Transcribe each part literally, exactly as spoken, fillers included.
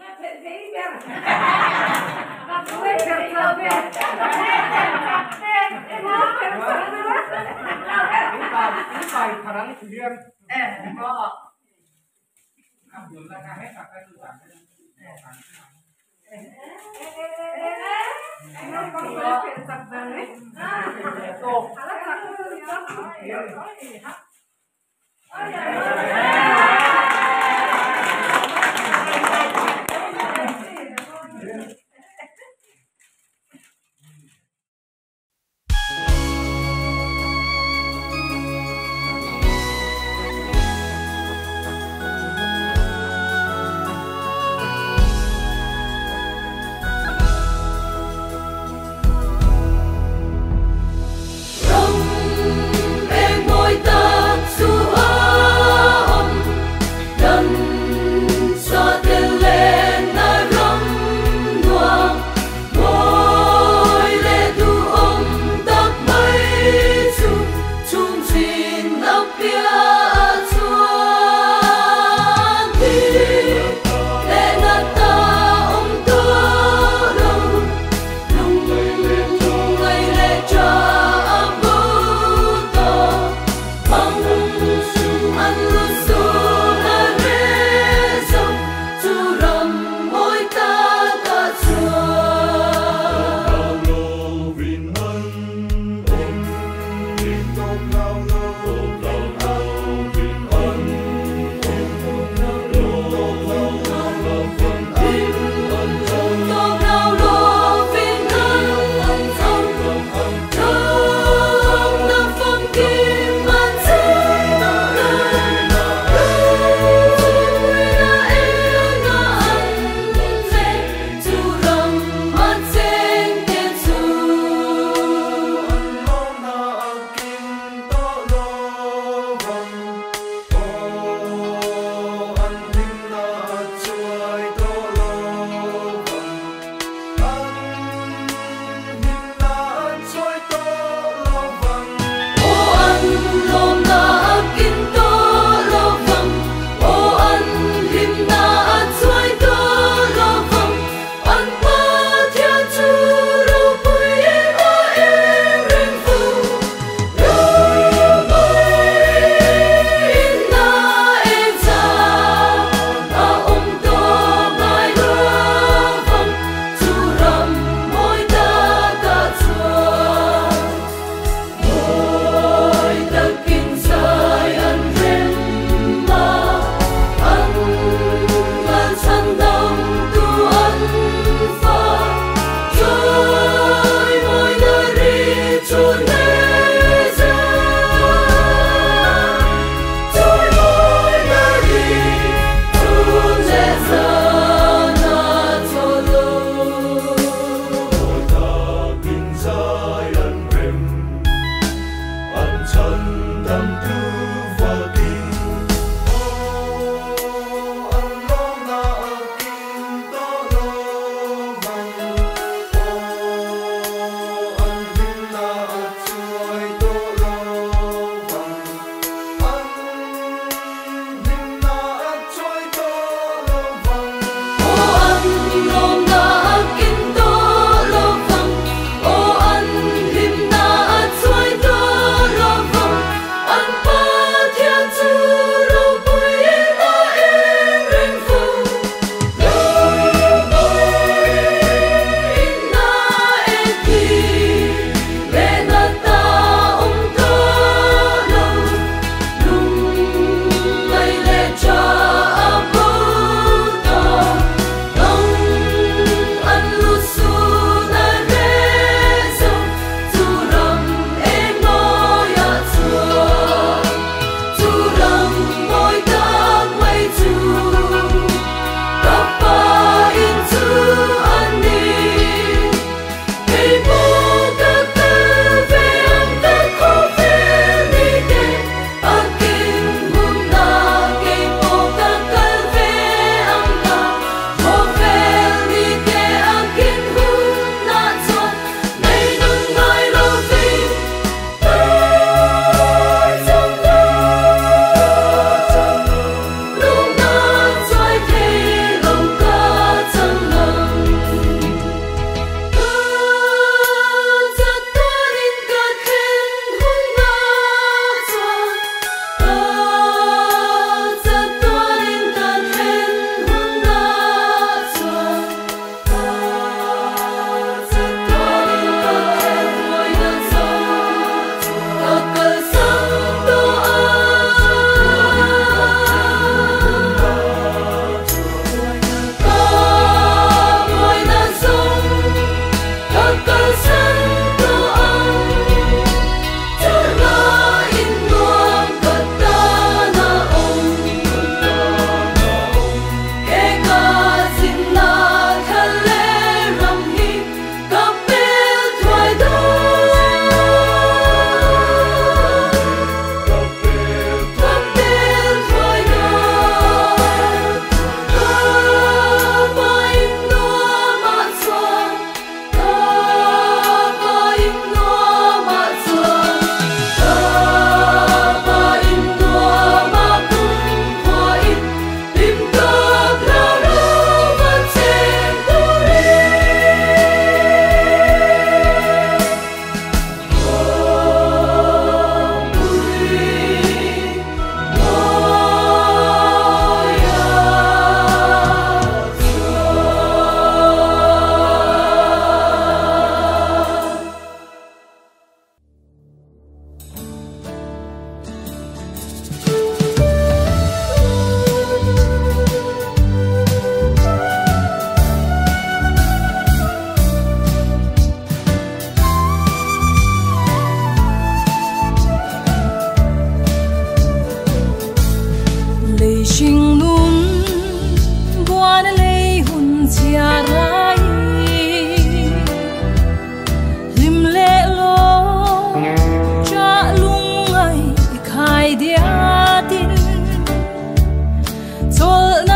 Parang kemudian eh kok Abdullah kahe kata itu kan.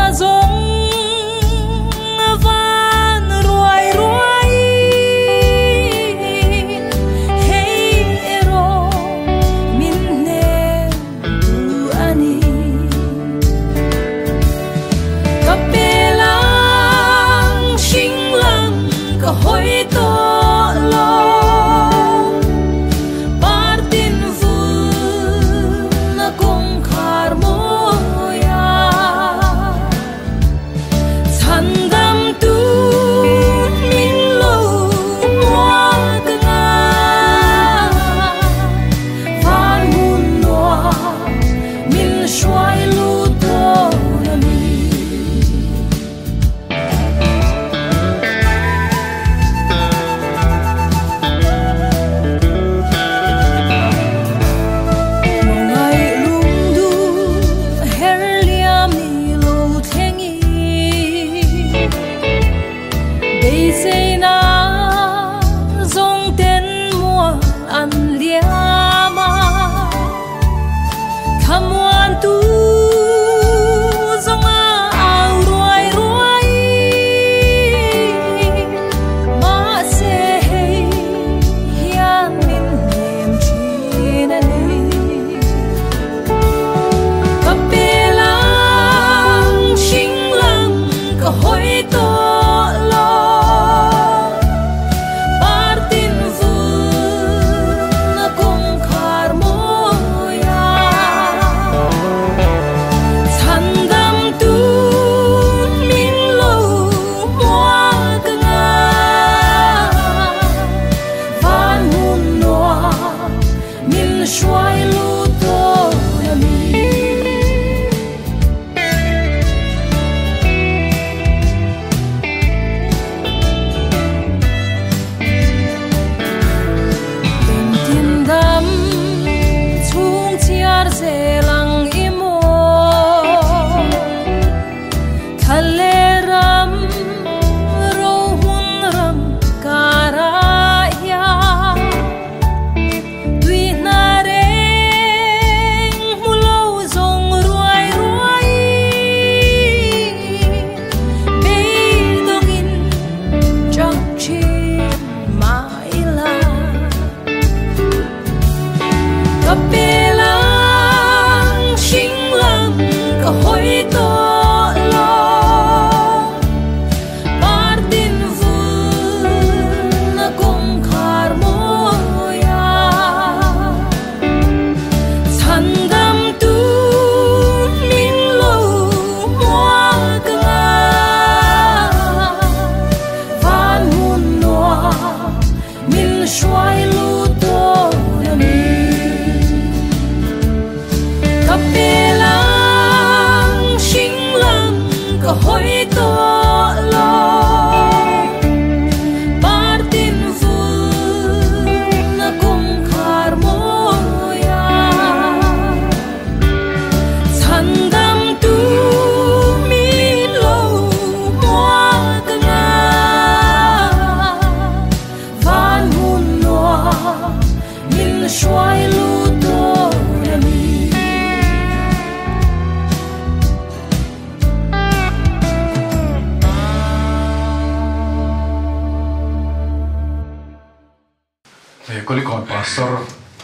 Kolikon pastor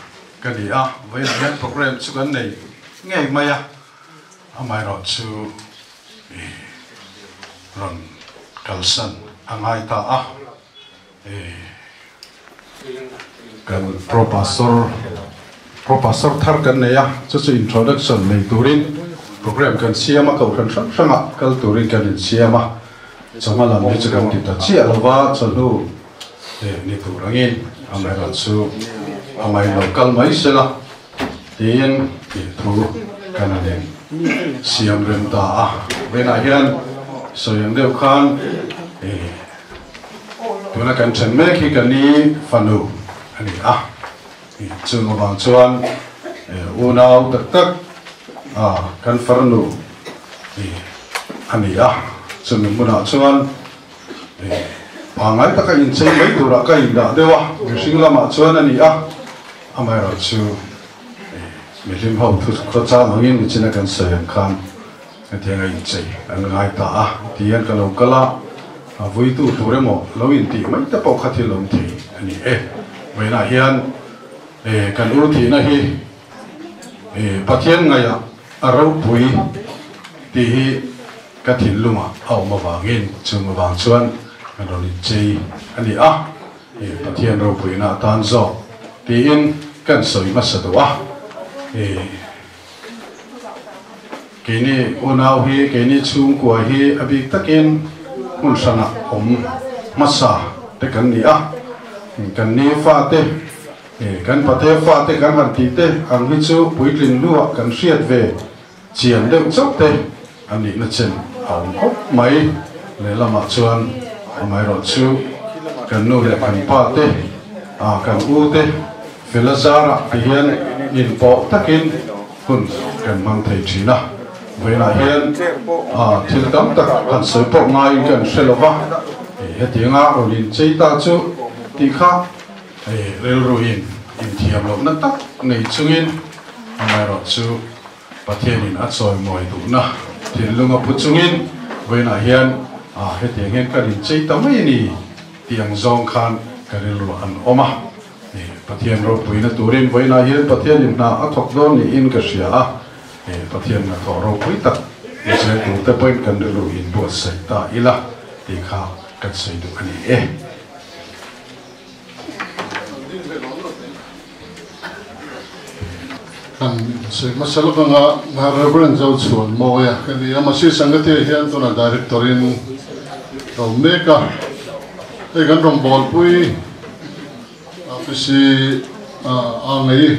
kadia với lại program su kan này ngay mai à amai ro chu ron kalsan angai ta a kan pro pastor pro pastor thar kan này à chu chu introduction nei turin program kan siama kau kan sang sanga kal turin kan siama chama lam ni chu kan ti ta chi alwa chanu ni turangin amai ro chu amai local mai sela tin ti thu kanaden siam rem ta a bena hian soyang deu khan e tuna kan chen me khi kan ni fanu ani a chu ma bang chuan u nau tak tak a kan farnu e ani a chu mi muna chuan e pangai taka in chei mai tura ka in da dewa mishing lama chuan ani a amai ro chu milim ho thu kho cha mangin ni china kan soyang khan thì ngay chơi anh ngay ta thì anh cái lâu cái la vui tu tu rồi mà lâu in thì mấy tập bảo khát thì lâu thì anh ấy vậy là hiện cái ưu thì này bắt hiện ngay à rau bùi thì cái thìn luôn à ao mà vàng in chung mà vàng chuan anh rồi chơi anh ấy à bắt hiện rau bùi na tan gió thì in cái sợi mà sợi đó cái này ôn áo hi cái này chung của hi abi takin mun sana om masa te kan ni a kan ni fa te kan pa te fa te kan han ti te ang hi chu puitlin lua kan riat ve chian deuh chok te ani na chen aum khop mai le lama chuan amai ro chu kan nu le kan pa te a kan u te filazara hian in po takin hun kan mang thei thina vậy là hiện à thì tấm tắc hạt sới bộ ngay gần xe lova hết tiếng á rồi liền chơi ta chú thì khác rêu rồi in in thiệp lộc nó tắc này chung in mai rồi chú bắt thiên in ắt rồi mọi đủ na thì lúc mà bút chung in vậy là hiện à hết tiếng hiện cái liền chơi tấm ấy nè tiếng zong khan cái rêu rồi ăn ôm à bắt thiên rồi bùi nó tủ in vậy là hiện bắt thiên in na ắt thọc đó nè in cái gì à bắt thiên là thọ rau quý tật để sẽ tụ tập bên cần được lùi in bùa sấy ta ila thì khá cần sấy được anh ấy anh sấy mà sao lúc ngã ngã reverend giáo chuan mồi à cái gì mà sấy sang cái thế hiện tôi là directorin rồi meka cái gần rong ball pui office à anh ấy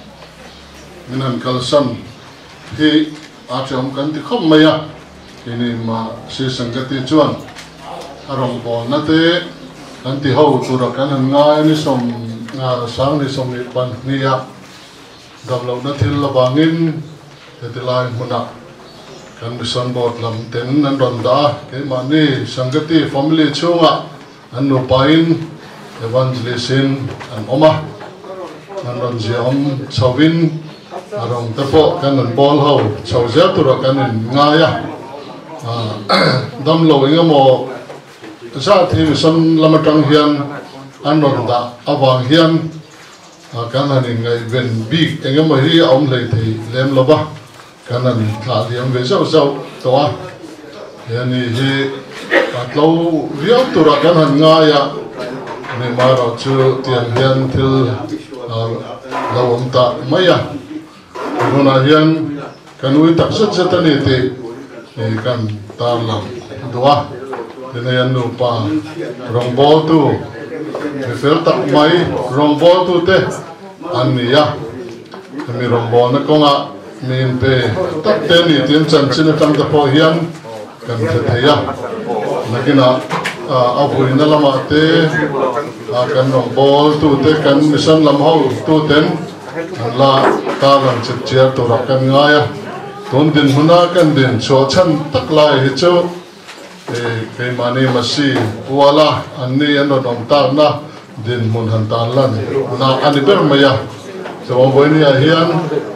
nên anh kalsan thì ở trong cái thì không mấy à thì nên mà sự sang cái thì chuan ở trong bộ nó thế cái thì hậu tụi nó cái hàng ngay ní som sáng ní som ní ban ní à đầm lâu nó thiên là bằng in thì thì lại một nè cái mission board làm tên anh đòn đã cái mà ní sang cái thì family chung à anh nộp pain evangelism anh oma anh đòn gì ông Sawin arong tapo kanan ball ho chawja tura kanan ngaya dam lo inga mo sa thi son lamatang hian anon da awang hian kanan ngai ven big enga mo hi om lei thei lem lo ba kanan thla liam ve zau zau to a yani hi atlo riau tura kanan ngaya ne maro chu tian hian thil lo om ta maya Nona hian kanui tak sat sat ani te kan tar lam dua dinayan no pa rongbol tu refer tak mai rongbol tu te ania kami rongbol na konga min pe tak te ni tin chan chin tang ta po hian kan the theya nakina abui na lama te kan rongbol tu te kan mission lam ho tu ten la ta làm chật chia tổ đặc căn ngay à tôn din huna căn din cho chân tắc lại hết chỗ cái mà này mà si wala anh này anh đồng ta na din muốn hành tan lan na anh đi bên mày à cho ông với này hiền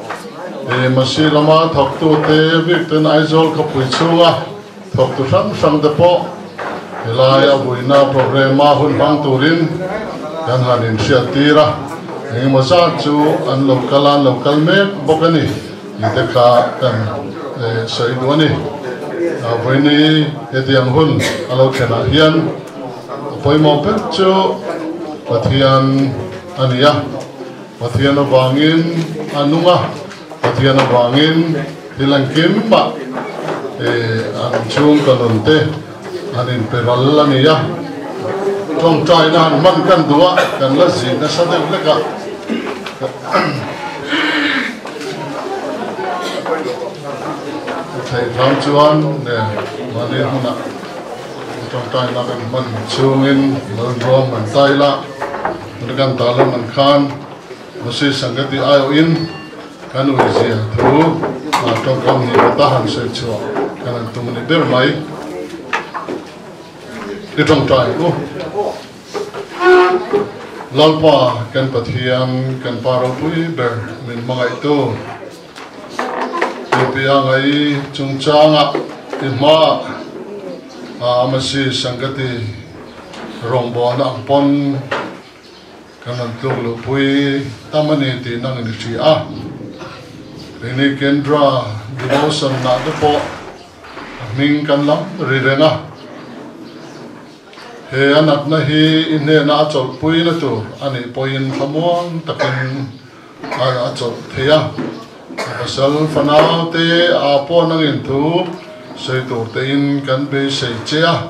mà si lama thọc tu te việc tên aizol khắp buổi trưa à thọc tu sắm sang tập po lại à buổi na program mà hun bang turin dan hanin siat tira nhưng mà sao chú anh local anh local made bốc anh đi để cả cần sấy đuôi đi với ní cái tiếng hun alo cái nào hiền với một bếp chú và thiên anh ya và thiên nó vangin anh à và thiên nó vangin thì lần kiếm mà anh chung cần ổn tê anh in peral anh ya trong trai na man kan dua kan la gì na sa de leka thầy tham chuan nè mà nên huna trong trai na kan man chung in man rom man tai la kan ta la man khan masi sangati ayo in kan u zia thu ma trong kam ni ta han se chua kan tum ni ber mai cái trong trai u lalpa kan pathian kan paro pui ber min mangai to bia ngai chung changa ima amasi sangati rombo na pon kanan tlok lo pui tamani ti nang ni chi a ini kendra devotion na de po ning kan lam ri renga he anak na hi inne na chol pui na tu ani poin thamon takin a chol theya pasal fanau te a po nang in thu sei tur te in kan be sei chia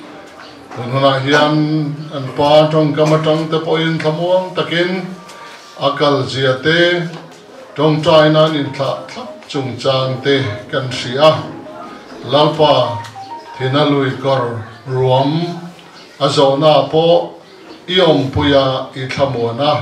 Nuna hian an pa trong kamatang te poin thamuang takin akal zia te trong trai nan in tha thap chung chang te kan sia lalpa thina lui kor ruam azona po iom puya I thamona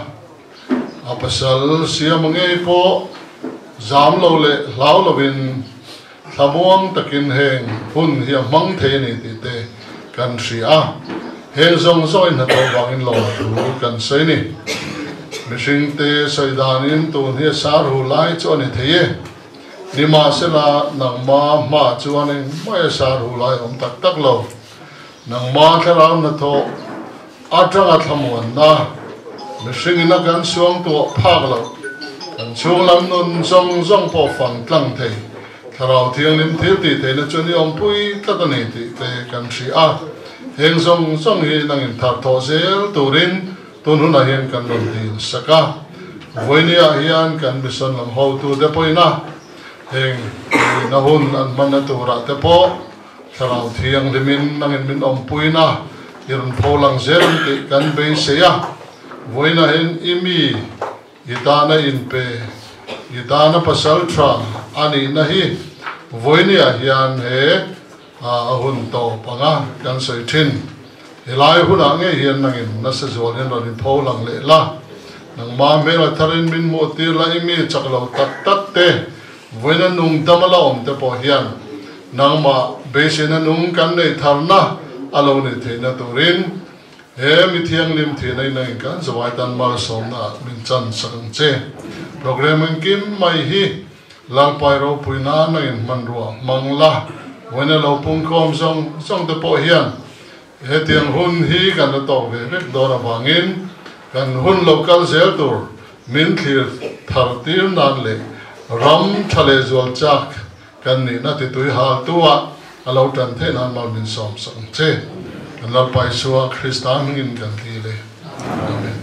apasal sia mangai po zam lo le lau lovin thamuang takin heng hun hi mang the ni ti te kan sia heng zong zoi na to wangin lo tu kan sei ni mishing te saidanin tu hi saru lai cho ni theye ni ma se la nang ma ma chuanin mai saru lai om tak tak lo nang ma thara na to atanga thamon na mishing na kan suang tu phak lo kan chung lam nun zong zong po phang tlang thei tharau thiang lim thil ti te na chuni om pui tatani ti te kan sia heng zong zong hi nang in thar tho zel turin tun na hian kan lon tin saka voinia hian kan bison lam ho tu de poina heng na hun an man na tura te po tharau thiang limin nang in min om puina iron pholang zel ti kan be seya voina hen imi idana in pe idana pasal tra ani na hi voinia hian he a hun to panga kan soi thin helai huna nge hian nangin na se zol hian ron pho lang le la nang ma me la tharin min mo tir la imi chaklo tak tak te voina nung damala om te po hian nang ma be se na nung kan nei tharna alo ni the na turin he mi thiang lim the nei nai kan zawai tan mar som na min chan sang che program kim mai hi lang pai ro puina na in man ro mangla when lo pung kom song song te po hian he tiang hun hi kan to ve vek do na wangin kan hun local zel tur min thir thar tir nan le ram thale zol chak kan ni na ti tui hal tua alo tan the nan mal min som sang che kan la pai suwa Christan ngin kan ti le amen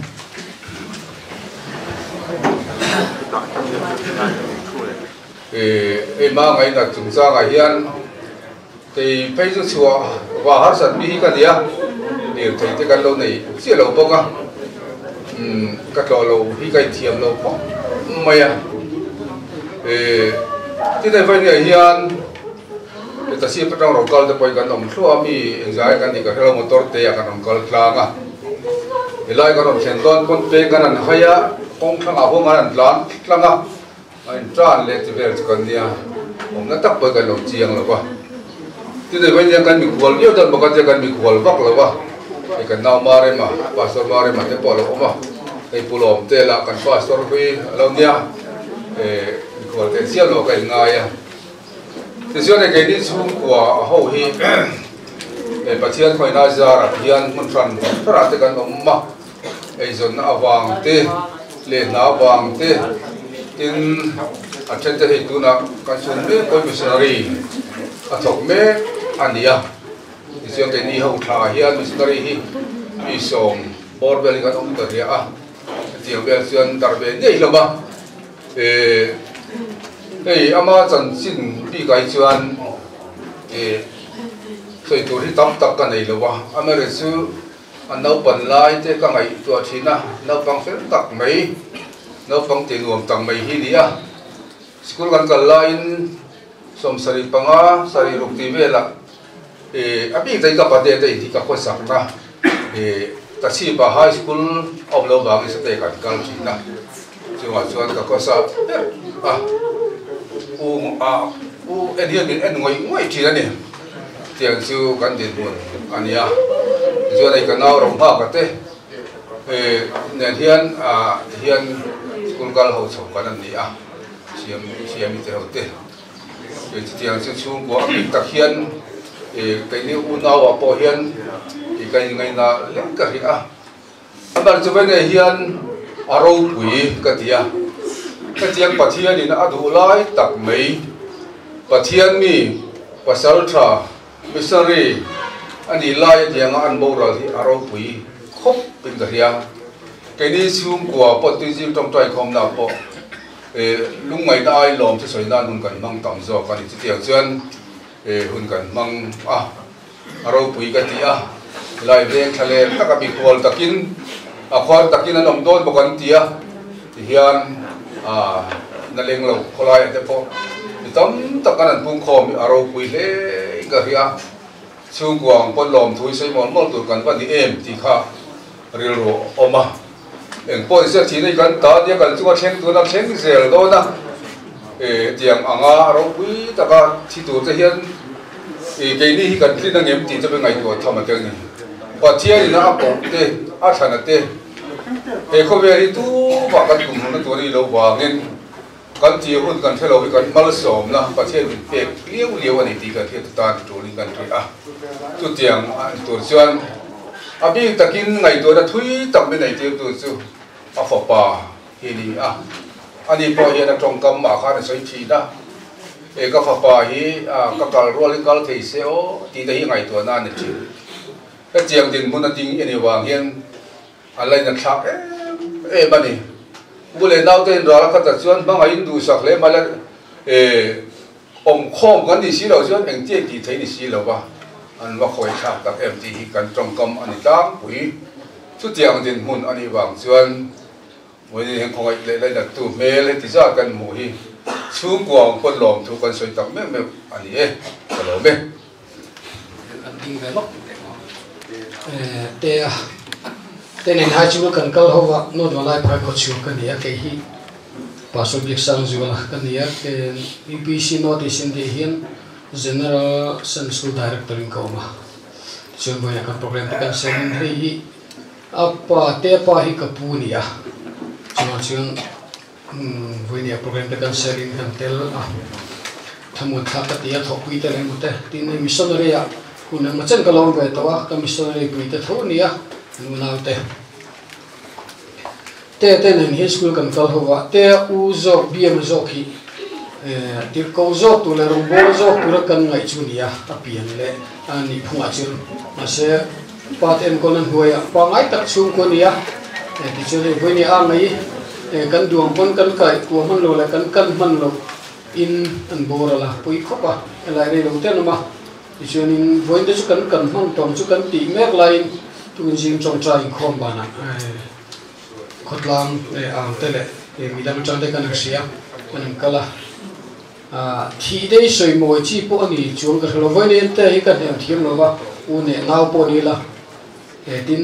e ma ngai na chung sa ga hian thì bây giờ chùa và hát sản mỹ cái gì á điều thấy cái cái lâu này chia lâu bông à cái lò lâu hi cái thiềm lâu bông mày à thì đây phải này hiền thì ta xem trong đầu câu thì phải cái đồng số mi giải cái gì cái lâu motor tê cái đồng câu lang à thì lại cái đồng hiện toàn con tê cái này hay á không thằng nào không ăn lán lang à anh tràn lên thì về cái gì à ông nó tấp với cái lâu chiang rồi quá thì để bây giờ cần bị quật nhiều hơn, mà cần bị quật vác là vậy, thì cần nào mà rồi mà, pastor mà rồi mà thế bỏ lâu mà, cái phụ lom thế là cần pastor với lâu nha, bị quật cái xiêm nó cái ngay à, thì xưa này cái đi xuống của hậu hi, để bắt hiện khỏi na ra hiện mình phản phản ra thì cần ông mà, cái dân na vàng thế, lên na vàng thế, tin ở trên thế tu na cần xuống mấy coi missionary à thuộc mấy anh đi à thì xem cái đi hậu thà hiền missionary hi đi sòng bor beli cái ông tự à thì bây giờ đặc biệt nhảy lắm à ê ê ama chân xin bị cái chuyện ê rồi tôi đi tập tập cái này lắm à ama rồi sư anh nấu bẩn lại thế cái ngày tôi chỉ na nấu bằng phép tập mấy nấu bằng tiền luồng tập mấy hi đi à school kan kalain som sari panga sari rukti vela e abi dai ka pade dai ti ka ko sakna e ta si ba high school om lo ba ngi sa te kan kal chi na chuwa chuan ka ko sa a u a u en hian min en ngoi ngoi chi na ni tiang chu kan din mun ania chu dai ka naw rom ba ka te e nen hian a hian school kal ho chho kan ni a siam siam te ho te cái tiếng sẽ chung của mình đặc hiền cái này u nào à po hiền thì cái ngày nào lên cái gì à anh bạn cho bên này hiền à râu quý cái gì à cái tiếng bát thiên thì nó đủ lại đặc mấy bát thiên mi bát sál trà missionary anh đi lại tiếng anh bầu rồi thì à râu quý khóc bên cái gì à cái này chung của bát tuyên dương trong trái không nào po lúc ngày đó ai làm cho sợi nan hun cần mang tạm gió cái này tiếng chuyên hun cần mang à aro pui cái gì à lại về thale tất cả bị khol takin à khol takin anh ông đôn một con tia thì hiện à nó lên lâu kholai thế po thì tấm tất cả anh bung khom aro pui le cái gì à chung quang pon lom thui sei mon mol tu kan van di em ti kha ril ro oma em poi se thi nei kan ta dia kan chunga theng tu na theng zel do na e tiang anga ro pui ta ka thi tu te hian e ke ni kan thi na ngem ti te be ngai tu thama te ni pa thia ni na ko te a thana te e ko ve ri tu wa kan kum na tu ri lo wa ngen kan ti hun kan thelo kan mal som na pa thia ri pe liu liu ani ti ka thi ta tu ri kan ri a tu tiang tu chuan a bi takin ngai tu na thui tam be nai ti tu chu a fa pa hi ni a ani po hian a tong kam ma kha na soi thi da e ka fa pa hi a ka kal rol kal thei se o ti dei ngai tu na ni chi ka chiang din mun na ting ani wang hian a lai na thak e e ba ni bu le nau ten ra ka ta chuan ba ngai du sak le ma la e om khom kan ni si lo chuan eng tie ti thei ni si lo ba an wa khoi thak tak em ti hi kan tong kam ani tang pui chu tiang din mun ani wang chuan moi ni heng khoi le le na tu me le ti za kan mu hi chung quang pon lom thu kan soi tak me me ani e ka lo me an ding ve lok eh te te nen ha chu kan kal howa no do lai phai ko chu kan ya ke hi pasol bik sang ju la kan ya ke E P C notice in the hian general san school director in ko ma chun boya kan program kan sen hi apa te pa hi ka pu ni ya chun chun voinia program kan sen kan tel a thamu tha ka tia thok pi te le mute tin missionary ya kun ma chen ka long ve to wa ka missionary pi te tho ni ya nu na te te te nen hi school kan kal howa te u zo B M zo ki eh tir ko zo tu le ro bo zo tu ra kan ngai chu ni ya ta pian le ani phunga chu ma se pa ten ko nan huya pa ngai tak chung ko ni ya e ti chu le voinia a ngai e kan duang pon kan kai ko man lo la kan kan man lo in an bora la pui khopa lai re lo te no ma ti chu nin voin de chu kan kan man tom chu kan ti mek lai tu jing chong tra in khom ba na khotlang e ang te le e midam chang de kan sia kan kala a thi de soi mo chi po ani chung ka lo voin en te hi kan hem thiam lo ba u ne ngau po ni la e tin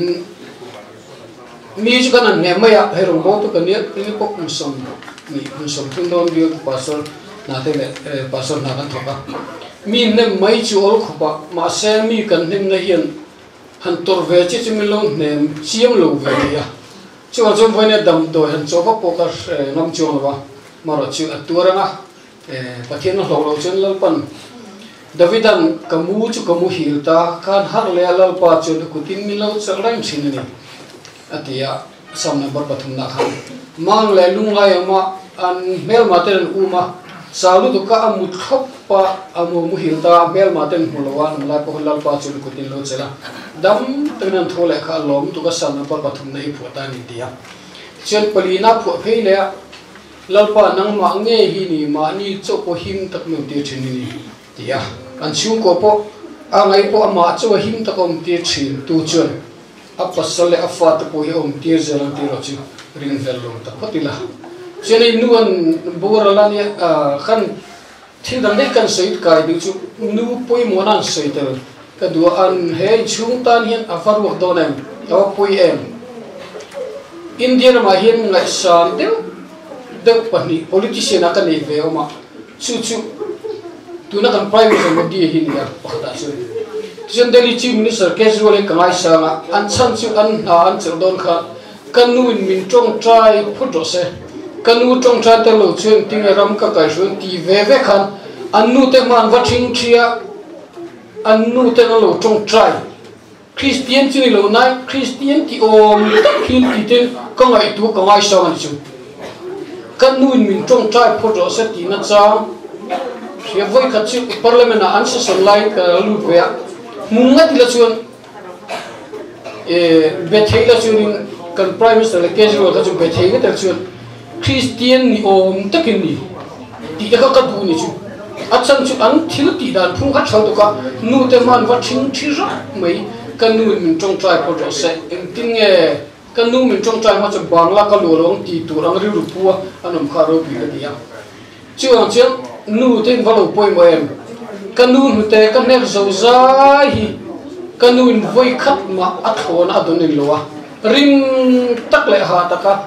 mi chu kan an ne ma ya he rom bo tu kan ni ni po kum som ni kum som tun don bi pastor na te le pastor na kan thoka mi ne mai chu ol khopa ma se mi kan nim na hian han tor ve chi chu mi lo ne chiam lo ve ya chu a chom voine dam do han cho pa po ka nam chu ba ma ro chu atura na e pathian lo lo chen lal pan davidan kamu chu kamu hilta kan har le lal pa chu ku tin mi lo chang chin ni atia samna bar pathum na khan mang le lung lai ma an mel maten uma salu du ka amu thop pa amu mu hilta mel maten hulawan la ko lal pa chu ku tin lo chela dam tenan thole kha lom tu ka samna bar pathum nei phota ni dia chen palina phu phei le lal pa nang ma nge hi ni ma ni cho po him tak me ti thin ni dia kan chu ko po a ngai po ma cho him takom ti thin tu chun apa sole afa te po hi om ti zelang ti ro chu ring velum ta khotila chene nuan bora la ni khan thidam dei kan soit kai du chu nu poi monan soiter ka du an he chung tan hian afaru donem to poi em indian ma hian ngai san deu deu pani politician aka nei ve oma chu chu tuna kan private mo di hi ni ya pakta chu chen delhi chief minister casual ka ngai sanga an chan chu an na an chur don kha kanu in min tong trai photo se kanu tong trai te lo chen ting ram ka kai shun ti ve ve khan anu te man watching chia anu te lo trong trai Christian chini lo nai Christian ti om kin ti te ko ngai tu ko ngai so an chu kan nuin min trong trai photo se ti na cha ria voi khat chu parliament an se son lai ka lu pe munga ti la chuan e be thei la chuan kan prime minister le Kejriwal ka chu be thei ka chuan Christian ni om takin ni ti ka ka du ni chu achan chu an thil ti dan phung kha chau to ka nu te man wa thing thi ra mai kan nu min trong trai photo se eng tin nge kan nu min trong trai ma chu bangla ka lo long ti tu rang ri ru pu anom kha ro bi ka dia chu ang chen nu te va lo poi mo em kan nu nu te kan nek zo za hi kan nu in voi khat ma a thon a don in lo a ring tak le ha ta ka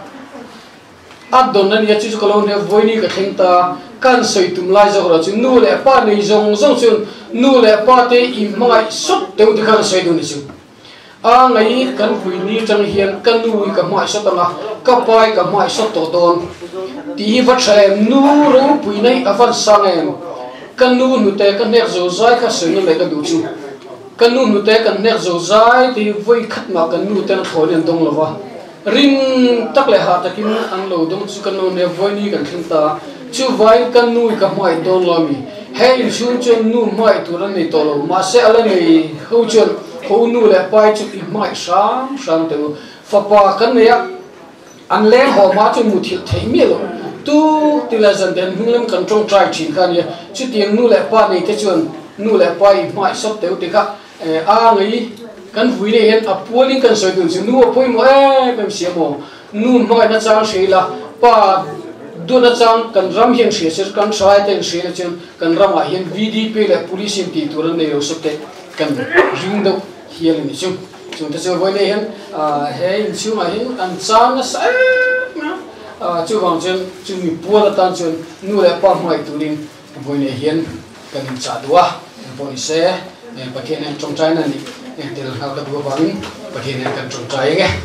a don na ni chu ko lo ne voi ni ka theng ta kan soi tum lai zo ra chu nu le pa nei zong zong chun nu le pa te i mai sot te u kan soi du ni chu a ngai kan pui ni chang hian kan nu ka mai sot anga ka pai ka mai sot to don ti va threm nu ro pui nei avan sang em kan nu nu te kan nek zo zai ka soi le ka du chu kan nu nu te kan nek zo zai ti voi khat ma kan nu te thon en dong lova ring tak le ha takin an lo dong chu kan nu ne voi ni kan thing ta chu vai kan nu ka mai don lo mi hey chu chun nu mai tu ran nei to lo ma se ala nei ho chun ho nu le pai chu i mai sam sam te fa pa kan ne ya an le ho ma chu mu thi thei mi lo tu ti la zan den hung kan trong trai chin kan ya chu tiang nu le pa nei te chun nu le pai mai sop te te ka a ngai kan vui ne hen a pualing kan soi dun chu nu poi mo e pem sia mo nu mai na chang sei la pa do na chang kan ram hian shia ser kan trai ten shia chen kan ram a hian V D P le police in ti turan nei so te kan ring do hian ni chu chu ta so voi ne hian a he in chu ma hian kan chang na sa a chu wang chen chu mi puala tan chen nu le pa mai turin voi ne hian kan cha duwa voi se ne pathian en trong trai na ni en tel ha ka bu bang pathian en kan trong trai nge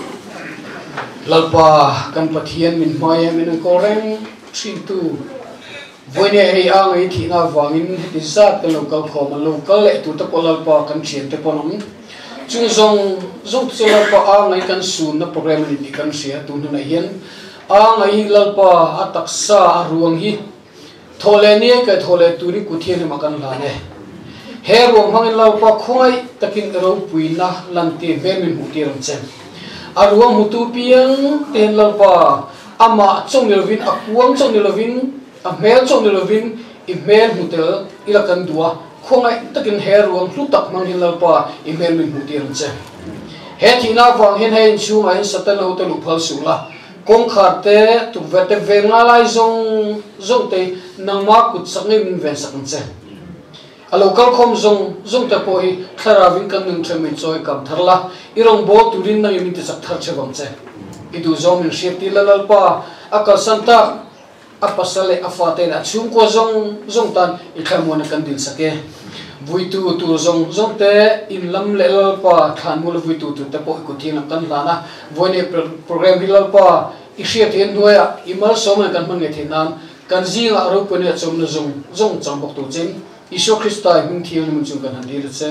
lalpa kan pathian min mai min ko reng thin tu voi ne ei ang ei thi na wangin ti zat kan local khom local le tu ta ko lalpa kan chien te ponom chung zong zong che lalpa ang ei kan sun na program ni kan sia tu na hian ang ei lalpa ataksa aruang hi thole ni ka thole tu ni ku thian ma kan la ne he ro hang lalpa khoi takin ro puina lanti ben min hu ti ram chen aruang mutu piang ten lalpa ama chong lovin akuang chong lovin a mel chong lovin i mel mutel ila kan dua khongai takin he ruang hlutak mang hin lalpa i mel min hu ti ram chen he thina wang hen hen chu mai satalo to lu phal sula kong khate tu vete venga lai zong zong te nangma kut saknge min ven sakn che a local khom zong zong te po hi thara vin kan nung theme choi kam tharla irong bo turin na yumi te sak thar chewam che idu zong min sheti lalpa akal santa apasale afate na chung ko zong zong tan i khamon kan din sake vui tu tu zong zong te in lam le lalpa than mul vui tu tu te po ku thina kan lana voine program hi lalpa i shia thian noya imal som kan man nge thinan kan zinga ro pone chom na zong zong chang bok tu chen Isho Krista hung thiam mun chung kan handil che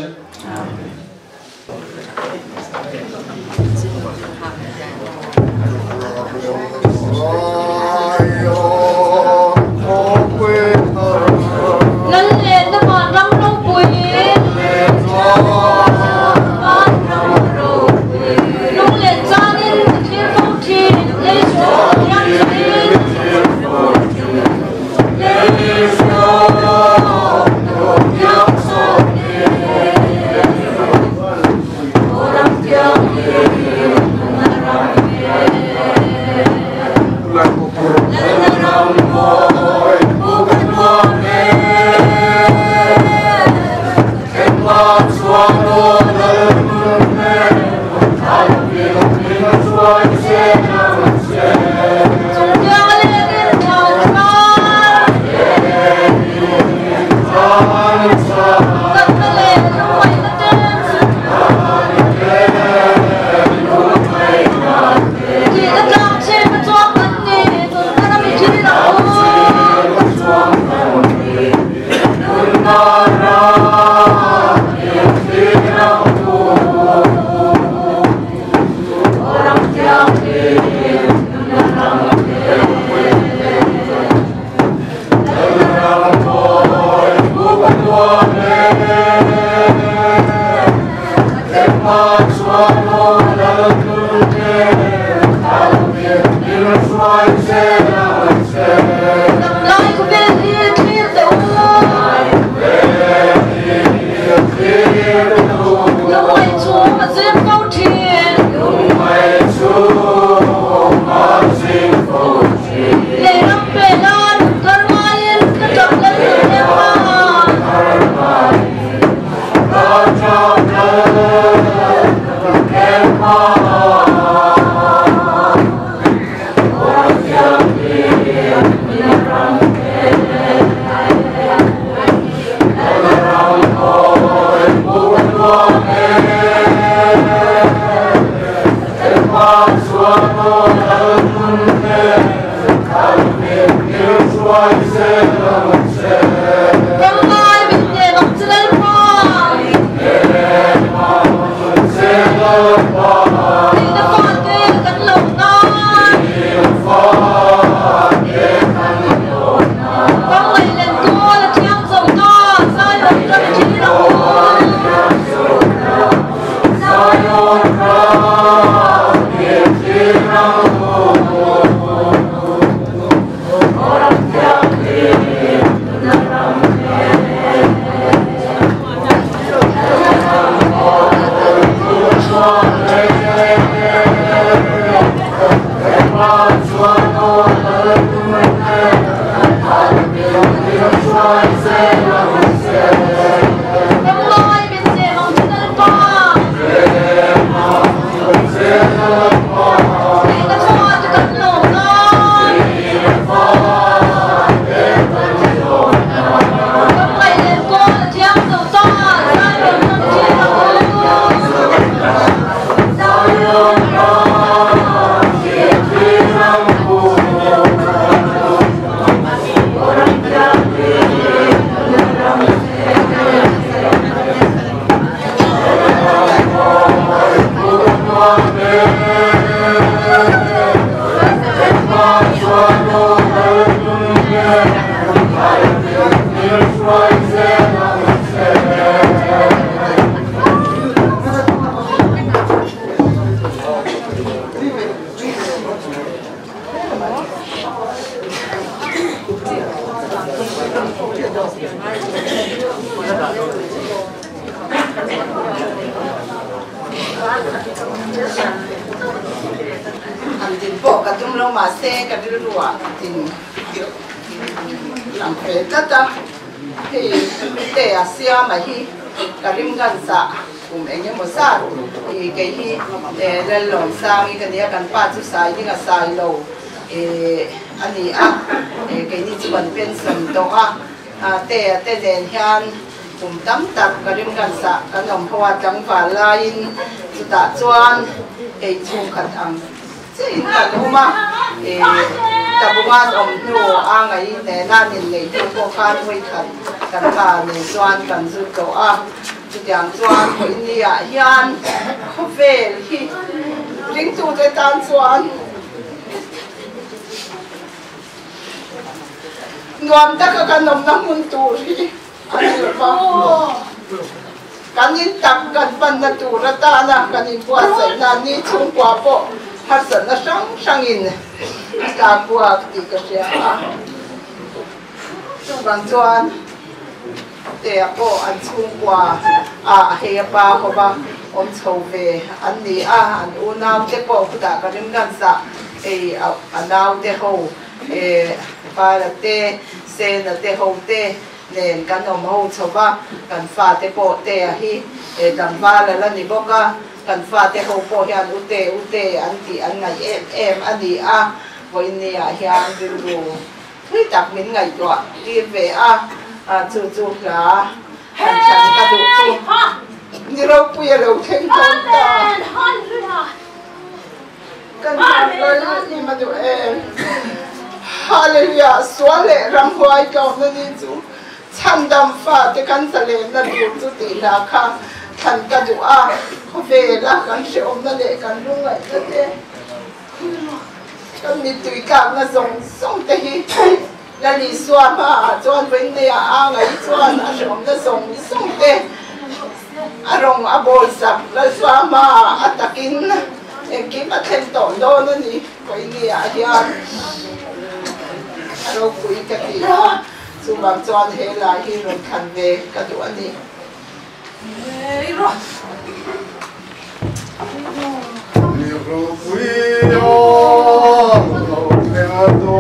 lan le ta man ram long pui long le chan in thi phong thi le so yang thi le so sai đi ngà sai lâu, anh ấy à, cái này chỉ cần bên sầm đó à, à tè tè đèn hiền, cùng tắm tập cái đêm gần sạ, cái nòng hoa trắng và line, chúng ta chuan, cái chung khát ăn, chứ ít cả đâu mà, tập bung ăn ông nô ăn ấy nè na nhìn này tôi có khát hơi khát, cần cả này chuan cần giúp đó à, chúng ta chuan cái này à hiền, không về đi. Ring tu te tan chuan nuam ta ka kanom na mun tu ri ani ba kanin tak kan pan na tu ra ta na kanin bua sai na ni chung kwa po har san na sang sang in ka bua ti ka sia tu ban chuan te po an chung kwa a he pa ho ba om chou ve an ni a an u nau te po ta ka rim gan sa e a nau te ho e pa la te se na te ho te nen kan om ho chou ba kan fa te po te a hi e dam va la la ni boka kan fa te ho po hian u te u te an ti an ngai em em an ni a voi ni a hian ru ru thui tak min ngai to ti ve a a chu chu la an chan ka du chu ni rau puya rau theng thong ta kan ka ni ma du em hallelujah swale ram huai ka na ni chu chan dam fa te kan sale na du chu ti na kha than ka du a kho ve la kan se om na le kan lu ngai ta te kan ni tui ka na song song te hi la li swa ma chuan wen ne a ngai chuan a se om na song song te a rong abol sap la sama atakin em kim athem ton do no ni ko ni a hian aro kui ka ti chu bang chuan he la hi ron khan ve ka tu ani ei ro ni ro kui yo no pe do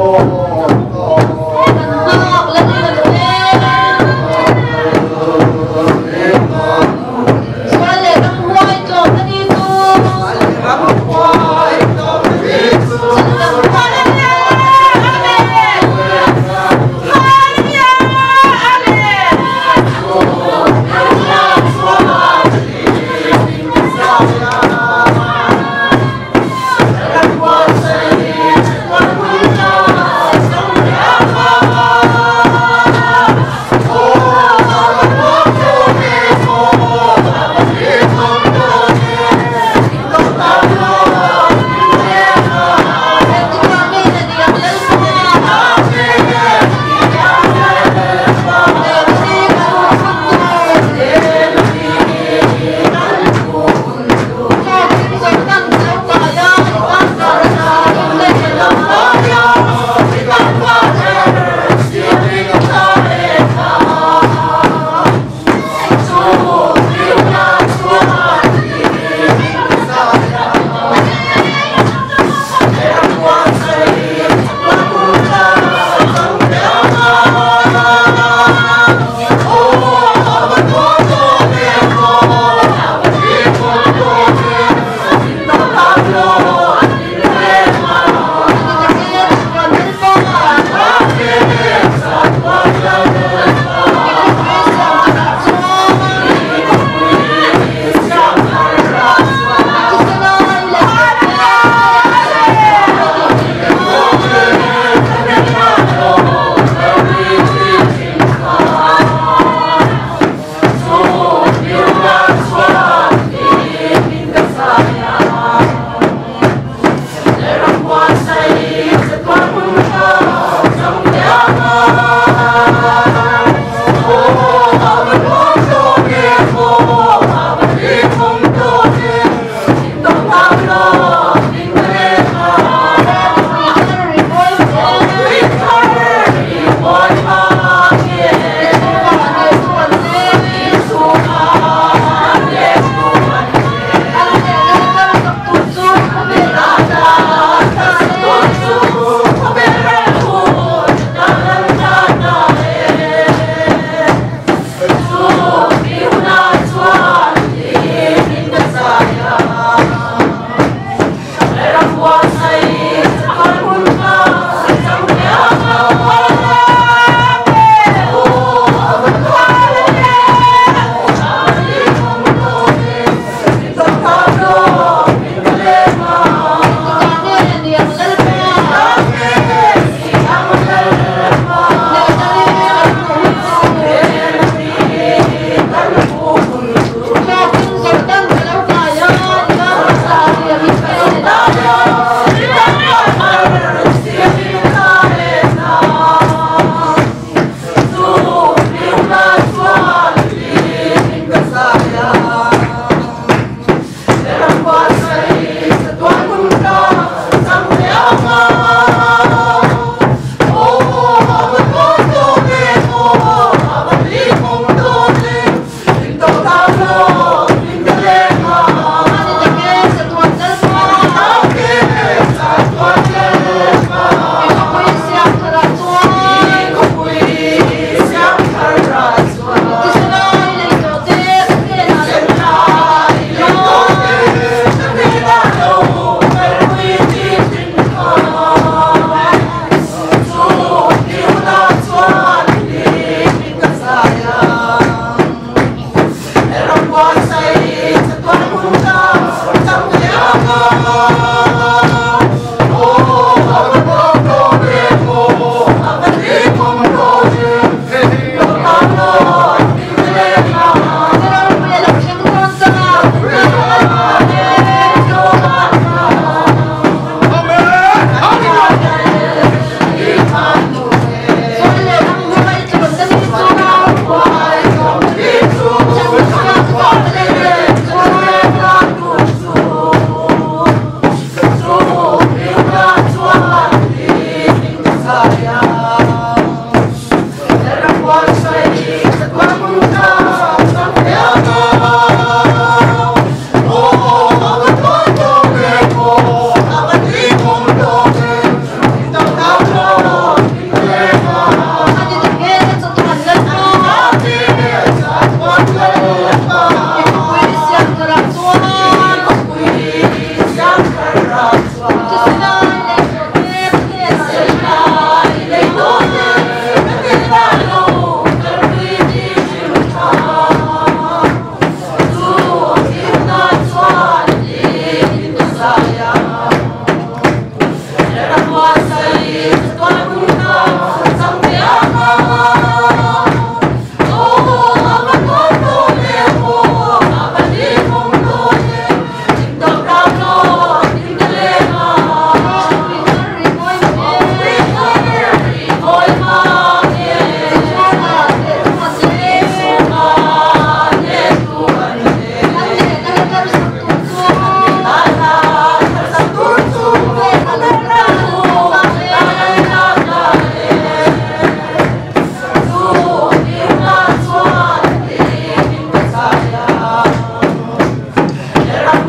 One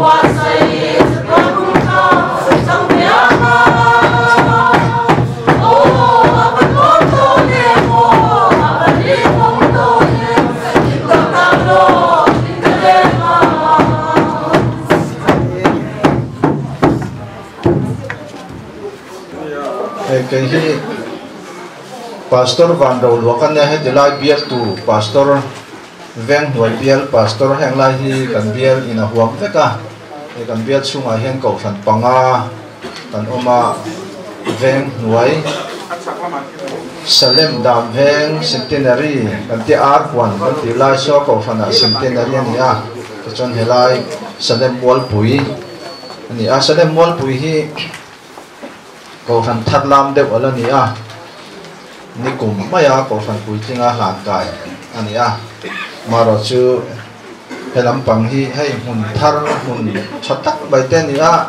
cái hi pastor van đầu lúa căn nhà hết lại biếc tu pastor ven huệ biếc pastor hàng lại hi cần biếc in a huam thế cả thì cần biếc xung ai hiện cầu phần panga cần oma ven huệ Salem dam ven centenary cần ti ar quan cần ti lai so cầu phần a centenary ni a chọn he lai Salem wall pui ni a Salem wall pui hi cầu phần thật làm đẹp ở lần này à, ni cùng mấy à cầu phần cuối tiếng à làm cái anh ấy à, mà rồi chứ hay làm bằng hi hay hồn thar hồn chặt tắc bài tên này à,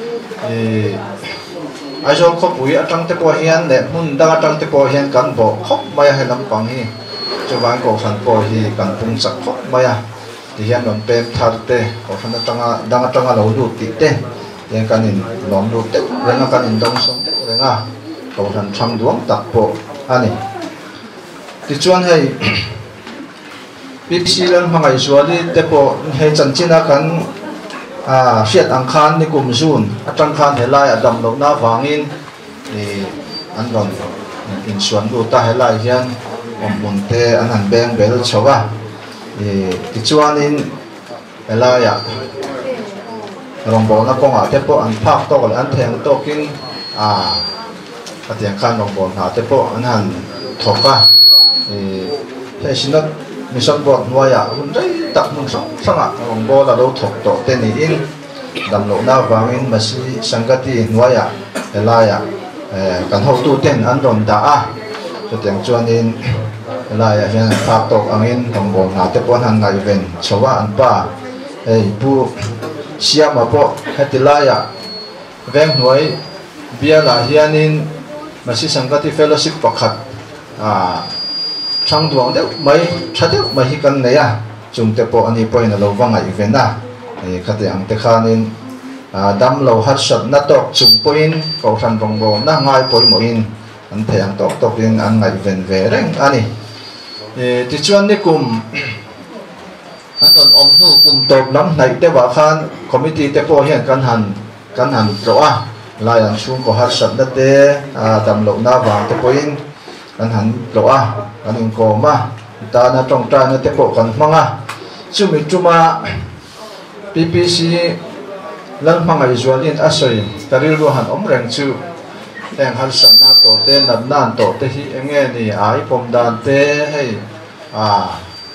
ai cho có cuối ở trong cái bộ hiền đẹp hồn đang ở trong cái bộ hiền cán bộ khóc mấy hay làm bằng hi, cho bạn cầu phần bộ hi cán bung sắc khóc mấy à, thì hiện làm bem thar te cầu phần đang đang ở trong cái lỗ lụt te yang kanin lom lu te renga kanin dong song te renga ko ran chang duang tak po ani ti chuan hei pipsi lan hangai zuali te po hei chanchina kan a fiat ang khan ni kum zun atang khan helai adam lo na wangin ni an ron in suan lu ta helai hian om mun te an han beng bel chowa ti chuanin helai ya rong bol na kong a te po an phak to kal an theng to kin a atiang khan rong bol na te po an han thoka e he sinat mission bot noya hun dai tak mun sang sanga rong bol la lo thok to te ni in dam lo na wangin masi sangati noya elaya e kan ho tu ten an ron da a so tiang chuan in elaya hian phak to angin rong bol na te po han ngai ven chowa an pa e pu siam apo hetilaya veng huai bia la hianin masi sangati fellowship pakhat a chang duang deuh mai thadeuh mai hi kan neya chung te po ani poina lo wanga evena e khate ang te khanin a dam lo har sat na tok chung poin ko than rong bo na ngai poi mo in an the ang tok tok in an ngai ven ve reng ani e ti chuan ni kum anh còn om nu cùng top lắm này te wa khan committee te po hian kan han kan han ro a lai an chung ko har sat na te a dam lo na wa te poin kan han ro a kan in ko ma ta na tong ta na te po kan manga chumi chuma P P C lan mangai zualin asoi taril ro han om reng chu eng har sat na to te nan nan to te hi enge ni ai pom dan te hei a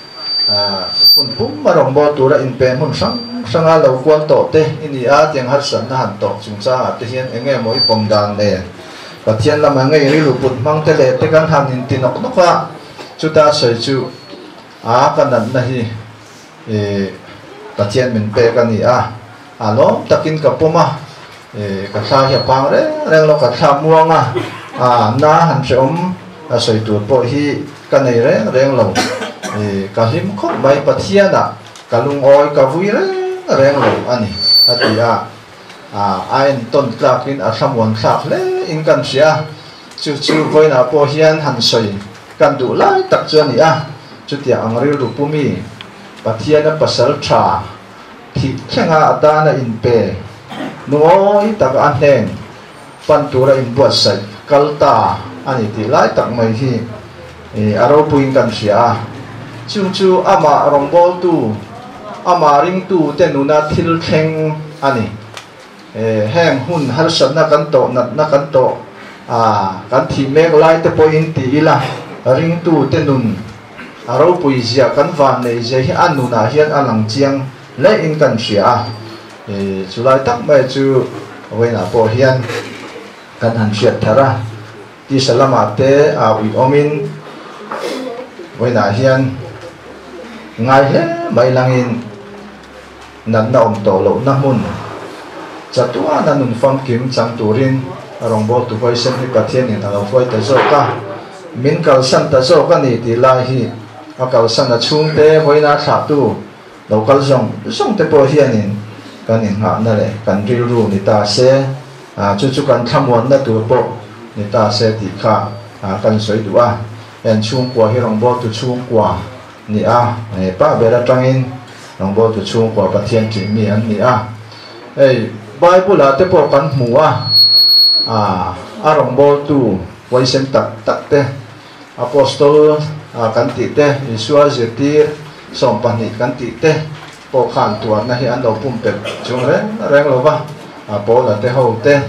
kun pum marong bo tura in pen hun sang sanga lo kwal to te ini a tiang har san na han to chung cha te hian enge moi pom dan ne pathian lama ngai ri lu put mang te le te kan han in tinok noka chu ta soi chu a kanan na hi e pathian min pe kan ni a alo takin ka poma e ka sa hi pang re reng lo ka tha muanga a na han se om a soi tu po hi kan nei re reng lo ka him khop mai pathiana kalung oi ka vui re reng lo ani atia a ain ton tlakin a samon thak le in kan sia chu chu voina po hian han soi kan du lai tak chuan ni a chu tia angri lu pumi pathiana pasal tha thi thenga adana in pe noi tak an hen pan tura in buat sai kalta ani ti lai tak mai hi e aro puin kan sia chu chu ama rongbol tu ama ring tu te nuna thil theng ani e heng hun har san na kan to nat na kan to a kan thi mek lai te point ti ila ring tu te nun aro pui zia kan van nei je hi anuna hian alang chiang le in kan sia e chulai tak mai chu wena po hian kan han siat thara ti salama te a wi omin wena hian ngai he mai langin nan na om to lo na mun chatua na nun fam kim chang turin rong bo tu vai sen hi pathian in alo foi ta zo ka min kal san ta zo ka ni ti lai hi a kal san a chung te voina tha tu lo kal zong zong te po hian in kan in ha na le kan ril ru ni ta se a chu chu kan thamon na tur po ni ta se ti kha a kan soi du a en chung kwa hi rong bo tu chung kwa ni a e pa bera tangin rong bo tu chung kwa pathian ti mi an ni a ei bible a te po kan mu a a a rong bo tu wai sem tak tak te apostol a kan ti te isua zetir som pani kan ti te po khan tuan na hi an lo pum pe chung re reng lo ba a po la te ho te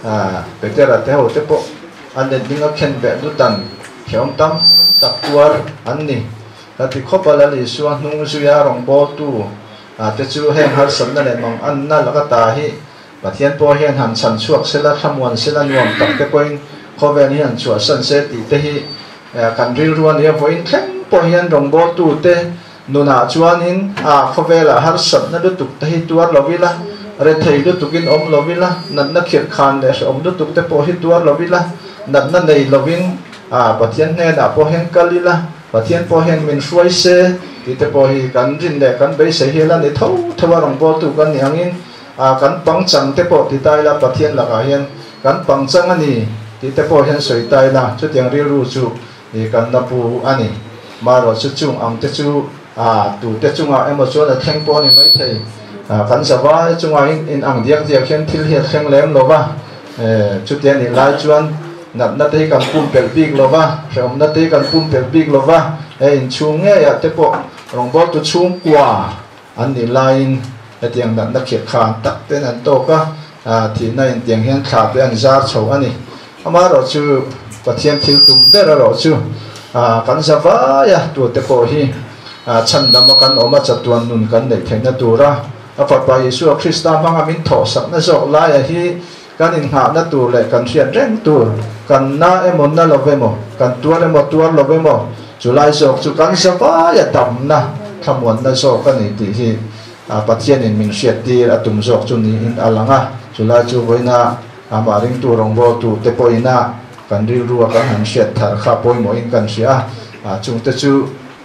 a pe te ra te ho te po an den dinga khen be du tan khiom tam tak tuar an ni ta ti khopala li suwa nung su ya rong bo tu a te chu heng har sam na le mong an na la ka ta hi pathian po hian han chan chuak sela thamwan sela nuam tak te poin khoven hi han chua san se ti te hi kan ril ruan hi voin thleng po hian rong bo tu te nuna chuanin a khovela har sam na du tuk te hi tuar lovila re thei du tukin om lovila nan na khir khan le om du tuk te po hi tuar lovila nan na nei lovin a pathian ne da po hen kalila pathian po hen min suai se ti te po hi kan rin le kan be se hi la ni tho thawa rong bo tu kan niangin a kan pang chang te po ti tai la pathian la ka hian kan pang chang ani ti te po hian soi tai la chu tiang ri ru chu i kan na pu ani ma ro chu chung ang te chu a tu te chunga emo chu la theng po ni mai thei a kan sa wa chunga in in ang diak diak hian thil hi theng lem lo wa e chu tian ni lai chuan nat na te kan pum pel big lo wa rom na te kan pum pel big lo wa e in chung nge ya te po rong bo tu chung kwa an ni line e tiang nat na khiat khan tak te nan to ka a thi na in tiang hian thla pe an zar chho ani ama ro chu pathian thil tum de ro chu a kan sa wa ya tu te po hi a chan dam kan oma chatuan nun kan nei thengna tura a fa pa yesu krista manga min tho sak na zo la ya hi kan in ha na tur le kan thian reng tur kan na emon na lovemo kan tuar emo tuar lovemo julai sok chu kan sa wa ya dam na thamon na zo kan ni ti hi a pathian in min siat ti atum zok chu ni in alanga julai chu voina ama ring tu rong bo tu te poina kan ril ruwa kan han siat thar kha poi mo in kan sia a chung te chu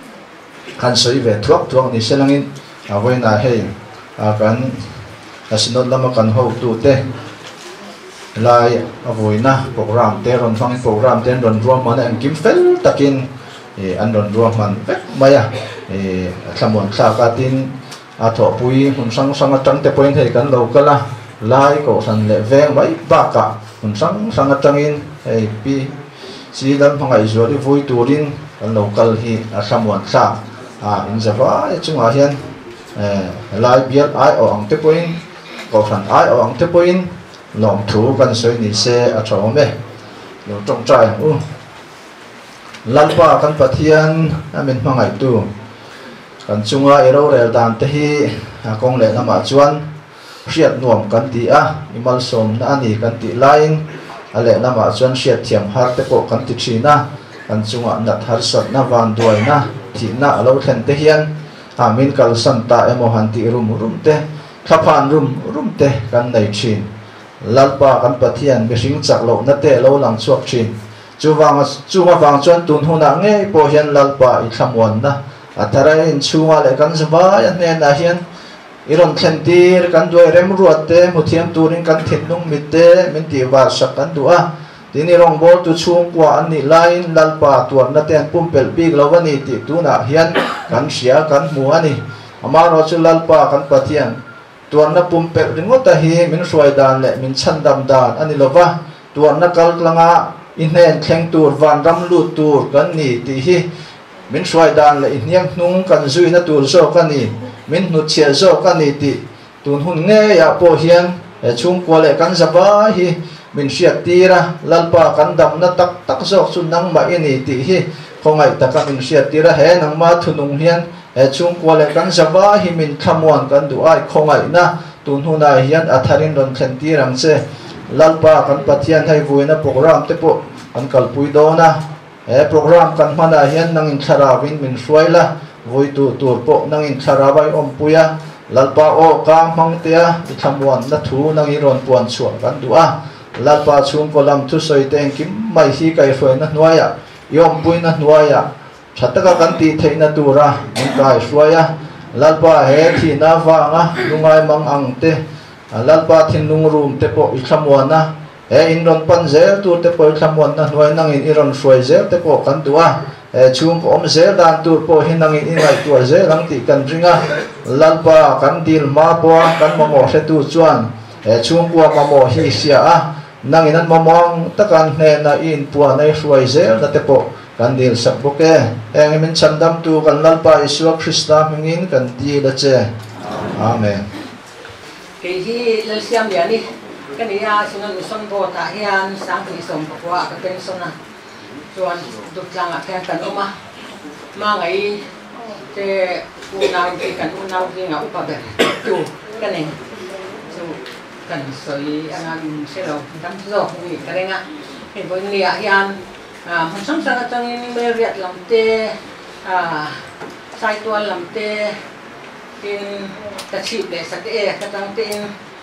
kan soi ve thuak thuak ni selangin a voina hei a kan asinot lama kan ho tu te lai a voina program te ron phang program ten ron ruam man an kim fel takin e an ron ruam man vek maya e thamon kha ka tin a tho pui hun sang sang atang te point hei kan lo kala lai ko san le veng mai ba ka hun sang sang atangin ei pi si dan phangai zo ri voi turin kan lo kal hi a thamon kha a in zawa chunga hian e lai bial ai o ang te point ko san ai o ang te point lòng thú kan soi ni se a thong me lo tong trai u lalpa kan pathian amin mangai tu kan chunga ero rel dan te hi a kong le lama chuan riat nuam kan ti a imal som na ani kan ti lain ale lama chuan riat thiam har te po kan ti thina kan chunga nat har sat na van duai na ti na lo thlen te hian amin kal san ta emo han ti rum rum te thaphan rum rum te kan nei thin lalpa kan pathian mi hring chak lo na te lo lang chuak thin chuwang chunga wang chuan tun huna nge po hian lalpa i thamon na atharai in chunga le kan zwa ya ne na hian iron thlentir kan duai rem ruat te muthiam turin kan thinlung mit te min ti war sak kan du'a tini rong bol tu chung kwa an ni line lalpa tuan na ten pumpel big lo wani ti tu na hian kan sia kan mu ani ama ro chu lalpa kan pathian tuan na pumpel ringota hi min suai dan le min chan dam dan ani lova tuan na kal klanga in hen thleng tur van ram lu tur kan ni ti hi min suai dan le inhiang nung kan zui na tur zo kan ni min nu chia zo kan ni ti tun hun nge ya po hian e chung kwa le kan zaba hi min siat tira lalpa kan dam na tak tak zo sun nang ma ini ti hi khongai taka min siat tira he nang ma thunung hian e chung kwa le kan zaba hi min thamwan kan du ai khongai na tun huna hian atharin ron thlen tirang che lalpa kan pathian hai voina program te po kan kalpui do na e program kan mana hian nang in thara win min suaila voi tu tur po nang in thara bai om puya lalpa o ka mang tia i thamwan na thu nang i ron puan chuak kan du a lalpa chung kolam thu soi teng kim mai hi kai foi na nuaya yom pui na nuaya thataka kan ti theina tura min kai suaya lalpa he thi na wanga lungai mang ang te lalpa thin lung room te po ithamwa na he in ron pan zel tu te po ithamwa na noi nang in iron shoi zel te po kan tua e chung ko om zel dan tu po hinang in ingai tu zel lang ti kan ringa lalpa kan dil ma po kan mamo se tu chuan e chung ko mamo hi sia a nang inan mamong takan hne na in puan ay shoi zel na te po kan dil sak boke eng min chandam tu kan lalpa Iswa Krista mingin kan ti la che amen ke hi lal siam ya ni kan ya sinon son bo ta hian sang ti som kwa ka pen sona chuan du tlang a khen kan oma ma ngai te u na ki kan u na ri nga upa be tu kan ni chu kan soi angan selo dam zo ni ka renga he bo ni ya hian à một số sang trong mê riết làm tê à sai tuan làm tê tin ta chịu để sắc tê cái trong tin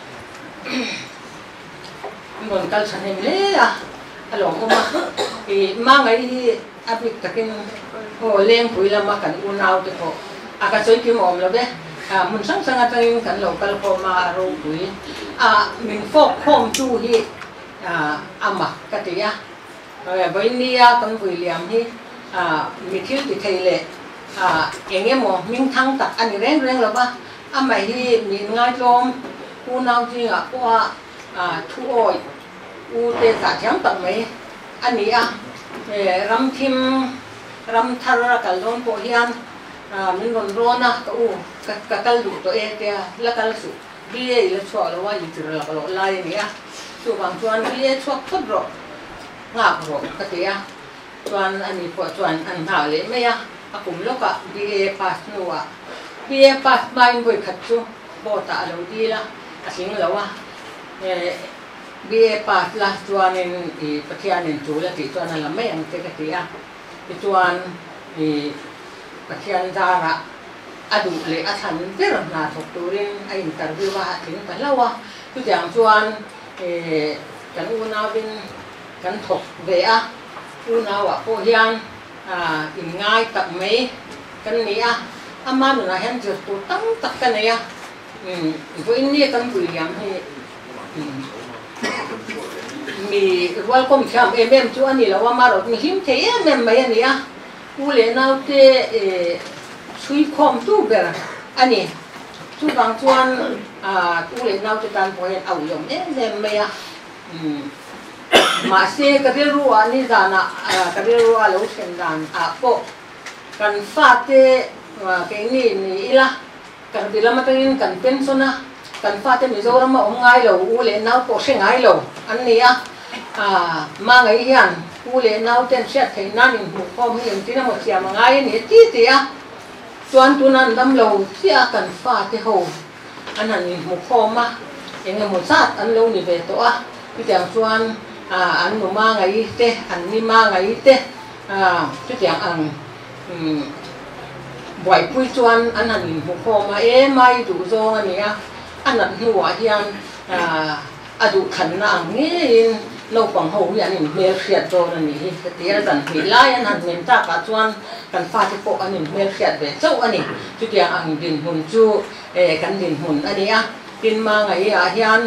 muốn cal sản hình lẽ à along không mà thì mang cái đi áp lực cái hồ lên cuối là mà cần uốn áo thì họ à cái chơi kiếm ôm là bé à một số sang trong cần lâu cal hồ mà rồi cuối à mình phô không chu hi à âm mà cái gì à với nia con vui liam hi à mi thiếu thì thầy lệ à anh em mò minh thăng tắc anh rèn rèn là ba anh mày hi mình ngay trong u nào chi à qua à thu oi u tê cả chẳng tận mấy anh ấy à ram thim ram thar ra cả lon po hian à mình còn ron à u cả cả cái lũ tụi em kia là cái lũ bia là chua là vậy chỉ là cái lỗ lai này à chua bằng chuan bia chua tốt rồi ngạc rồi cái gì à chuan anh ấy phụ chuan anh thảo lẽ mấy à à cũng lúc à bia pass nữa bia pass mai người khát chú bỏ tạ đầu đi là à xin lâu à bia pass là chuan nên thì bác sĩ nên chú là thì chuan là mấy anh cái cái gì à thì chuan thì bác sĩ ra là à đủ lẽ à thành rất là là thuộc tôi nên anh interview à thì phải lâu à tôi讲chuan thì cái u nào bên kan thok ve a u na wa po hian a in ngai tak mai kan ni a ama nu na hen ju tu tam tak kan ya um voi ni kan bui liam he mi welcome kham em em chu ani la wa ma ro mi him the em em mai ani a u le nau te e sui khom tu ber ani chu bang chuan a u le nau te tan po hen au yom em em mai a mà xe cái điều rùa này ra na cái điều rùa lâu sen dan à po kan phát thế cái này này là kan bila mà cái kan pension na kan phát thế mình rồi mà ông ngay lâu u lên nào po sen ngay lâu anh này à mà ngày hiền u lên nào tên sẽ thấy na mình một hôm hiện chỉ là một chiếc mà ngay này tí tí à tuan tuan anh đâm lâu chỉ kan phát thế hồ anh anh một hôm mà những một sát anh lâu này về tổ à cái tiếng tuan à anh mà mang ngày tết anh đi mang ngày tết à chút tiếng anh vài buổi chuan anh ăn một hôm mà em mai đủ rồi anh nhá anh ăn nhiều hiền à à đủ khẩn là anh nghe lâu bằng hậu thì anh mê khiết rồi anh nhỉ cái tiếng rằng thì lại anh ăn miếng ta cả chuan cần pha thì bộ anh mê khiết về châu anh nhỉ chút tiếng anh đình hồn chu cần đình hồn anh nhá tin mang ngày à hiền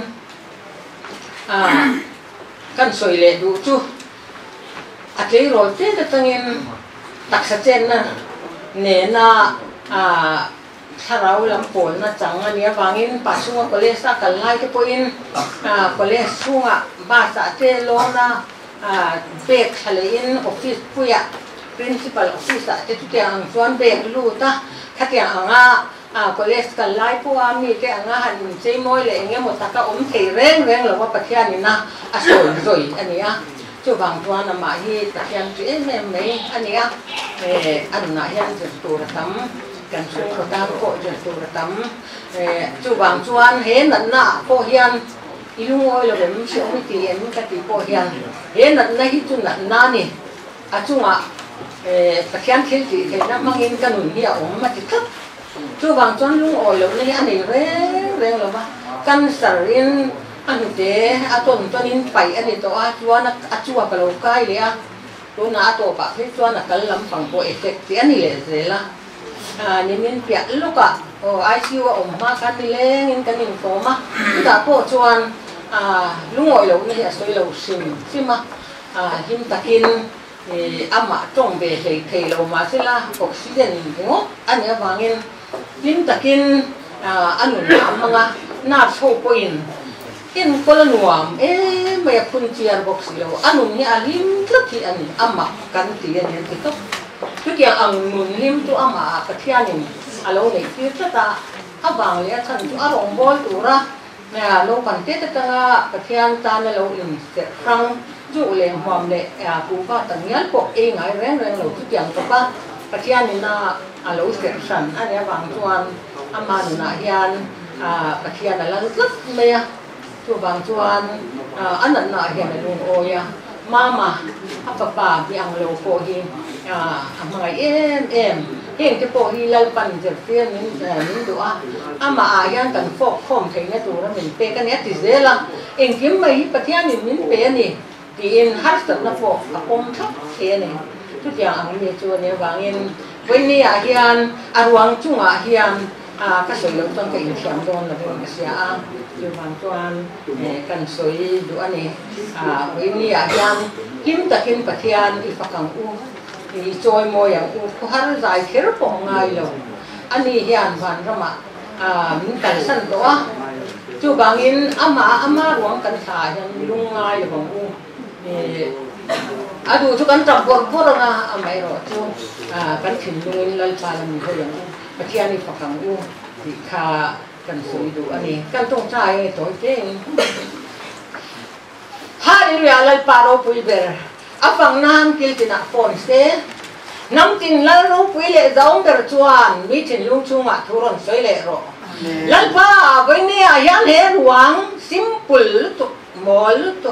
à kan soi le du chu atlei rol te ta tangin taksa chen na ne na a tharau lam pol na chang ania wangin pasunga college sa kalai te poin a college sunga ba sa te lo na a bek khalein office puya principal office te tu te ang chuan bek lu ta khatia anga à college kalai po ami te anga han sei moi le nge mo taka om thei reng reng lo wa pathian ni na a soi roi ania chu bang tuan ama hi pathian chi em em mai ania e anna hian chu tu ra tam kan chu ko ta ko chu tu ra tam e chu bang chuan he nan na po hian ilung oi lo bem chi om ti em ka ti po hian he nan na hi chu na na ni a chunga e pathian thil ti the na mangin kanun hi a om ma ti thap chú bằng chọn lung ổi lâu này anh ấy reng reng lâu ba căn sarin anh thế à tuần tuần in phải anh ấy to à chua na à chua cái lâu cái đấy à tôi na to bạc thế chua na cái lắm bằng bộ effect thì anh ấy là thế là à nên nên việc lúc à oh I C U ông mà cái đi lên nên cái nên có mà đã có chuan à lúc ngồi lâu này xoay lâu sim sim mà à him takin ama trong về thầy thầy lâu mà sẽ là oxygen ngó anh ấy vangin him takin à anh ấy làm mà nát sâu point in ko la nuam e me pun chiar box lo anu ni alim tlaki ani ama kan ti ani ti to tu kia ang nun lim tu ama ka thianin alo nei ti ta awang le chan tu arong bol tu ra me lo kan te ta nga ka thian ta na lo in se rang ju le hom le a pu ka tan yal po e ngai ren ren lo tu kiang to pa ka thianin na alo se san ani awang chuan ama na hian a ka thian la tlak me chu bang chuan an nan na hian lung oya mama papa bi ang lo po hi a mga em em heng te po hi lal pan jer fian min min do a ama a yan kan fok khom thei na tu ra min pe kan ya ti zela en kim mai pathian min min pe ni ti in har sat na fok a kom thap e ne tu ya ang ni chu ne wangin với ni a hian arwang chunga hian à các sợi lông trong cái thiam don là bên cái xia yêu hoàn toàn cần sợi đủ anh ấy à với ni à hiang kim ta kim bát hian đi phát cang u đi trôi môi à u có har dài khéo bỏng ngay lâu anh ấy hian hoàn ra mà à mình cần sẵn đó chú bang in ama ama ruang cần thả hian lung ngay là bỏng u à đủ chú cần tập bor bor na amai rồi chú à cần khinh lung lal pa làm thôi yang bát hian đi phát cang u thì kha cần soi đủ anh ấy cần trông trai tối tên Hallelujah lal paro pui ber apang nam kil tina phone se nam tin lal ro pui le daung der chuan mi tin lung chu ma thuron soi le ro lal pa với ni a yan he ruang simple to mol to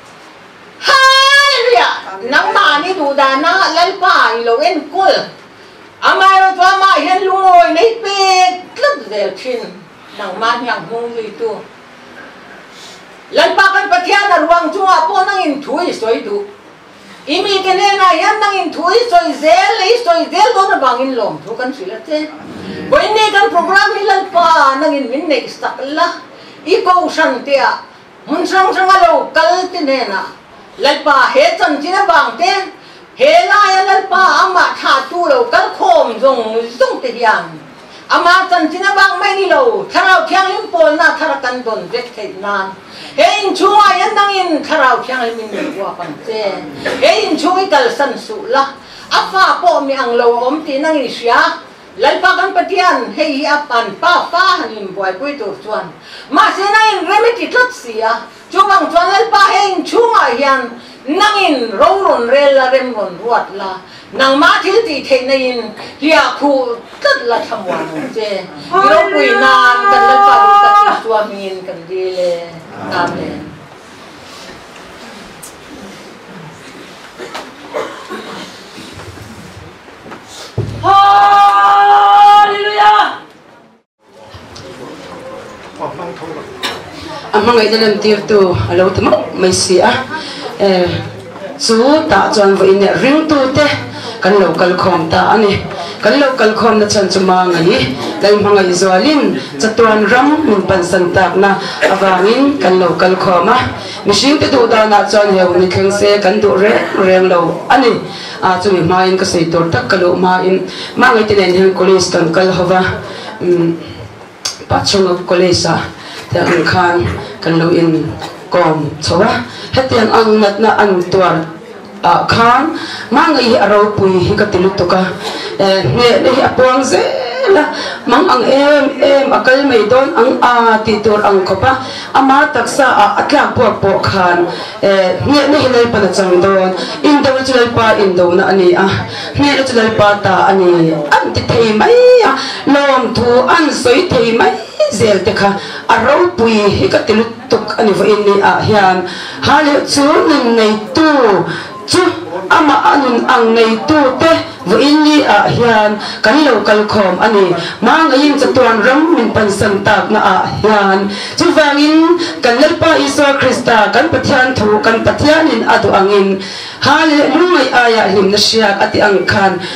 Hallelujah nam ma ni du da na lal pa lo en kul amai ro twa ma hian lungoi nei pe tluk del thin nang ma nyang hung li tu lan pa kan pathian na ruang chunga po nang in thui soi du imi ke ne na yan nang in thui soi zel le soi zel do na bang in lom thu kan sila che boi ne kan program ni lan pa nang in min nei stak la i ko san te a mun sang sang lo kal te ne na lan pa he chan china bang te he la ya lan pa ama tha tu lo kal khom zong zong te hian ama chan china bang mai ni lo tharau thiang lim pol na thara kan don vek thei nan he in chunga yan nang in tharau thiang lim in wa pan che he in chui kal san su la afa po mi ang lo om ti nang in sia lal pa kan patian he apan pa pa hanin boy pui tu chuan ma se na in remedy tlat sia chubang chuan lal pa he in chunga yan nang in ro ron rel la rem ron ruat la nang ma thil ti thei na in lia khu tat la thamwan che ro pui nan kan lal pa ta chuwa min kan dile amen Hallelujah. Amang ay dalam tir tu alo tu mak Malaysia eh su tak chuan voi ne ring tu te kan local khom ta ani kan local khom na chan chuma ngai lai mangai zualin chatuan ram mun pan san tak na awangin kan local khoma mishing te du da na chuan heu ni kheng se kan du re reng lo ani a chumi ma in ka sei tor tak kalu ma in ma ngai te nen hen college kan kal hova um pachung college a te an khan kan lo in kom chowa hetian ang nat na an tuar a khan ma ngai aro pui hi ka tilu to ka ne ne apong ze la mang ang em em akal mai don ang a ti tur ang khopa ama taksa a atlang po po khan ne ne hilai pa na chang don in do chulai pa in do na ani a ne chulai pa ta ani an ti thei mai a lom thu an soi thei mai zel te kha aro pui hi ka tilu tuk ani vo in ni a hian hale chu nin nei tu chu ama anun ang nei tu te vo in ni a hian kan local khom ani mang ayin chatuan ram min pan san tak na a hian chu wangin kan lalpa Isa Krista kan pathian thu kan pathian in adu angin hale lungai aya him na siak ati ang khan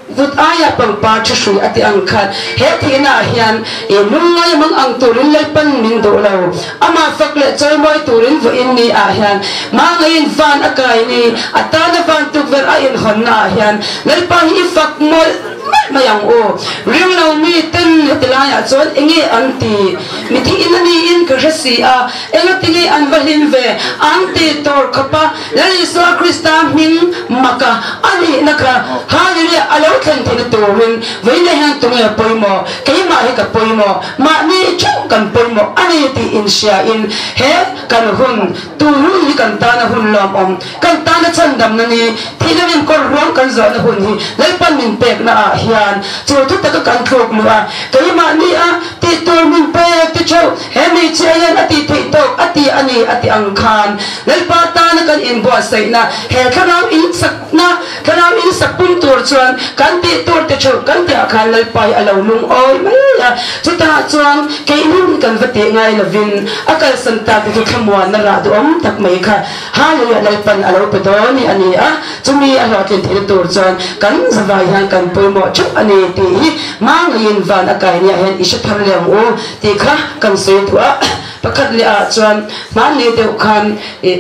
vut aya pang pa chu ati ang khat he thina hian e lungai mang ang turin lai pan min do lo ama fakle choi moi turin vo in ni a hian ma ngain van akai ni atana van tuk ver a in hon na hian lai pan i fak mol mayang o ring lo mi ten hetilaya chon engi anti mi thi in ani in ka rasi a engati an valin ve anti tor khapa lai so krista min maka ani naka hallelujah alo khan thina turin veile han tunga poimo keima he ka poimo ma ni chung kan poimo ani ti in sha in he kan hun turu ni kan ta na hun lam om kan ta na chandam na ni thina min kor rom kan zo na hun hi lai pan min pek na a hian chu tu ta ka kan thok lua keima ni a ti tur min pek ti chau he mi chayan ati thei tok ati ani ati ang khan lai pa ta na kan in bo sai na he khanam in sak na khanam in sak pun tur chuan kan ti tur te chau kan ti akhan lai pai alo lung oi mai chu ta chuan ke nun kan vate ngai lovin akal santa te khamwa na ra do om tak mai kha hallelujah lai pan alo pe do ni ani a chumi a lo ken thei tur chuan kan zawai han kan poimo chu ani ti mang in van akai ni hen isha thar lem o ti kha kan sei tua pakhat le a chuan man ni te khan e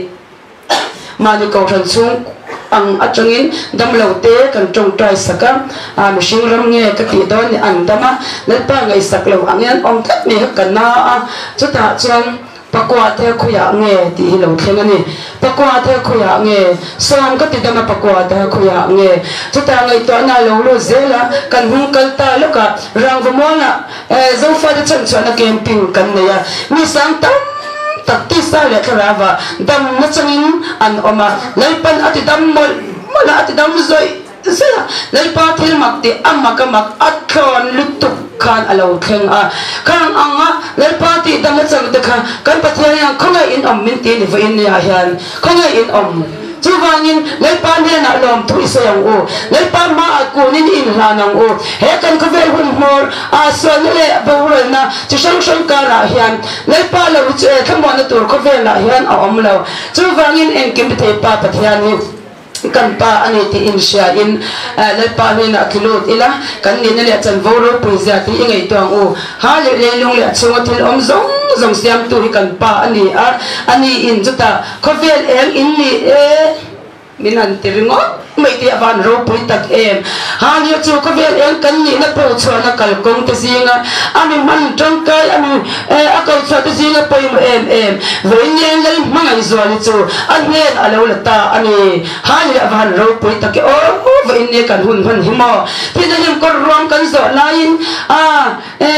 mani ko than chung ang atangin damlo te kan tong trai saka a mishing ram nge ka ti don ni an dama lepa ngai saklo angen om khat ni kan na a chuta chuan pakwa the khuya nge ti lo thlengani pakwa the khuya nge som ka ti dama pakwa the khuya nge chuta ngai to na lo lo zela kan hung kal ta loka rang vomona zo fa de chan chan camping kan ne ya ni sang tam takti sa le kharava dam na changin an oma leipan ati dam mol mala ati dam zoi zela leipa thil makti amma ka mak athon lutuk khan alo theng a khang anga leipa ti dam na chang de kha kan pathian yang khongai in om min ti ni vo in ya hian khongai in om chu wangin leipa ne na lom thui so yang o leipa ma akunin in hlanang o he kan ko vel hun mor a son le bawrol na chu sang sang ka ra hian leipa lo che thamon na tur ko vel la hian a om lo chu wangin en kim te pa pathian ni kan pa ani ti in sha in leipa ne na kilot ila kan ni ne le chan voro puja ti ingai tong o ha le le lung le chunga thil om zong zong siam tu hi kan pa ani a ani in juta ko vel el in ni e minan tiringo mai ti avan ro pui tak em han yo chu ko vel en kan ni na po chona kal kong te singa ami man tang kai ami a ko cha te singa poi mo em em ve nyen le mangai zo ni chu an nen alo la ta ani han ya avan ro pui tak o ve ne kan hun hun himo ti na nim ko rom kan zo lain a e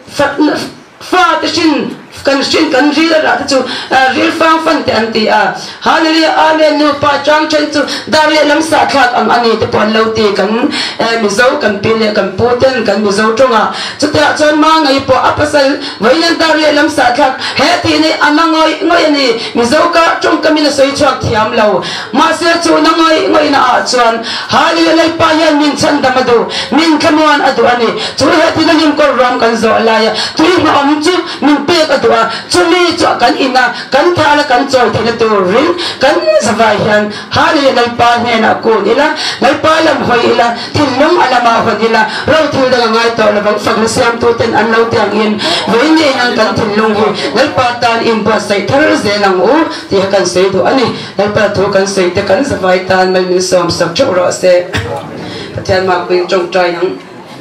fa te shin kan shin kan ri ra chu ril fang fan te anti a hallelujah amen no pa chang chen chu darle lam sa khat am ani te pon lo ti kan mi zo kan pile kan poten kan mi zo tonga chu ta chon ma ngai po apasal vailan darle lam sa khat he ti ni amangoi ngoi ani mi zo ka chong kamina soi chak thiam lo ma se chu na ngoi ngoi na a chuan hallelujah lai pa yan min chan damadu min khamwan adu ani chu he ti na nim ko ram kan zo alaya tu na om chu min pe ka chumi chu kan ina kan thala kan choi thina turin kan zawai hian hali nai pa ne na ko ila nai pa lam hoi ila thilum alama hodila ro thil da ngai to la bang fagla siam tu ten an lo tiang in veine hang kan thilung hi nai pa tan in ba sai thar ze lang u ti kan sei du ani nai pa thu kan sei te kan zawai tan mai min som sak chu ro se pathian ma kuin chong trai hang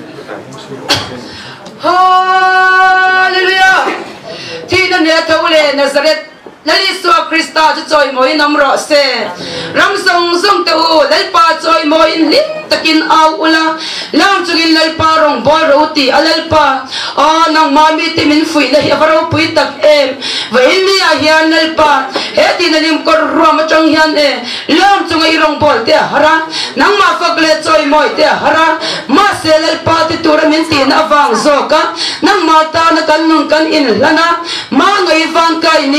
hallelujah thi na ne thole Nazareth lali so Krista chu choi moi nam ro se ram song song te u lai pa choi moi lim takin au ula lam chungin lai pa rong bol ro ti alal pa a nang mami ti min fui na hi baro pui tak em wa in ni a hian nal pa he ti na lim kor ro ma chang hian e lam chungai rong bol te hara nang ma fak le choi moi te hara ma se lal pa ti tur min ti na wang zo ka nang ma ta na kan nun kan in lana ma ngai wang kai ni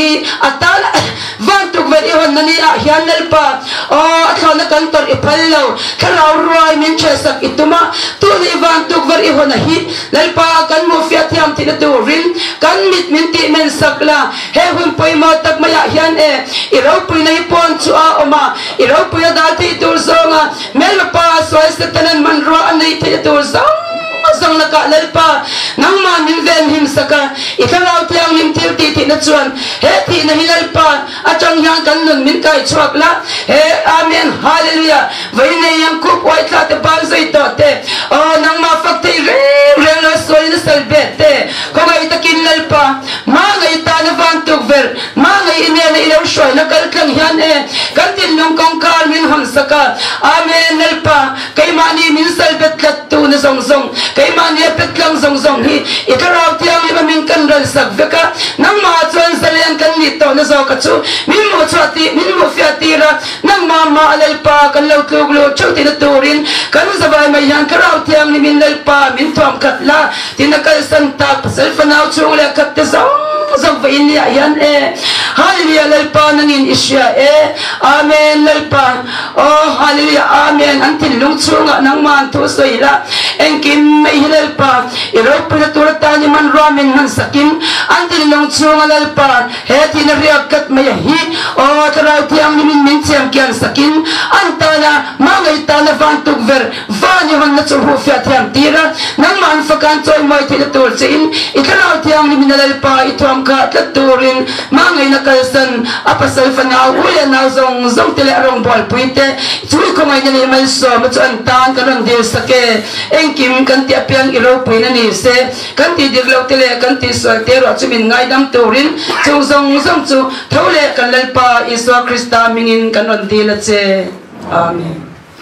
atala van tuk ver ihon nani a hian lalpa o athona kantor ipallo kharau roi min chesak ituma tu ni van tuk ver ihon hi lalpa kan mu fiat thiam tin tu rin kan mit min ti men sakla he hun poi mo tak maya hian e irau pui nei pon chu a oma irau pui da ti tur zonga melpa sois tanan man ro anei ti tur zong zong na ka lalpa nang ma min ven him saka ithalau tiang lim til ti ti na chuan he ti na hilalpa atang yang kan nun min kai chuak la he amen hallelujah vai nei yang ku kwai tla te ban zai to te o nang ma fak te re re la soi na salbe te ko ngai takin lalpa ma ngai ta na van tuk ver ma ngai ine na ilaw shoi na kal klang hian e kan tin nong kong kar min ham saka amen lalpa kai ma ni min salbe tlat tu na zong zong kai ma ni pet lang zong zong hi ikarau tiang ni min kan ral sak veka nang ma chuan salen kan ni to na zo ka chu min mo chati min mo fiati ra nang ma ma alal pa kan lo tlug lo chuti na turin kan zabai mai yang karau tiang ni min lal pa min thom khat la tinakal san ta pasal fanau chung le khat te zong zong va in ya yan e hallelujah lal pa nangin isya e amen lal pa oh hallelujah amen antin lung chunga nang man thu soila engkim mai hilal pa irop pa turata ni man ramen han sakin antin lung chunga lal pa he tin riak kat mai hi o tarau tiang ni min min chiam kian sakin antana mangai tana van tuk ver vani hon na chu hu fiat hiam tira nang man fakan choi mai thil tur chin ikarau tiang ni min lal pa itom ka tlaturin mangai na kalsan apasal fanau ule na zong zong tele rong bol puite chui ko mai ni mai so ma chu an tan kan dir sake engkim kan ti apiang iro puina ni se kan ti dirlo tele kan ti so te ro chu min ngai dam turin chu zong zong chu thole kan lal pa iso krista mingin kan on dil che amen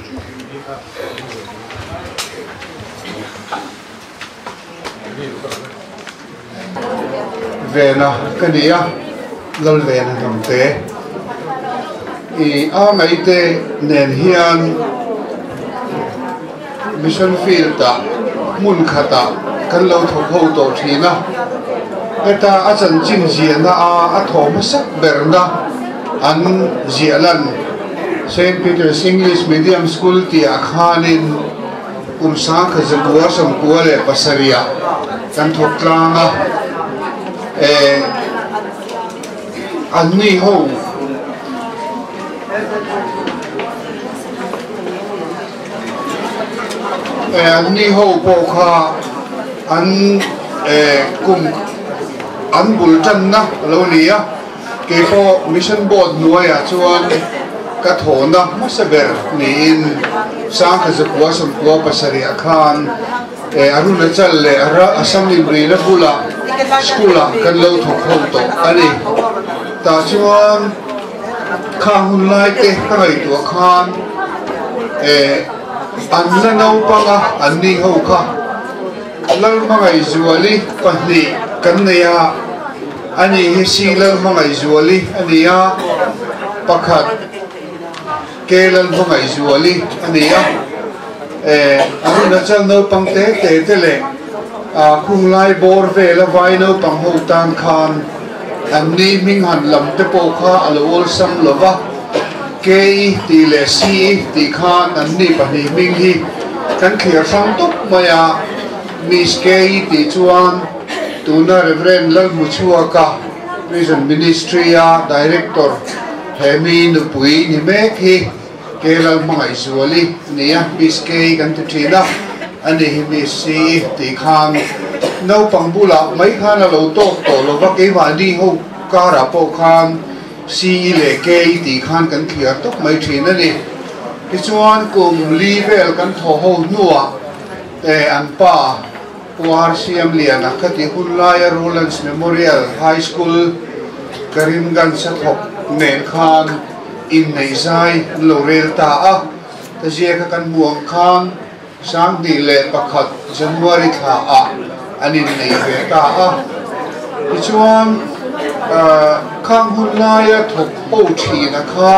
vena kania lol vena namte i a mai te nen hian mission field ta mun khata kan lo thok ho to thina eta a chan chin jiana a a thom sak berna an jialan Saint Peter's English Medium School ti a khanin umsa kha zakwa sam kuale pasaria kan thok tlanga eh anni ho eh anni ho po kha an eh kum an bul chan na lo nia ke po mission board nuaya chuan ka thona masaber ni in sang kha zakwa sam ko pasaria khan eh aruna chal le ara assembly bre la bula skula kan lo thok ho to ani ta chuan kha hun lai te kai to khan eh an la no panga an ni ho kha lal mangai zuali pahni kan neya ani hi si lal mangai zuali ani ya pakhat ke lal mangai zuali ani ya eh aruna chal no pangte te te le a khung lai bor ve la vai no pang ho tan khan an ni ming han lam te po kha alol sam lova ke ti le si ti khan an ni pa ni ming hi kan khir sang tok maya miss ke ti chuan tuna reverend lal mu chua ka prison ministry a director hemi nu pui ni me khi ke lal mangai suali nia miss ke kan tu thina ani hi si ti khan no pangbula mai khana lo to to lo va ke wa ni ho kara po khan si le ke ti khan kan thia tok mai thina ni ti chuan kum li vel kan tho ho nuwa te an pa war siam liana khati hunlaya Rollins Memorial High School Karimganj sa thok nen khan in nei zai lorel ta a ta je ka kan muang khan sang di le pakhat January tha a anin nei ve ta a chuan khang hunlaya thok po thi na kha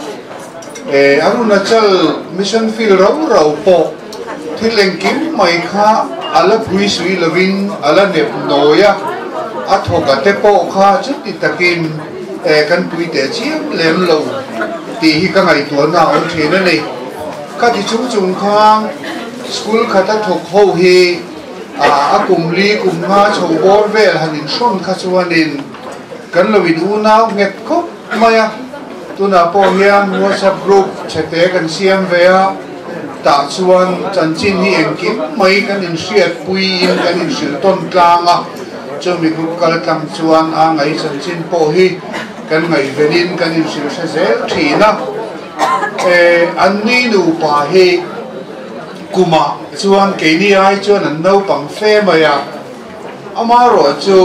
e Arunachal mission field rau rau po thileng kim mai kha ala phui sui lovin ala nep noya a thoka te po kha chuti takin e kan pui te chiam lem lo ti hi ka ngai to na on the na nei ka ti chung chung khang school khata thok ho hi a akum li kum nga chho bor vel hanin shon kha chuanin kan lo win u nau nget khop maya tuna po hian WhatsApp group chete kan siam ve a ta chuan chanchin hi engkim mai kan in hriat pui in kan in sil ton tlang a chumi group kal tlang chuan a ngai chanchin po hi kan ngai venin kan in sil se zel thina e anni nu pa hi kuma chuan ke ni ai chuan an no pang fe maya amaro chu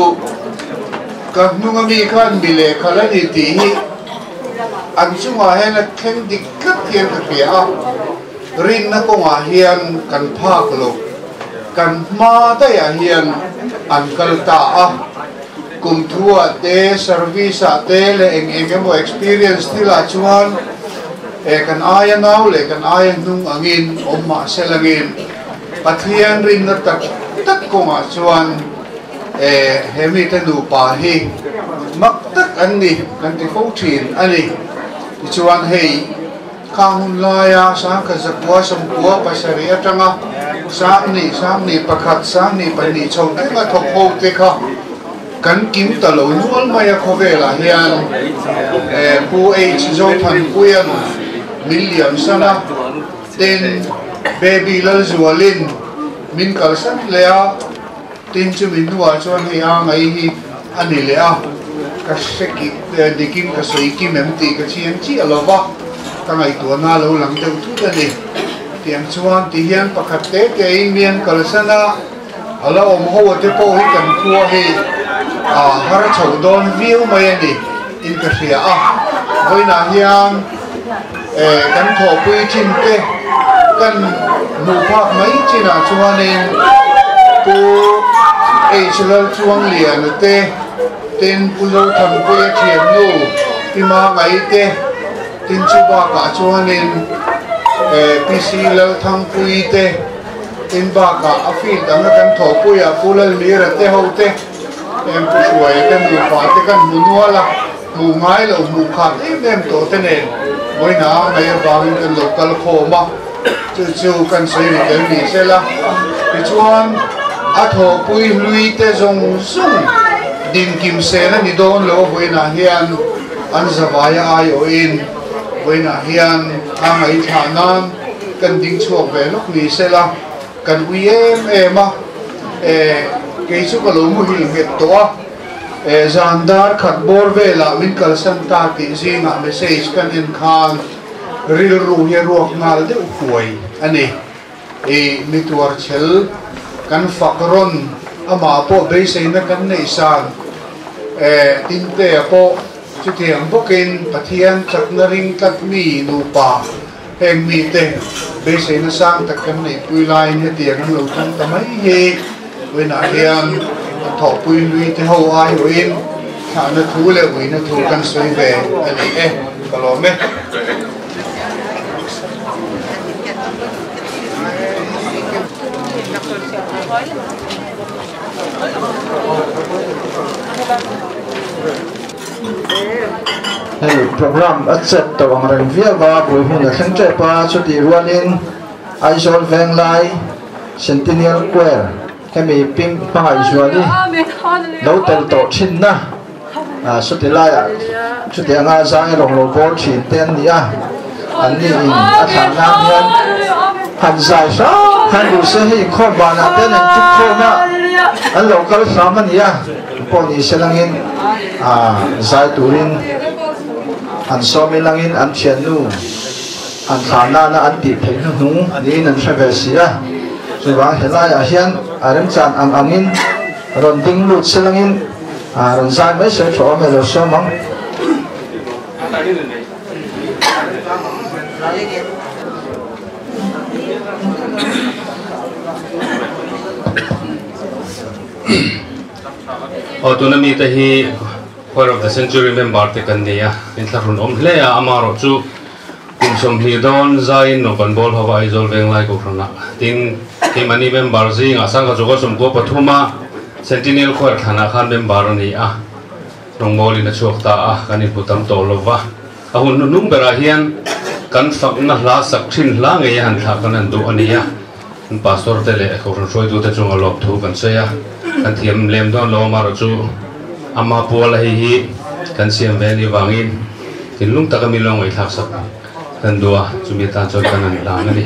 ka nunga mi khan bile khalani ti hi an chunga hena thleng dik kat hian ka pia rin na ko nga hian kan phak lo kan ma ta ya hian an kal ta a kum thua te service a te le eng eng mo experience tila chuan e kan aya nau le kan aya nung angin omma selangin pathian rin na tak tak ko nga chuan e hemi te nu pa hi mak tak an ni kan ti fo thin ani chuan hei khang laya sang ka zakwa sam kwa pasari atanga sang ni sang ni pakhat sang ni pani chong te ma thok ho te kha kan kim ta lo nual maya khovela hian e pu h zo than puyan million sana ten baby lal zualin min kalsan lea tin chu min nuwa chuan hei a ngai hi ani le a ka seki dikim ka soi ki mem ti ka chian chi alova ka ngai tu na lo lang deu thu da ni tiang chuan ti hian pakhat te te mian kalsana ala om ho te po hi kan khua hi a har chho don view mai ani in ka ria a voina hian e kan tho pui chin te kan nu phak mai china chuanin pu e chlal chuang lian te ten pulo tham pui thiam nu tima ngai te tin chu ba ka chuanin e pc lo tham pui te tin ba ka afil dang kan tho pui a pulal mir te ho te em pu suai kan nu pa te kan nu nuala mu ngai lo mu kha em em to te ne moi na ngai bang kan local khoma chu chu kan sei ni te ni se la ti chuan a tho pui lui te zong zung din kim se na ni don lo voi na hian an zawaya ai o in voi na hian a ngai thanan kan ding chuak ve lok ni se la kan ui em em a e ke chu ka lo mu hi het to a e zandar khat bor vela min kal san ta ti zinga message kan in khan ril ru he ruak ngal de upuai ani e mituar chel kan fakron ama po be sei na kan nei san e tin te po chu tiang bokin pathian chakna ring tat mi nu pa heng mi te be sei na sang tak kan nei pui lai he tiang lo thang ta mai he we na hian tho pui lui te ho ai win tha na thu le we na thu kan soi ve ani e kalo me Hey, program accept tawang rang via ba bui hun la thang che pa chuti ruanin aisol veng lai Centennial Square kami ping pa aiswali lo tel to chin na a chuti lai a chuti anga sang rong lo bor chin ten ni a an ni in a thang na hian han sai sa han du se hi kho ba na ten an chu kho na an local sam ani a po ni selangin a zai turin an somi langin an thian nu an thana na an ti thei nu ani nan thave sia chuwa helai a hian arem chan ang angin ron ding lut selangin a ron zai mai se tho me lo so mang autonomy ta hi quarter of the century member te kan dia in tharun om hle a amaro chu kum som hi don zain no kan bol hawa izol veng lai ko rona tin ki mani member zing asang ka jogo som ko pathuma Centennial Square thana khan member ni a nong moli na chuak ta a kan in putam to lova a hun nung bera hian kan fak na hla sak thin hla nge han thla kan an du ania pastor te le ko ron roi du te chung a lop thu kan seya kan thiam lem don lo ma ro chu ama pol hi hi kan siam ve ni wangin tin lung ta ka mi long ai thak sak kan dua chu mi ta chol kan an la ngani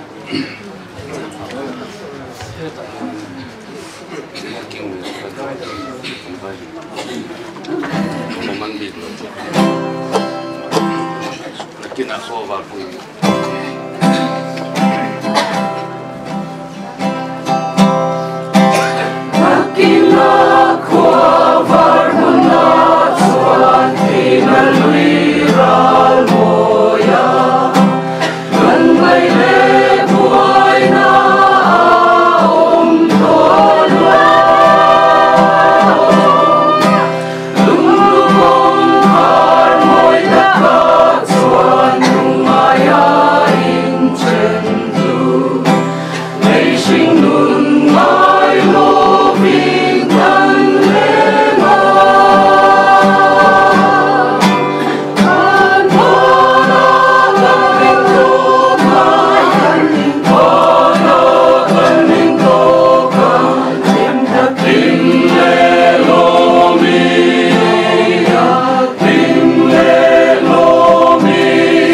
kina so va pu kina ko var huna chuan kina lui ral moya man mai le buai na om tolwa lung lung har moi ta ka chuan maya in chen du mei sing nun mai lo ving tan le ma kan mo na kan ring do mai kan ring mo na kan ring do kan tim ta tim le lo mi ya tim le lo mi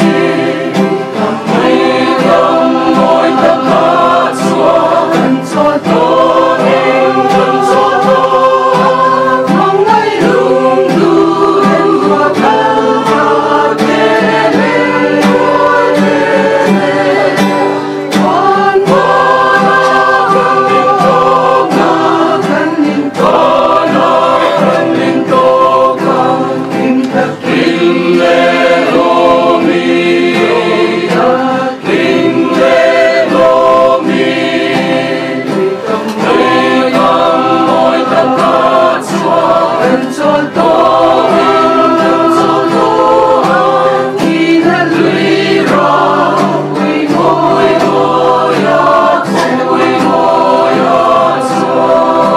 mai kam moi ta ka chuan cho to em chân cho to mong ai lung du em qua thân ta kê lê kê lê con bố na thân linh tô na thân linh tô na thân linh tô ca kim thật kim lê lô mi ya kim lê lô mi tâm nơi tâm môi ta ca chua em cho to em cho to khi đã lụy ra quy môi môi ya quy môi ya chua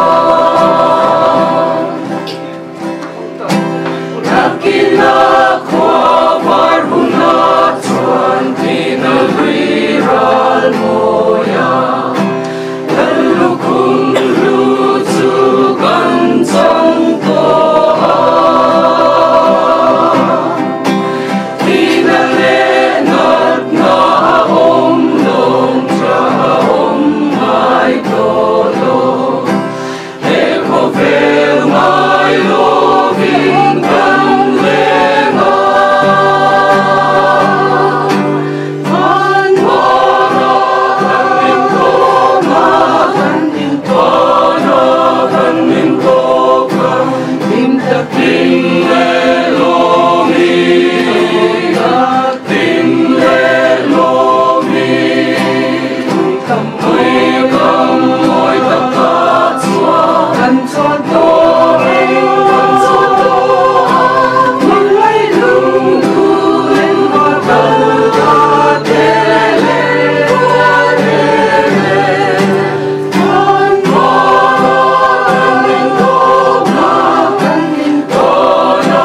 Nakina kwa var huna chuan kina lụy ral moya kan lu kung lu chu kan chang to ha kina le nat na om long cha om mai to lo he ko vel mai lo vin kan le ma kan mo na kan ling to ma kan ling to na kan ling to kan kim ta kim le lo mi ya kim le lo mi kam moi kam moi ta ka chua kan cho to em kan cho to mong ai lung du em qua thân ta kê lê kê lê con bố na thân linh tô na thân linh tô na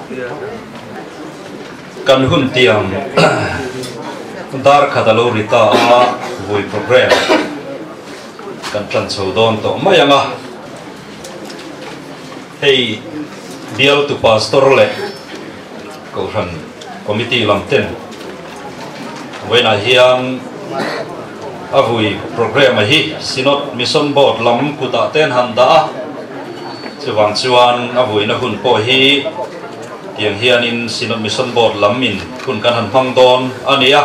kan hun tiang dar khatalorita a vui program kan tran chodon to mayanga hey bial tu pastor le ko ran committee lamten when I hiam avui program hi sinot mission board lam kuta ten handa chuwang chuan avui na hun po hi tiang hian in sinot mission board lam min kun kan han hmang don ania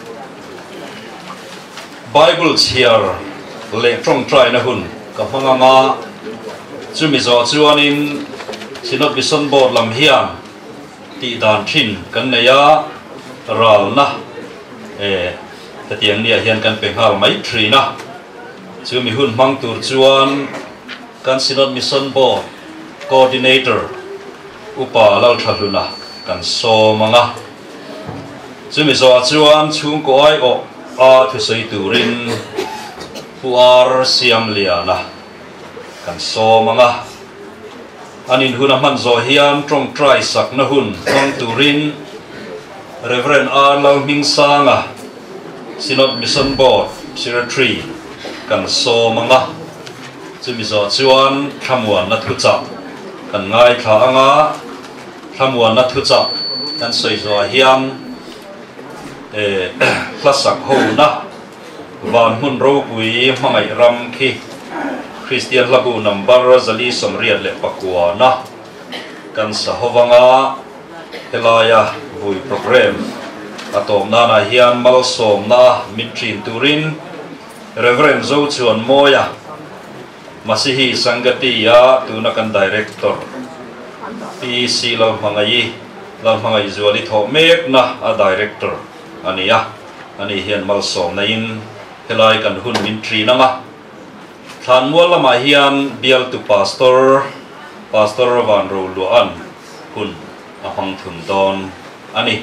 bible here le trong try na hun ka hmanga nga chumi zo chuan in sinot mission board lam hian ti dan thin kan neya ral na e ta tiang nia hian kan penghal mai thrina chumi hun hmang tur chuan kan sinot mission board coordinator upa lal thaluna kan so manga chumi zo chuan chung ko ai o a thu sei turin puar siam liana kan so manga anin huna man zo hiam trong try sak na hun hong turin reverend a lau ming sanga sinot mission board secretary kan so manga chumi zo chuan thamuan na thu cha kan ngai thla anga thamuan na thu cha kan soi zo hiam e klasak ho na van hun ro pui mangai ram khi Christian lagu number zali somriat le pakua na kan sahowanga helaya vui program atom na na hian mal som na mitrin turin reverend zo chuan moya masihi sangati ya tuna kan director P C lo mangai lo mangai zuali tho mek na a director ania ani hian mal som na in helai kan hun mitri na ma than mual lama hian bial tu pastor pastor van ro luan hun ahang thun don ani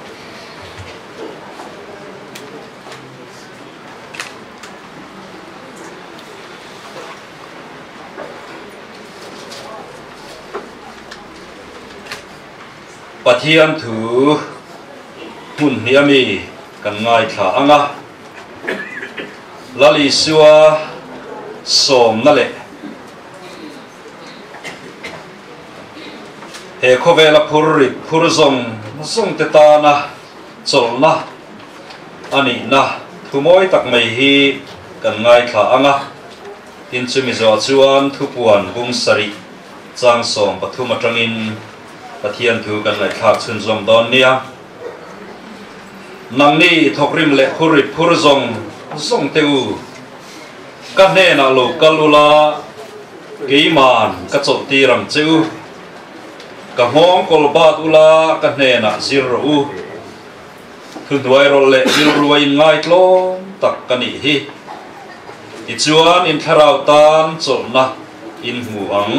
pathian thu hun hiami kan ngai thla anga lali suwa som na le he khovela phurri phurzong zong te ta na cholna ani na thumoi tak mai hi kan ngai thla anga tin chumi zo chuan thupuan bung sari chang som pathum atangin pathian thu kan lai thak chun zom don nia nangni thokrim le phurri phurzong zong teu kan ne na lo kalula keiman ka chot ti ram chu ka hong kol bat ula ka ne na zero u thu duai rol le zil ruai ngai tlo tak kani hi i chuan in tharau tan chol na in hu ang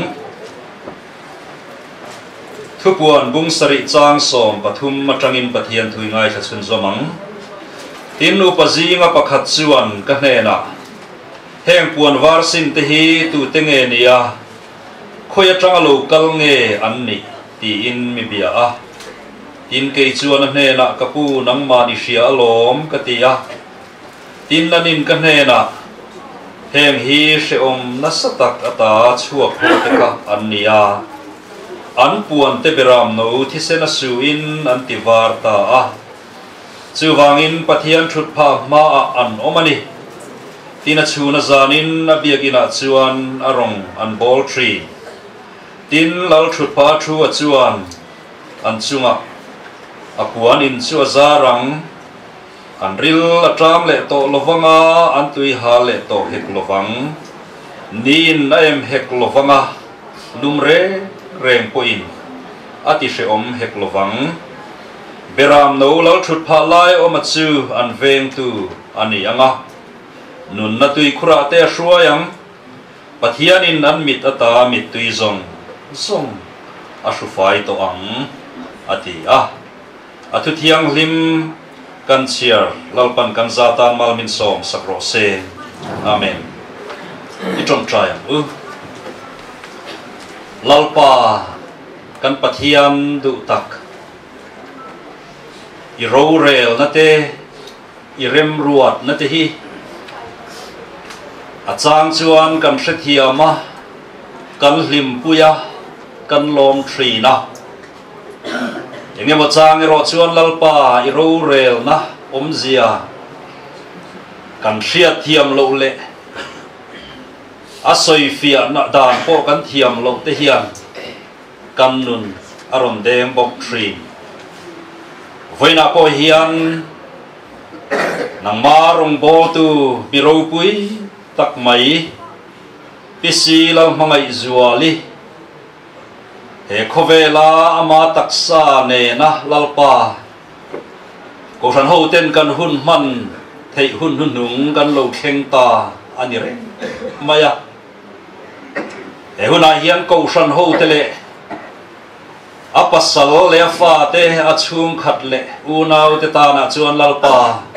thupuan bung sari chang som pathum matangin pathian thui ngai tha chun zomang tin nu pazinga pakhat chuan ka ne na heng puan var sin te hi tu te nge nia khoya tanga lo kal nge an ni ti in mi bia a tin ke chuan hne na kapu nang ma ni ria lom ka ti a tin nanin ka hne na heng hi se om na satak ata chuak ho te ka an nia an puan te beram no thi sena su in an ti var ta a chu wangin pathian thut pha ma a an omani tina chuna zanin a biakina chuan arong an ball tree tin lal thut pa thu a chuan an chunga a puan in chu zarang an ril a tram le to lovanga an tui ha le to hek lovang nin a em hek lovanga lumre reng po in ati she om hek lovang beram no lal thut pha lai om a chu an veng tu ani anga nun na tui khura te hruayang pathian in an mit ata mit tui zong zong a hrufai to ang ati a athu thiang lim kan chiar lalpan kan zatan malmin som sakro se amen i trom try u lalpa kan pathian du tak i ro rel na te i rem ruat na te hi a chang chuan kan hret hiama kan hlim puya kan lom thina engemaw chang ero chuan lalpa i ro rel na om zia kan hriat thiam lo le a soi fia na dan po kan thiam lo te hian kan nun aron dem bok thrin voina po hian nang marong bo tu piro pui tak mai pisi lam mangai zuali he khovela ama taksa ne na lalpa ko ran ho ten kan hun man thei hun hun nung kan lo kheng ta ani re maya he huna hian ko ran ho tele apasal le fa te achung khat le unau te ta na chuan lalpa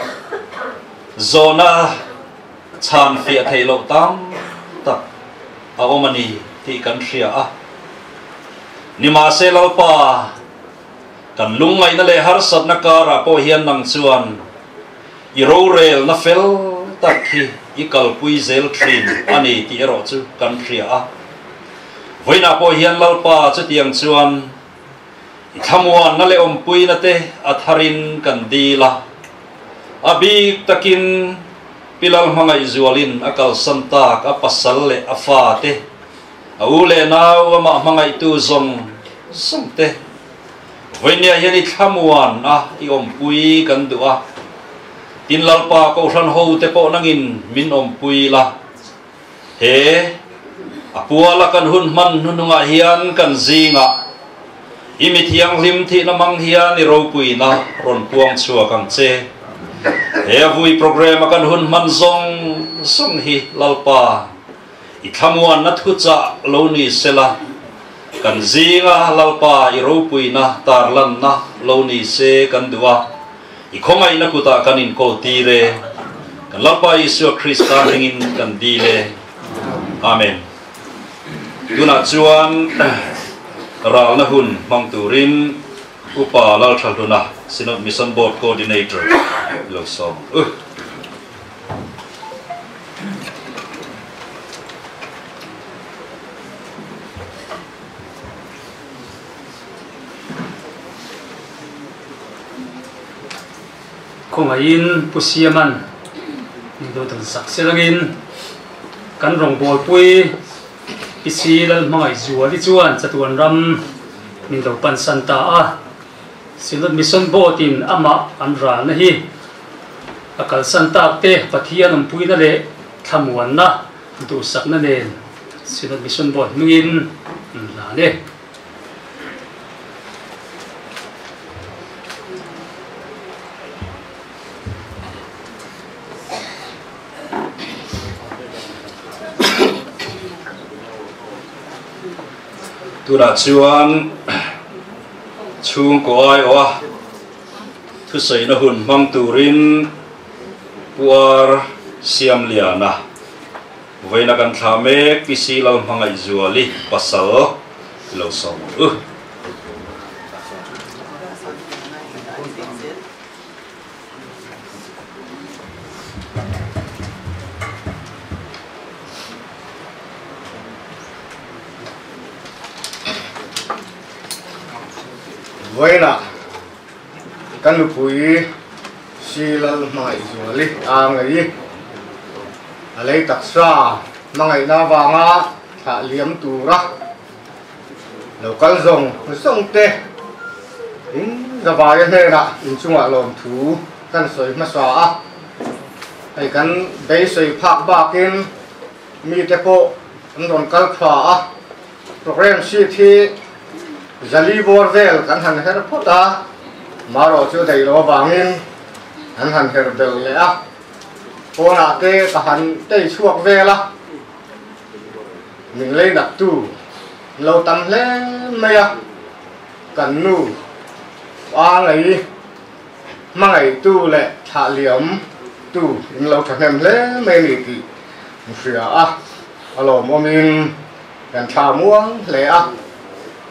zona chan fia thei lo tam tak a omani ti kan ria a ni ma se lalpa kan lungai na le har sat na kara po hian nang chuan i ro rel na fel tak hi i kal pui zel thin ani ti ero chu kan ria a voina po hian lalpa chu tiang chuan thamuan na le om pui na te atharin kan dila abi takin pilal mangai zualin akal santak apasal le afate aule naw ma mangai tu zong somte voinia hian i thamuan a i om pui kan duwa tin lalpa ko ran ho te po nangin min om pui la he apuala kan hun man hununga hian kan zinga imi thiang lim thi na mang hian ni ro pui na ron puang chua kang che he vui program kan hun man zong song hi lalpa i thamuan na thu cha lo ni sela kan zinga lalpa i ro pui na tarlan na lo ni se kan duwa i khongai na kuta kanin ko ti re kan lalpa Isu Krista hingin kan di le amen tuna chuan ral na hun mang turin upa lal thaluna Synod Mission Board Coordinator lo som uh. Kung ayin pusiaman do tan sakselangin kan rong bol pui isilal mga izuali chuan chatuan ram min do pan santa a Synod Mission Board in ama anra na hi akal santa te pathian um pui na le thamuan na du sak na ne Synod Mission Board mingin la le tuna chuan chung ko ai wa thu sei na hun mang turin puar siam liana voina kan thame pisi lam hangai zuali pasal lo som uh voina kan lupui silal mai zuali angai alai taksa mangai na wanga tha liam tura local zong song te in zawai he na in chunga lom thu kan soi ma sa a ai kan bei soi phak bakin mi te po an ron kal kha a program si thi Zali bordel kan han her pota maro chu dei lo bangin han han her bel le a pona te ka han te chuak vela min le nak tu lo tam le maya kan nu a ngai mangai tu le tha liam tu in lo thanem le me ni ki musia a alo momin kan tha muang le a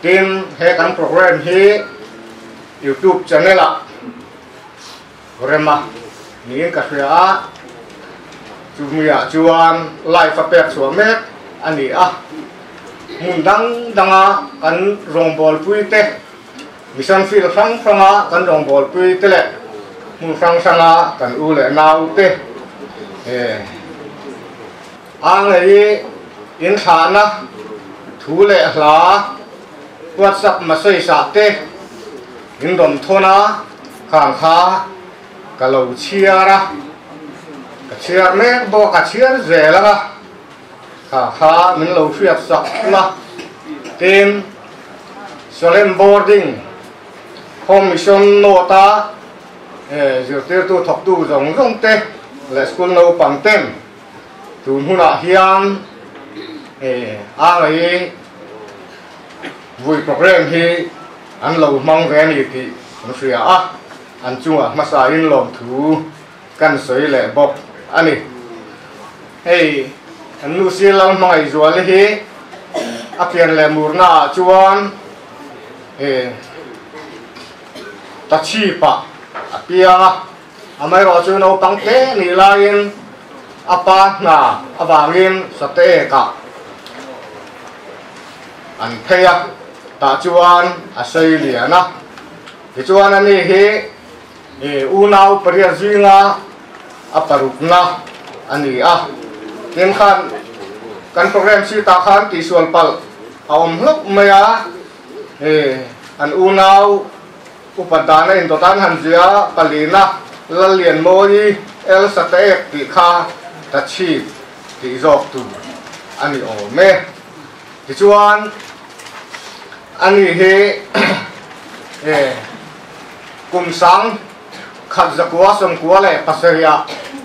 tin he kan program hi YouTube channel a rema ni ka hria chumia chuan live apek suamek ani a mundang danga kan rongbol puite mission field sang sanga kan rongbol puite le mun sang sanga kan u le nau te eh ang ei in thana thu le hla WhatsApp masai sa te in dom thona khang kha kalau chiara ka chiar me bo ka chiar zela ka kha kha min lo fiat sak la tin solemn boarding home mission nota eh zirtir tu thok tu rong rong te le school no pang tem tu huna hiam eh a ngai vui program hi an lo mang ve ni ti an ria a an chunga masa in lom thu kan soi le bok ani hey an nu si lam mai zual hi a pian le murna chuan eh ta chi pa a pia a mai ro chu no pang te ni lain apa na awangin sa te ka an theya ta chuan a sei liana ti chuan ani hi e unau paria zinga a parukna ani a tin khan kan program si ta khan ti sual pal aom hlok maya e an unau upadana in totan hanjia palina lalien moi el sate ti kha ta chi ti zok tu ani o me ti chuan ani he eh kum sang khat zakwa som kwa le pasaria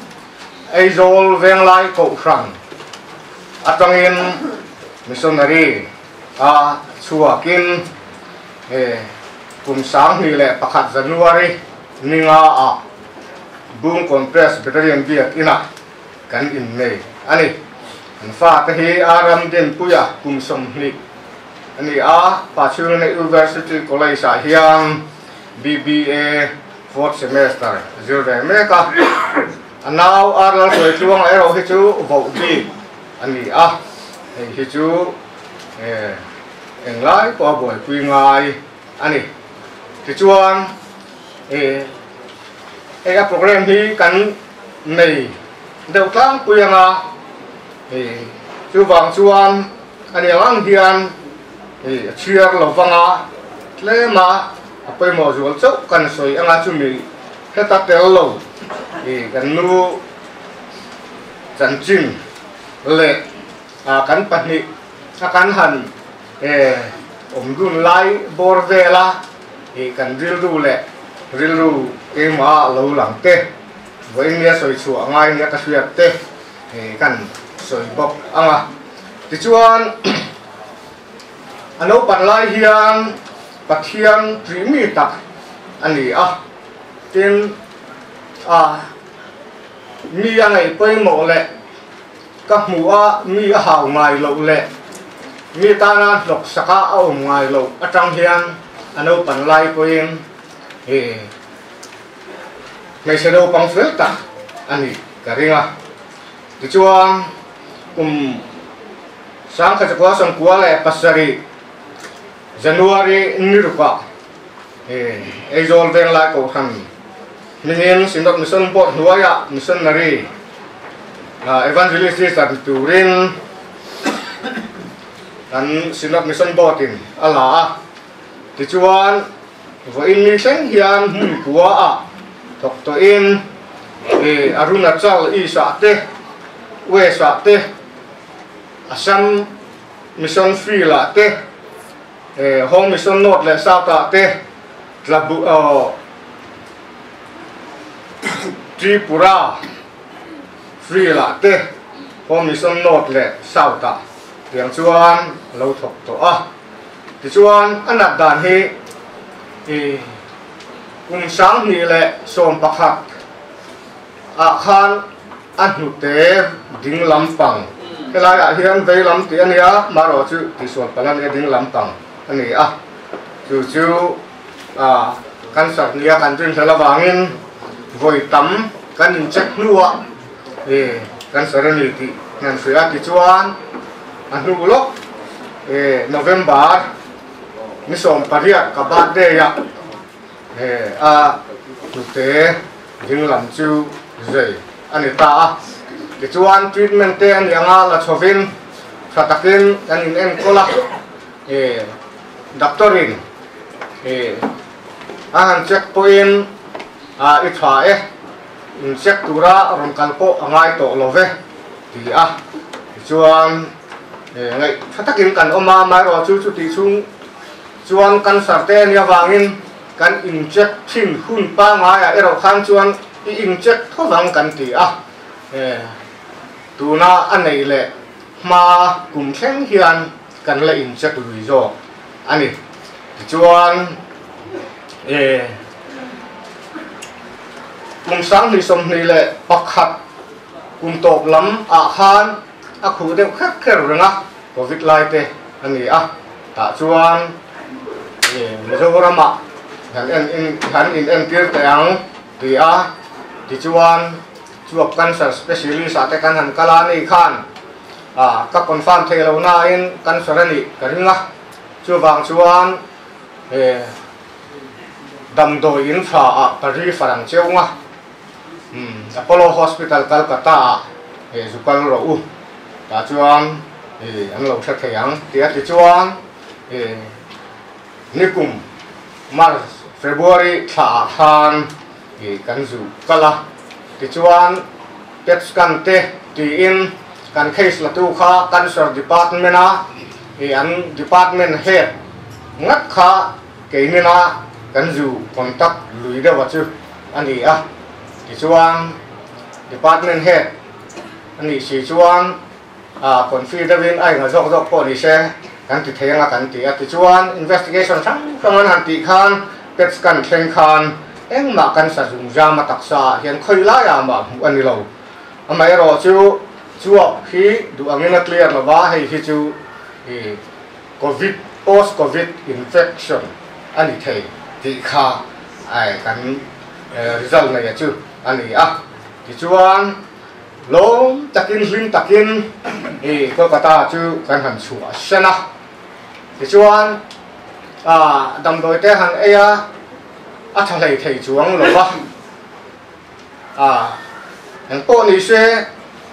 aizol veng lai ko frang atangin missionary a chuakin eh kum sang ni le pakhat January ninga a bung compress veteran biak ina kan in nei ani an fa ta hi aram den puya kum som ni ani a Pachuna University College a hiam B B A fourth semester zirve meka anau aral soi chuang ero hi chu vo bi ani a hi chu eh englai po boy pui ngai ani ti chuan eh ega program hi kan nei deu tlang puyanga eh chu wang chuan ani lang hian eh chiar lovanga tlema apai mo zual chau kan soi anga chumi heta tel lo eh kan nu chan chin le a kan pani a kan han eh om dun lai bor vela eh kan ril du le ril ru ke ma lo lang te với nia soi chu angai nia ka suat te eh kan soi bok anga ti chuan ano pan lai hian pathian primi tak ani a tin a mi angai poi mo le ka mu a mi a hau ngai lo le mi ta na lok saka a om ngai lo atang hian ano pan lai poin eh ngày sẽ đâu bằng phiếu ta anh cả riêng à thì chuang cùng sáng khai quá sang quá lại pasari January nirupa eh ezol ven lại cầu thằng mình xin đọc mission bot nuaya missionary evangelist at turin dan xin đọc mission botin ala thì chuan với in mission hian mun quá à thọc to in e Arunachal i sa te we sa te Assam mission free la te e home mission not le sa ta te tlabu o Tripura free la te home mission not le sa ta yang chuan lo thok to a ti chuan anat dan hi e kum sang ni le som pakhat a khan an hu te ding lampang helai a hian vei lam ti ania maro chu ti son palan e ding lampang ani a chu chu a kan sar nia kan tin thela wangin voi tam kan in check nuwa e kan sarani ti nan sia ti chuan anu lo e November ni som paria ka birthday ya e a tu te ding lam chu zai ani ta a ti chuan treatment te an anga la chovin thatakin kan in en kola e doctorin e an checkpoint a itha e in check tura ron kalpo angai to love ti a chuan e ngai thatakin kan oma mai ro chu chu ti chung chuan kan sarte nia wangin kan in check thin hun pa ngai a ero khan chuan i in check thowang kan ti a e tuna anei le ma kum thleng hian kan la in check lui zo ani chuan e kum sang ni som ni le pakhat kum top lam a khan a khu de khak kher ranga covid lai te ani a ta chuan e mizorama han en in han in en tir te ang ti a ti chuan chuak cancer specialist ate kan han kala ni khan à các con farm thay lâu na in căn sở này cái gì ngah chưa vàng chuan đầm đồi in phà à Paris Phang chiêu ngah Apollo Hospital Calcutta eh zukal ro u ta chuan eh an lo thla theiang tia ti chuan eh nikum March February tha khan eh kan zu kala ti chuan pet scan te ti in kan case la tu kha cancer department a e an department head ngat kha ke ni na kan zu contact lui da wa chu ani a ti chuan department head ani si chuan a confidavin ai nga jok jok po ni se kan ti thenga kan ti a ti chuan investigation sang sangan han ti khan pet scan thleng khan eng ma kan sa jung jama taksa hian khoi la ya ma ani lo amai ro chu chuak hi du angena clear la wa hei hi chu e covid post covid infection ani thei ti kha ai kan result này chu ani a ti chuan lom takin hlim takin e ko kata chu kan han chu a sena ti chuan a dam doi te han e a a thalei thei chuang lo wa a en po ni se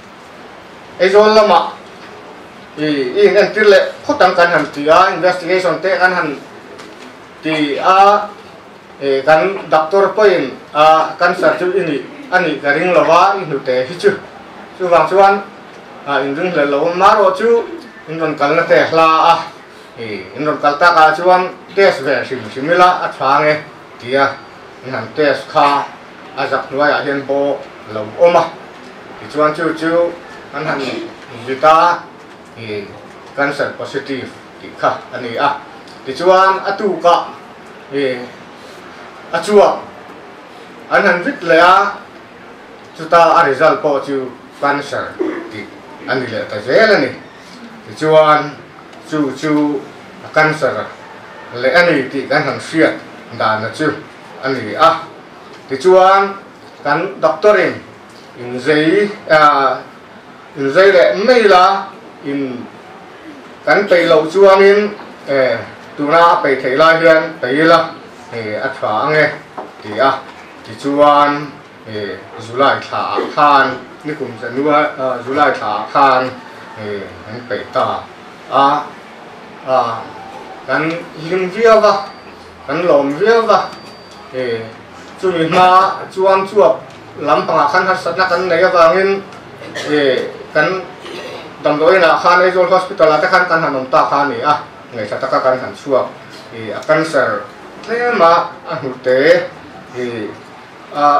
ezol lama i in en tirle khotang kan han ti a investigation te kan han ti a e kan doctor point a kan sa chu ini ani garing lawa inu te hi chu chu wang chuan a in ring le lo ma ro chu in ron kal na te hla a e in ron kal ta ka chuan test ve sim simila a thange tia in han test kha a zak nuai a hian bo lo oma ti chuan chu chu an han vita e cancer positive ti kha ani a ti chuan atu ka e a chuak an han vit le a chuta a result po chu cancer ti ani le ta zel ani ti chuan chu chu cancer le ani ti kan han fiat da na chu ani a ti chuan kan doctorin in zai a in zai le mai la in kan pei lo chuan in e tuna pei thei la hian pei la e a thang e ti a ti chuan e July tha khan ni kum janua July tha khan e an pei ta a a kan lim viawa kan lom viawa e chu ni ma chuan chuak lam panga khan har satna kan nei awangin e kan dam doi na khan Ezol Hospital ata khan kan hanom ta khan ni a ngai sa ta ka kan han chuak e a cancer tle ma a hu te e a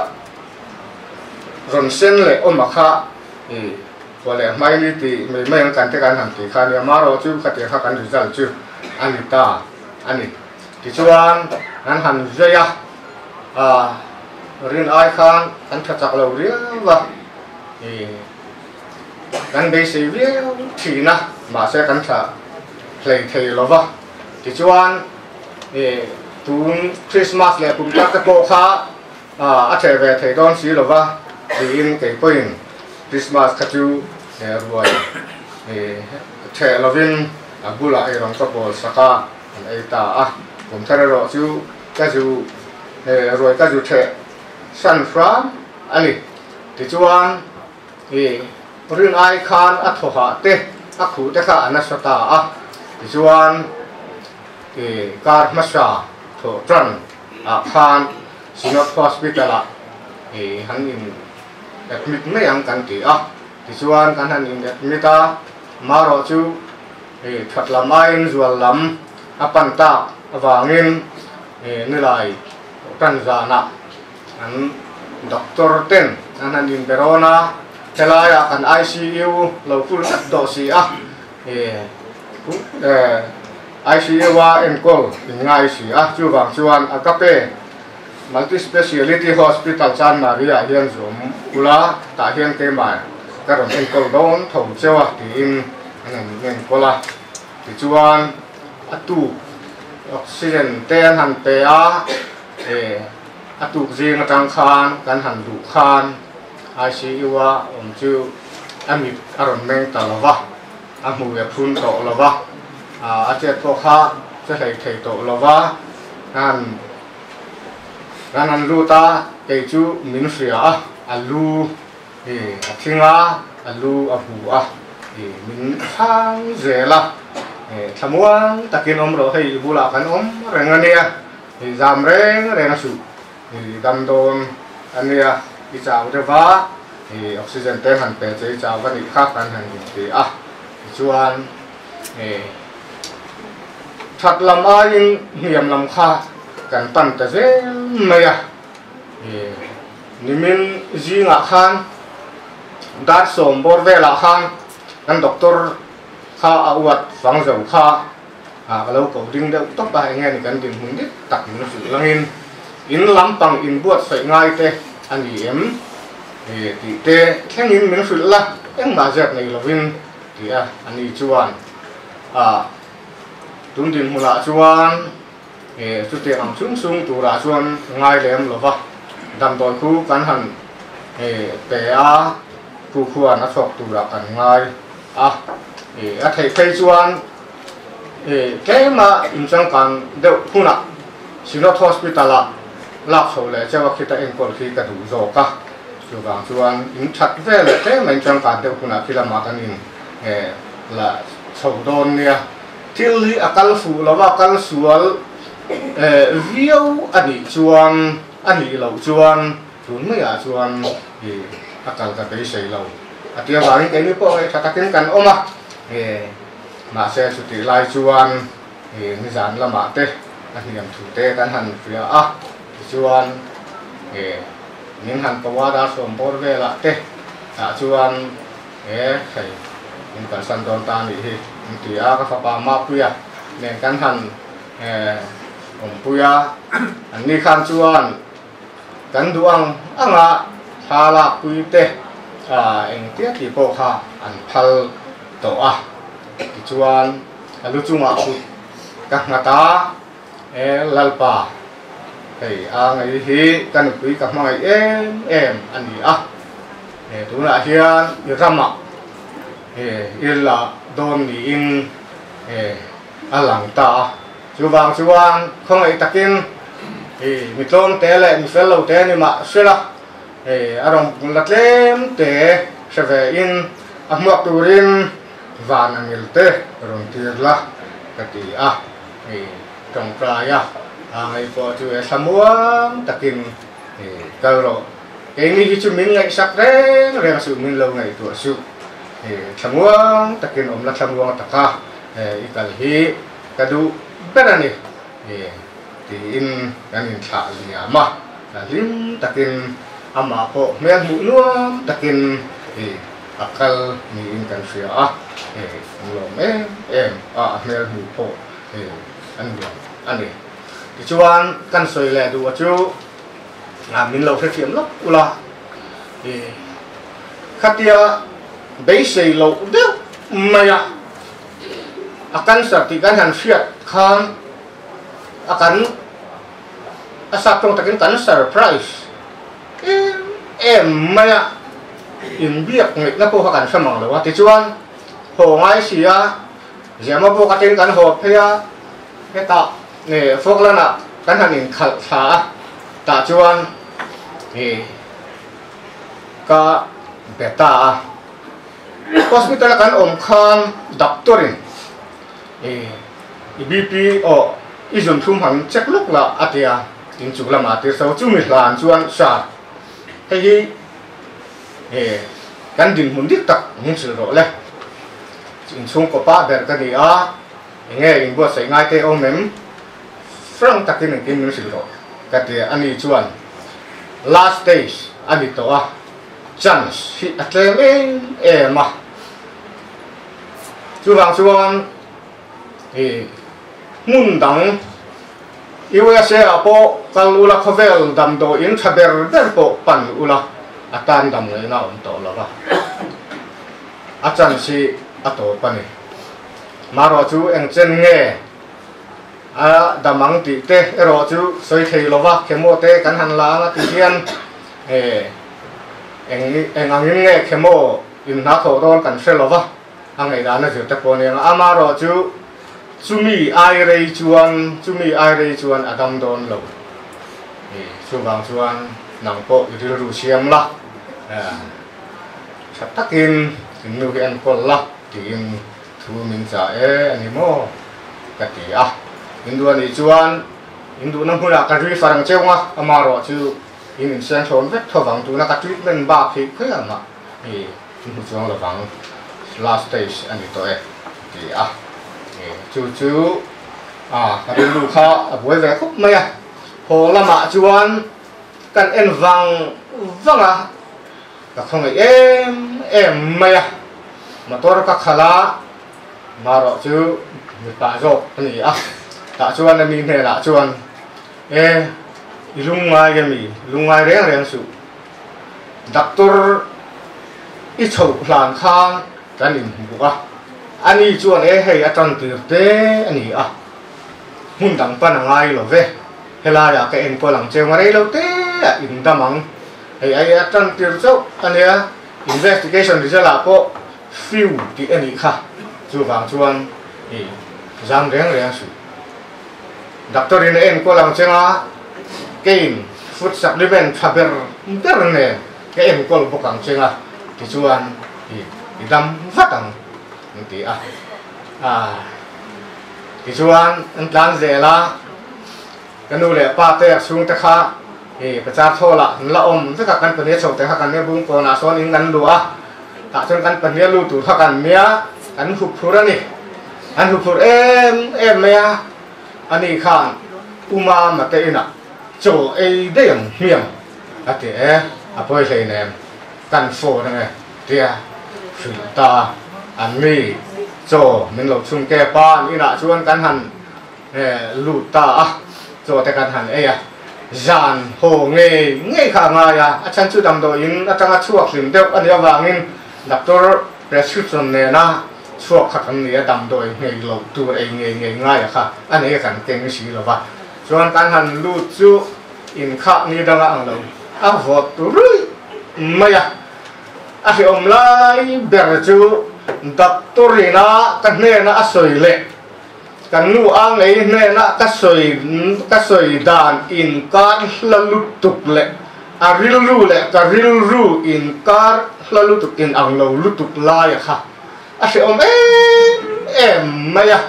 ron sen le o ma kha e wale mai li ti mai mai kan te kan han ti khan ya ma ro chu ka te kha kan result chu ani ta ani ti chuan an han zeya a rin ai khan kan tha chak lo ria wa e kan be se vi thi na ma se kan tha play thei lo wa thì chuan tun Christmas le kum tak ko kha a che ve thei don si lova thì in cái point Christmas kha chu ne ruai che lovin abula ai rong ko saka an ai ta a kum thara ro chu ka chu ruai ka chu che san fra ani thì chuan e rin ai khan a thoha te a khu te kha anasata a thì chuan e kar masha tho tran a khan Sinot hospital a e han in admit me ang kan ti a ti chuan kan han in admit a maro chu e that lamain zual lam apan ta awangin e nilai tan zana an doctor ten an han in berona telaya kan I C U lo full do si a e I C U wa enkol in ngai si a chu wang chuan a kape multi speciality hospital San Maria hian zum ula ta hian ke mai karon enkol don thom chewa ti in an nen kola ti chuan atu oxygen ten han pe a e atu jing atang khan kan han du khan I C U wa om chu amit aron meng talawa amu ya phun to lawa a chet ko kha che thei thei to lawa an ranan luta ke chu min fria alu e athinga alu abu a e min thang zela e thamuang takin om ro hei bula kan om rengania e jam reng reng su e dam don ania i chau de va e oxygen te han pe che chau kan i khak kan han ti a chuan e that lam a in hiam lam kha kan tan ta ze maya e nimin zinga khan dar som bor vela khan kan doctor kha awat fang zau kha a lo ko ding de tok ba nge ni kan din hun dit tak ni su langin in lampang in buat sai ngai te ani em e ti te thengin min su la eng ma zat nei lovin ti a ani chuan a tun din mula chuan e chu te ang chung sung tu ra chuan ngai lem lova dam doi khu kan han e pe a khu khuan a chok tu ra kan ngai a e a thei thei chuan e ke ma in chang kan de phuna Sinot hospital a lak so le chawa khita enkol khi ka du zo ka chu wang chuan in that ve le ke ma in chang kan de phuna khila ma kan in e la chho don nia til hi akal fu lova kal sual e viau ani chuan ani lo chuan chun mai a chuan e akal ka pe sei lo atia wang ke ni po e thatakin kan oma e ma se su ti lai chuan e ni zan lama te a hiam thu te kan han fria a chuan e nin han pawa da som bor ve la te a chuan e thei in kan san don ta ni hi ti a ka fa pa ma puya nen kan han e om puya an ni khan chuan kan duang anga thala pui te a eng tia ti po kha an phal to a ti chuan alu chunga khu ka ngata e lalpa hei a ngai hi kan pui ka mai em em ani a e tu na hian i rama e illa don ni in e alang ta chu wang chuan không ai takin e mi ton te le mi fel lo te ni ma sela e arong latlem te seve in ahmuak turin van angil te rong tirla kati a e trong praya ai po chu e samuang takin e kauro ke ni hi chu min ngai sak reng reng su min lo ngai tu su e samuang takin om la samuang taka e ikal hi kadu berani e ti in kan in tha lia ma lim takin ama po mel mu nuam takin e akal ni in kan sia a e lo em em a mel mu po e an ani ti chuan kan soi le du chu a min lo the thiam lok ula e khatia bei sei lo de maya akan serti kan han fiat khan akan asap trong takin kan surprise em em maya in biak ngai na po hakan samang lo ti chuan ho ngai sia jama po katin kan ho phia heta ne foklana kan hanin khal tha ta chuan e ka beta hospital kan om khan doctorin e B P o izon thum han check luk la atia in chu lama ti so chu mi hlan chuan sa hei e kan din mun dik tak mun su ro le in chung ko pa ber ka ni a nge in bo sai ngai te o mem front takin kin mun su ro ka te ani chuan last days ani to a chance hi atlem en e ma chu wang chuan e mun dang iwa se apo kal ula khovel dam do in thaber ber po pan ula atan dam le na on to la ba achan si ato pani maro chu eng chen nge a damang ti te ero chu soi thei lo wa khemo te kan han la nga ti hian e eng eng ang nge khemo in na tho don kan se lo wa angai da na ju te po ne amaro chu chumi ai rei chuan chumi ai rei chuan adam don lo e chu bang chuan nang po ri ru siam la à sắp tắc in in nu hian kol la ti in thu min cha e ani mo ka ti a in du ani chuan in du nang hula ka ri farang cheunga amaro chu in sen thon vet tho wang tu na ka treatment ba phi khia ma e in chuang la wang last stage ani to e ti a chú chú à cái đường kha ở buổi về khúc mày à hồ la mạ chuan cần en vàng vàng à cả không phải em em mày à mà tôi các khala mà rồi chú người ta rồi cái gì à ta chuan là mình này là chuan ê lung ngay cái gì lung ngay rèn rèn su doctor ít chậu làm khang cái gì cũng à ani chuan e hei atan tir te ani a mun dang pa na ngai lo ve hela ya ka en ko lang che ngai lo te in damang hei ai atan tir chau ania investigation ri la ko fiu ti ani kha chu wang chuan e jang reng reng su doctor in en ko lang chenga kein food supplement thaber ber ne ke en ko bokang chenga ti chuan i dam fatang ti a à ti chuan an tlan ze la kanu le pa te sung te kha e pa cha tho la la om te ka kan pa ne chho te kha kan ne bung ko na son in kan lu a ta chon kan pa ne lu tu kha kan mia kan hu phura ni an hu phur em em mea ani khan uma ma te ina cho e de yang hiam a te a poi sei nem kan fo ne tia sui ta anh mi cho mình lộc chung kê pan ina chuan kan han lu ta cho te kan han e ya jan ho nge nge kha nga ya a chan chu dam do in a tanga chuak lim deuh ani awangin doctor prescription ne na chuak kha kan ni dam do nge lo tu e nge nge nga ya kha ani kan keng si lo ba chuan kan han lu chu in kha ni danga ang lo a vot tu rui maya a hi om lai ber chu doctorina kan ne na asoi le kan nu ang ei ne na ka soi ka soi dan in kan la lutuk le a ril ru le ka ril ru in kar la lutuk in ang lo lutuk la ya kha a se om em em maya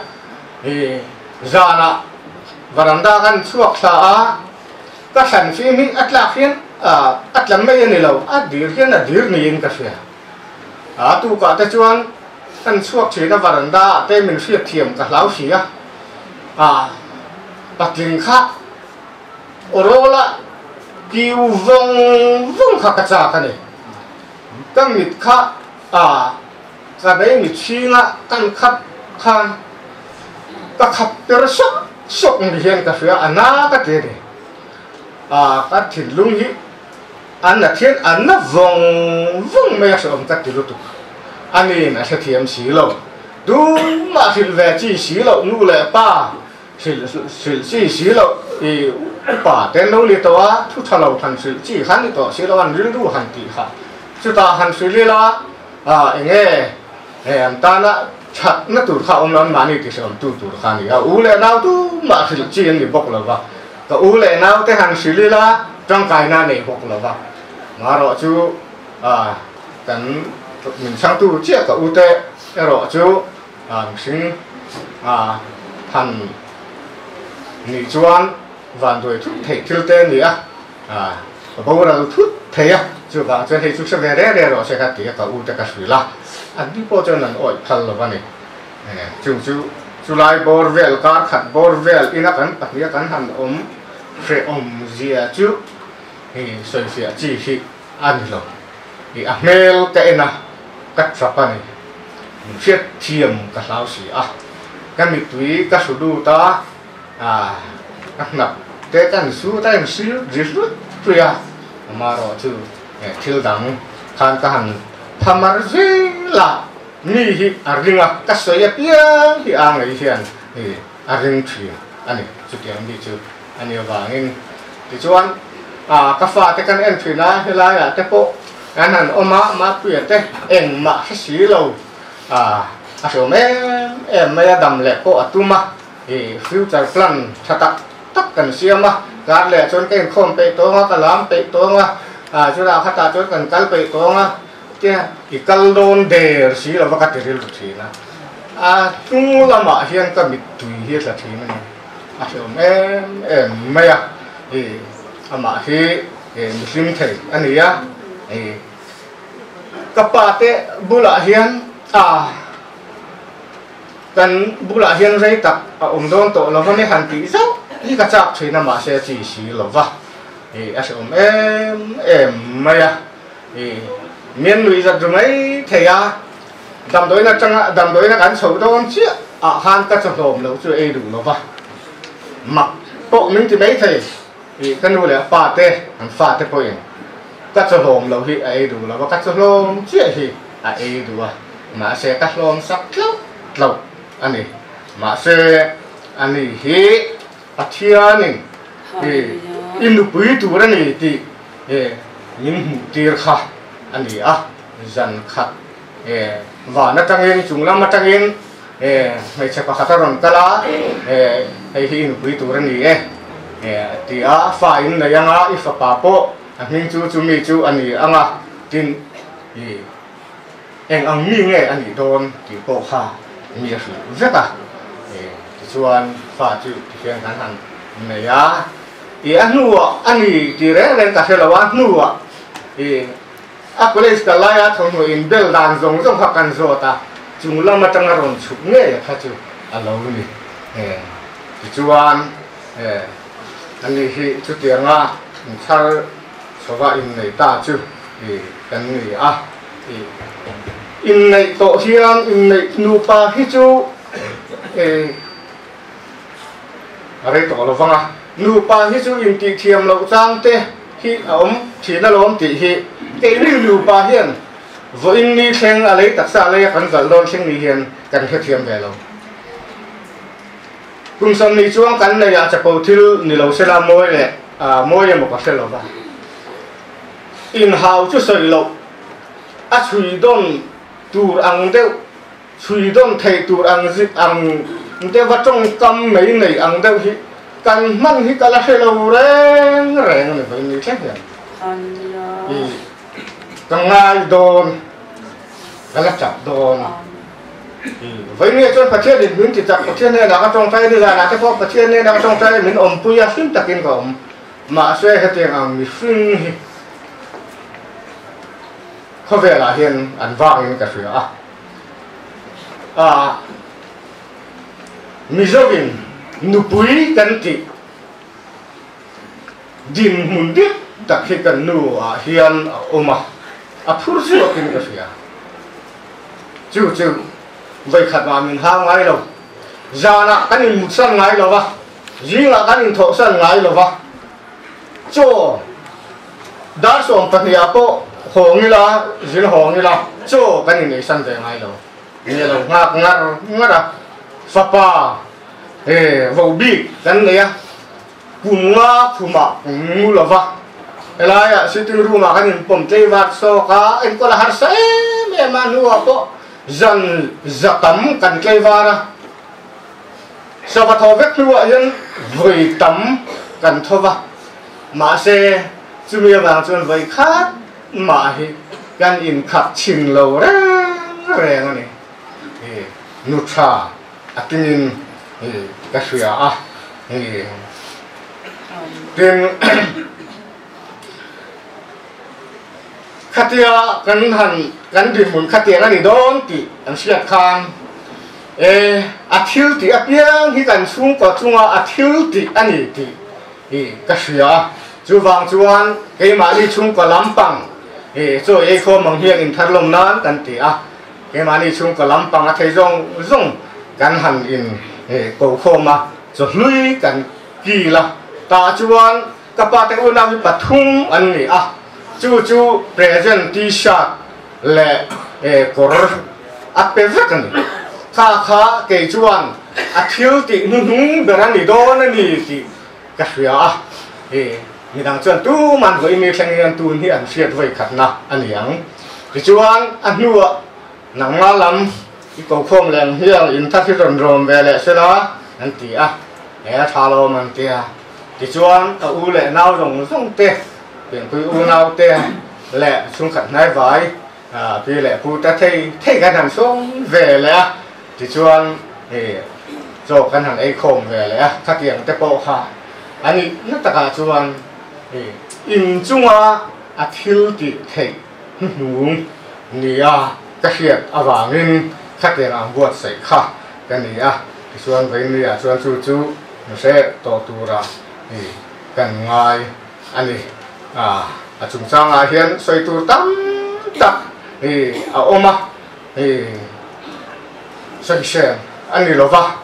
e zana varanda kan chuak sa a ka san fi mi atla khian a atlam mai ni lo a dir khian a dir ni in ka sia a tu ka ta chuan kan chuak thina varanda te min fiat thiam ka hlau sia à patling kha orola kiu vong vong kha ka cha ka ni kam mit kha à ka be mit chinga kan khap khan ka khap per sok sok ni hian ka fia ana ka te de à ka thin lung hi an na thian an na vong vong me so om ka ti lu tu ani na sa thiam si lo du mà thịt về chi xí lậu nu lệ pa xí xí chi xí lậu thì pa tên lâu liệt toa thu thà lậu thành xí chi hắn đi toa xí lậu hắn riêng du hắn tì ha chúng ta hắn xí li la à nghe em ta na chặt nó tụt khao ông non mà đi thì sớm tụt tụt khao đi à u lệ nào tu mà thịt chi anh đi bóc là va cái u lệ nào thế hắn xí li la trong cái na này bóc là va mà rồi chú à cần mình sang tu chia cái u tê rồi chú à sinh à thành nị chuan vạn tuổi thút thể thiêu tên gì á à bao giờ thút thể á chú bạn cho thấy chú sẽ về đấy rồi sẽ cái tiếng cái u tê cái suy la anh đi bao giờ nên oi khăn là vậy này chú chú chú lại bor vel car khát bor vel ina kan bắt nia kan han om free om zia chú thì soi phía chỉ khi anh lo thì amel cái na cắt sập này phiết thiềm cả lão sĩ à cái mít túy cái số đu ta à các nạp cái cái số ta em xíu gì chút thôi à mà rồi chứ thiếu đắng khan cái hàng tham ăn gì là ni hi à riêng à cái số ya pia thì ăn cái gì thì à riêng chuyện anh này chút tiền đi chứ anh yêu vàng thì cho anh à cái pha cái cái em chuyện na hay là à cái bộ anh hẳn ôm má má tuyệt đấy em má xí lâu à à số mấy em mấy đầm lệ có ở tu mà thì future plan thật tất tất cần xem mà cái lệ cho cái không bị tối mà cái làm bị tối mà à chúng ta phát ta cho cần cái bị tối mà chứ thì cái lon đề xí là vắt cái điều gì nè à tu là mà hiện cái bị tùy hiện là gì này à số mấy em mấy à thì à mà thì Muslim thầy anh ấy á thì kapate bula hian à kan bula hian rei tak a um don to lo vani han ti zo hi ka chap thina ma se chi si lo va e a som em em maya e miền núi giật rồi mấy thầy à đầm đối là trăng đầm đối là cán sầu đâu chi à han ka chap lom lo chu e du lo va mặc bộ mình thì mấy thầy thì cái nuôi là pha tê han pha tê po cắt cho lom lâu hi ai đủ là có cắt cho lom chia hi ai đủ à mà sẽ cắt lom sắc lâu lâu anh này mà sẽ anh này hi bắt thiên này thì in được bưởi đủ rồi này thì những tiền khá anh này à dần khát và nó tăng lên chúng lắm nó tăng lên mấy chiếc khát rồi cả lá hay hi in được bưởi đủ rồi này thì à phải in này anh à if pa po anh chú chú mi chú anh ấy anh à tin thì anh anh mi nghe anh ấy đón thì bộ ha mi là rất à thì chú anh phải chú thì anh hắn này á thì anh nuo anh ấy thì đấy lên cả là anh nuo thì ác quên cái lại á thằng người in bel đàn giống giống học ăn rồi ta chúng làm mà tăng rồi chụp nghe là chú anh lâu đi thì chú anh anh ấy thì chú tiếng à sao so va in này ta chứ thì cái này à thì in này tổ hiền in này nu pa hi chu ê ở đây tổ là vâng à nu pa hi chu in ti thiam lâu trang te hi ống thì nó lom ti hi cái này nu pa hiền với in ni khen ở đây tất cả đây cần cần lon khen ni hiền cần hết thiam về lâu cùng xong ni chuang cần này à chập bầu thiêu ni lâu sẽ làm môi này à môi một cái sẽ lâu ba in hào chú sợi lộc, à chui don tour ăn đeo, chui don thầy tour ăn gì ăn đeo vào trong cam mấy này ăn đeo hi, can mang hi cả là sẽ lâu reng reng này phải như thế này, càng ngay don, cả là chặt don, vậy nên cho phát triển mình chỉ chặt phát triển này là cái trong tay đi ra là cái phát triển này là cái trong tay mình ôm bùi à phim takin còn mà sẽ hết tiền ăn phim có vẻ là hiện ăn vàng cái gì à à Mizorin nupui kan ti din mundit tak hi kan nu a hian oma a phur su kin ka sia chu chu vai khat ma min ha ngai lo zana kan in mutsan ngai lo wa jinga kan in tho san ngai lo wa cho dar som pahnia po hong ila zin hong ila cho kan in san de ngai lo ni lo ngak ngar ngara fapa eh vô bi kan ne ya kunga phuma ngulova elaya sitting room kan pom teiwat so ka en ko la har sa me manu apo zan zakam kan teiwara sabatho vek nuwa yan voi tam kan thova ma se chumia ba chon voi khat ma hi kan in khat chin lo ra re ngani e nutra atinin e kasuya a e den khatia kan han kan di mun khatia ngani don ti an siat khan e athil ti apiang hi kan sung ko chunga athil ti ani ti e kasuya chu wang chuan ke ma ni chung ko lampang e cho e kho mang hian in tharlom nan kan ti a ke ma ni chung ko lampang a thei jong jong kan han in e ko kho ma cho hlui kan ki la ta chuan ka pa te u na vi pathum an ni a chu chu present t-shirt le e kor a pe vek ani kha kha ke chuan a thil ti nu nu beran ni don ani ti ka hria a e mi dang chuan tu man voi mi thleng yan tu ni an hriat voi khat na ani ang ti chuan a hnuwa nang ma lam i ko khom leng hiang in tha thi ron rom ve le sela an ti a e tha lo man ti a ti chuan a u le nau rong rong te biển quy u nau te lệ xuống khẩn nai vải à vì lệ pu ta thấy thấy cái hàng xuống về lệ thì chuan thì cho cái hàng ấy khom về lệ các kiện te bộ ha anh nó tất cả chuan thì in chung à à thiếu thì thấy nuông ni à cái hiện à vàng in các kiện ăn vượt sấy kha cái ni à thì chuan với ni à chuan chu chu nó sẽ tổ tu ra thì cần ngay anh à à chúng sang à hiện xoay tu tam tak thì à oma thì xoay xem anh đi lo va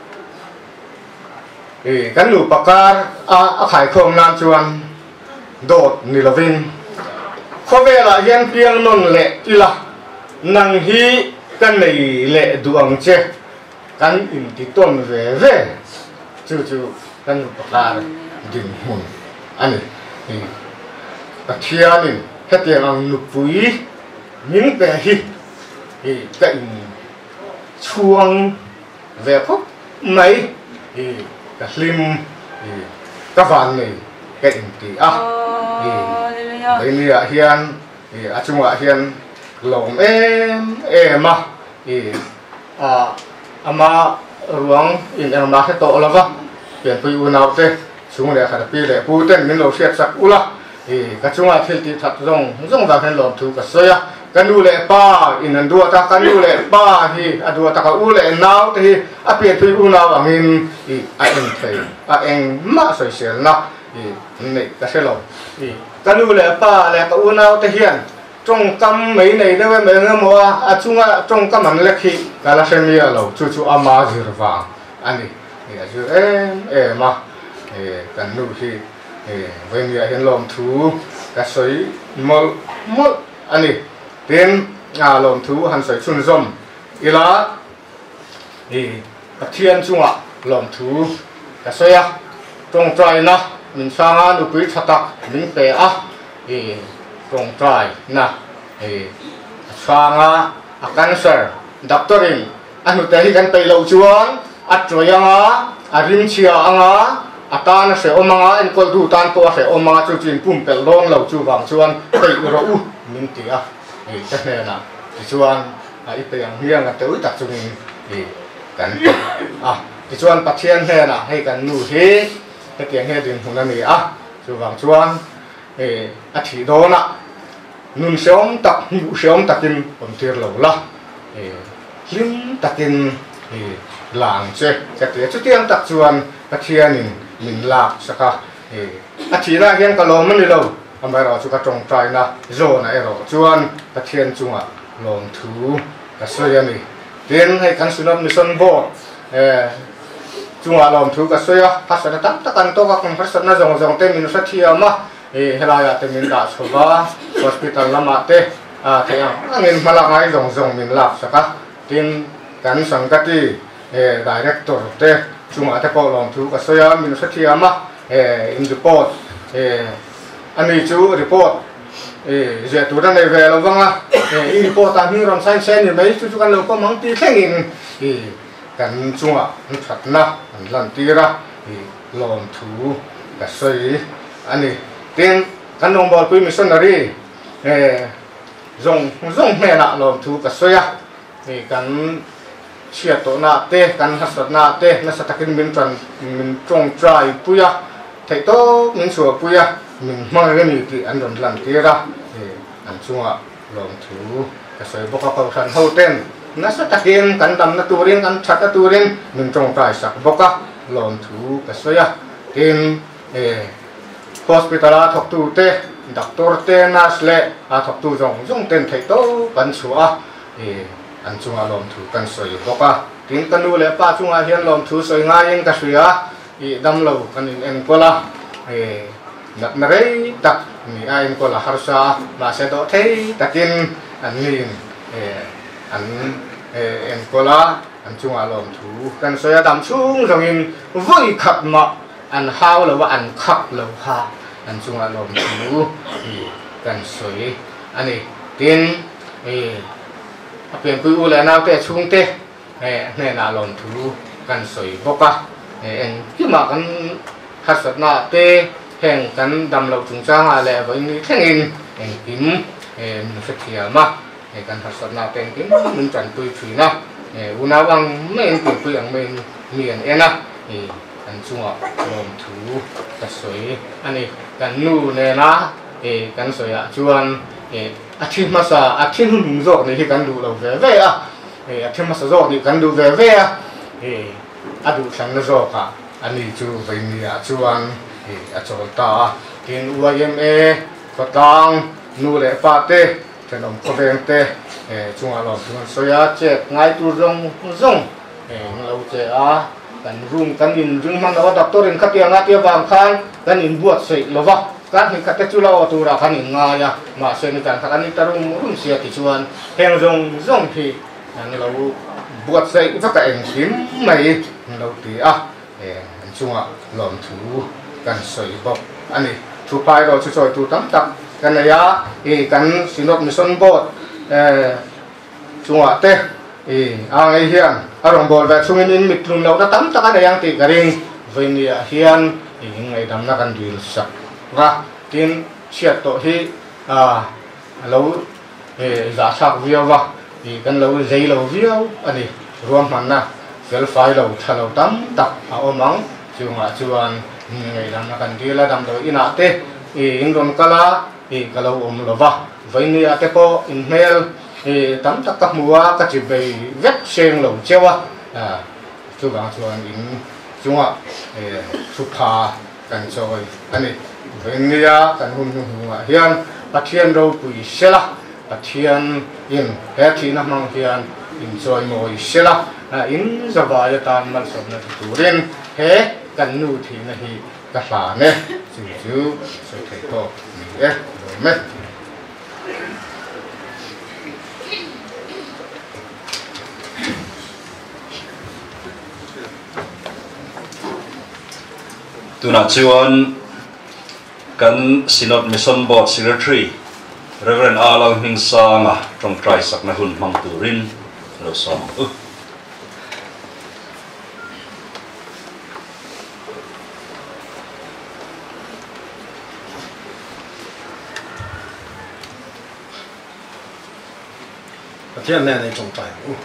thì cái nụ bạc à à khai không nam chuan đột ni lo vin khó về là hiện piang non lệ đi là năng hi cái này lệ duang che cái in ti ton về về chú chú cái nụ bạc à đình hồn anh thì a thianin hetiang ang nupui min pe hi hi ka in chuang ve khop mai hi ka hlim hi ka van nei ka in ti a hi dei ni a hian hi a chunga hian lom em em a hi a ama ruang in ama he to lova pian pui u nau te chung le khar pi le pu ten min lo siat sak ula thì các chúng ta thì thật rong rong vào cái lồng thu cái soi á cái nu lệ ba in anh đua ta cái nu lệ ba thì anh đua ta cái u lệ nào thì à biệt thì u nào bằng hình thì anh thấy à anh mà soi sel na thì này cái sel lồng thì cái nu lệ ba lệ cái u nào thì hiện trong cam mấy này đó mấy người mua à chúng ta trong cam mình lệ khi cái là xem như là chú chú ama gì vàng anh đi thì chú em em mà thì cái nu thì với người hiện lồng thú cái sấy mol mol anh đi đến à lồng thú hắn sấy chun rôm ila thì cái thiên chung à lồng thú cái sấy à trong trái na mình sang à nụ quý chặt tắc mình bẻ à thì trong trái na thì sang à à cancer doctorin anh nụ thấy cái tay lâu chuan à trời à à rim chia à atan se omanga en kol du tan po se omanga chu chin pum pel long lo chu wang chuan tei ro u min ti a e ta ne na ti chuan a i pe ang hiang a teu tak chu ni e kan a ti chuan pathian he na hei kan nu he te tiang he din hun ani a chu wang chuan e a thi do na nun seom tak nu seom takin pom tir lo la e hlim takin e lang che ka te chu tiang tak chuan pathianin min lạc saka e a thira hian ka lom ni lo amai ro chu ka tong trai na zo na ero chuan ka thian chunga lom thu ka soya ni ten hai kan sunam ni son bo e chunga lom thu ka soya pasana tam ta kan to ka kan pasana zong zong te min sa thia ma e helaya te min da chowa hospital lama te a thea angin mala ngai zong zong min lak saka tin kan sangkati eh director te chunga te ko lom thu ka soya min sathiama eh in report eh ani chu report eh je tu dan nei ve lo wanga eh i report ta hi ron sai sai ni mai chu chu kan lo ko mang ti thlengin eh kan chunga an thatna an lan tira eh lom thu ka soi ani tin kan nong bol pui missionary eh zong zong me na lom thu ka soya eh kan chia to na te kan hasat na te na satakin min tran min trong trai puya thei to min suwa puya min mang ga ni ti an ron lan tira eh an chunga lom thu ka soi boka pa san ho ten na satakin kan dam na turin kan chata turin min trong trai sak boka lom thu ka soya tin eh hospital a thok tu te doctor te nurse le a thok tu jong jong ten thei to kan chua eh an chunga lom thu kan soi boka tin kanu le pa chunga hian lom thu soi nga yin ka suya i dam lo kan in en kola eh nak na rei tak ni a in kola harsa ma se do thei takin an nin eh an eh en kola an chunga lom thu kan soya dam chung jong in voi khat ma an hao lo wa an khap lo ha an chunga lom thu kan soi ani tin eh apian pui u le na te chung te eh ne na lom thu kan soi boka eh en ki ma kan hasat na te heng kan dam lo chung cha nga le với ni thengin en kim eh nu se thia ma eh kan hasat na ten kim mun chan pui phui na eh una bang men pui pui ang men mien ena eh kan chunga lom thu ka soi ani kan nu ne na eh kan soi a chuan eh athim masa athim hung zo ni kan du lo ve ve a eh athim masa zo ni kan du ve ve a eh adu sang na zo ka ani chu ve ni a chuan eh a chol ta tin u im e ko tang nu le pa te tenom ko veng te eh chunga lo chu soya che ngai tu rong zong eh lo che a kan room kan in ring mang da doctor in khatia nga tia wang khan kan in buat sei lova kan ni kata chula o tu ra kan in nga ya ma se ni kan kan ni tarum rum sia ti chuan heng zong zong thi an lo buat sei fa ka en kim mai lo ti a eh an chunga lom thu kan soi bok ani thu pai ro chu choi tu tam tak kan ya e kan sinot mission board eh chunga te eh ang ai hian arong bol va chungin in mitlun lo ta tam tak ana yang ti garing venia hian e ngai dam na kan dil sak ra tin chiat to hi a lo e za sak viaw wa e kan lo zei lo viaw ani ruam man na fel fai lo thalo tam tak a omang chunga chuan ngai dam na kan dil dam do ina te e ingron kala e kalo om lo wa venia te ko in mel e tam tak ka muwa ka chi bei vet seng lo chewa à chu gang chuan in chunga e su pha kan choi ani venia kan hum hum a hian pathian ro pui sela pathian in he thi na mang hian in choi moi sela a in zawaya tan man som na turin he kan nu thi na hi ka hla ne chu chu soi thei to ni e me tuna chuan kan Synod Mission Board Secretary Reverend Alang Hing Sanga trong trai sak na hun mang turin lo som u pathian ne nei trong trai u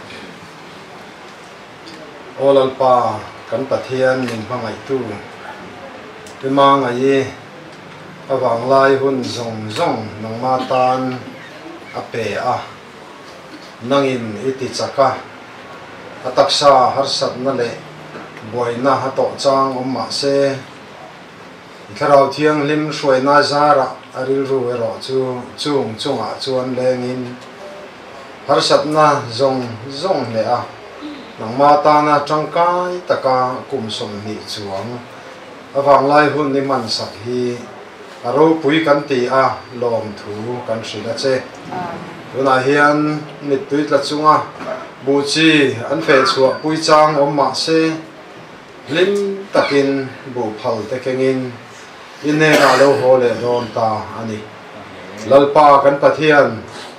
olal pa kan pathian ning mangai tu cái mang ấy à vàng lai hun zong zong nang ma tan a pe a nang in iti chaka a taksa har sat na le boi na ha to chang om ma se tharau thiang lim shoi na zara aril ru ro chu chung chung a chuan leng in har sat na zong zong le a nang ma ta na tangkai taka kum som ni chuang avang lai hun ni man sak hi aro pui kan ti a lom thu kan sila che tuna hian mit tuit la chunga bu chi an fe chua pui chang om ma se lim takin bu phal te kengin in ne ra lo ho le don ta ani lalpa kan pathian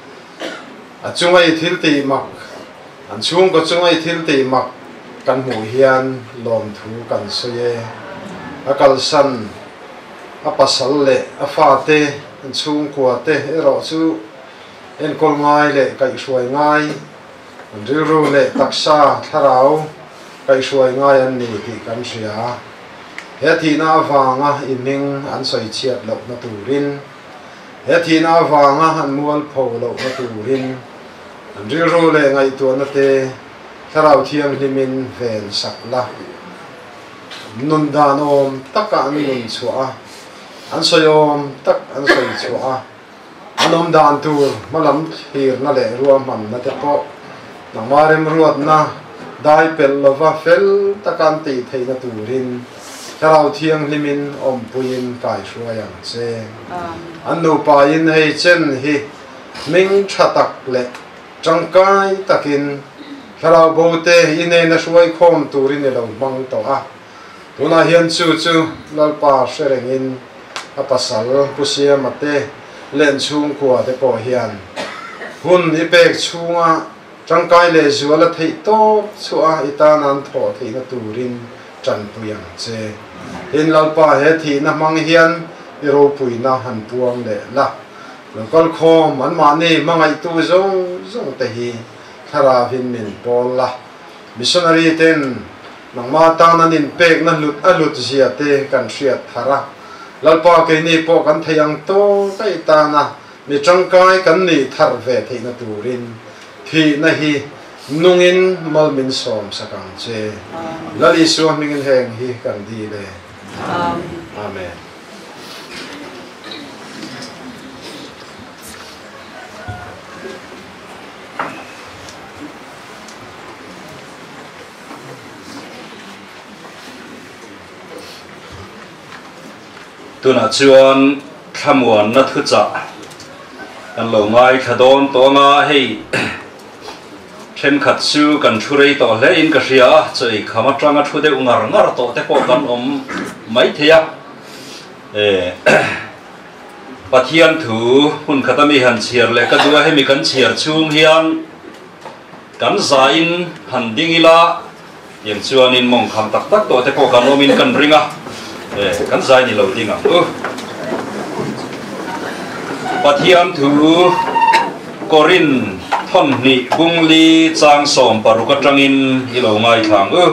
a chungai thil ti mak an chung ko chungai thil ti mak kan mu hian lom thu kan soye a kal san a pasal le a fa te an chung kwa te ero chu en kol ngai le kai suai ngai an ri ru le taksa tharau kai suai ngai an ni ti kan ria he thi na wanga iming an soi chiat lo na turin he thi na wanga an mual pho lo na turin an ri ru le ngai tu na te tharau thiang limin ven sakla nun danom taka an nun chua an soyom tak an soi chua anom dan tur malam hir na le ruam man na te po na marem ruat na dai pel lova fel takan ti thei na turin tharau thiang limin om puin kai shwayang che an no pa in hei chen hi ming thatak le changkai takin tharau bote ine na shwai khom turin lo mang to a tuna hian chu chu lalpa serengin a pasal pusia mate len chung kwa te po hian hun ipek chunga changkai le zuala thei to chua itanan tho thei na turin chan puyang che in lalpa he thi na mang hian iro puina han puang le la lokal khom an ma ni mangai tu zong zong te hi thara hin min pol la missionary ten nang ma ta nan in pek na lut alut zia te kan riat thara lalpa ke ni po kan thayang to kai ta na mi changkai kan ni thar ve thei na turin thi na hi nungin malmin som sakang che lali suam mingin heng hi kan di le amen tuna chuan thamuan na thu cha kan lo ngai khadon to nga hei then khat chu kan thurei to le in ka ria chei khama tanga thu de ungar ngar to te ko kan om mai theya e pathian thu hun khatami han chiar le ka duwa hemi kan chiar chung hian kan za in han dingila yang chuan in mong kham tak tak to te ko kan om in kan ringa kan zai ni lo dinga u pathiam thu korin thon ni bungli chang som paruka tangin ilo ngai thang u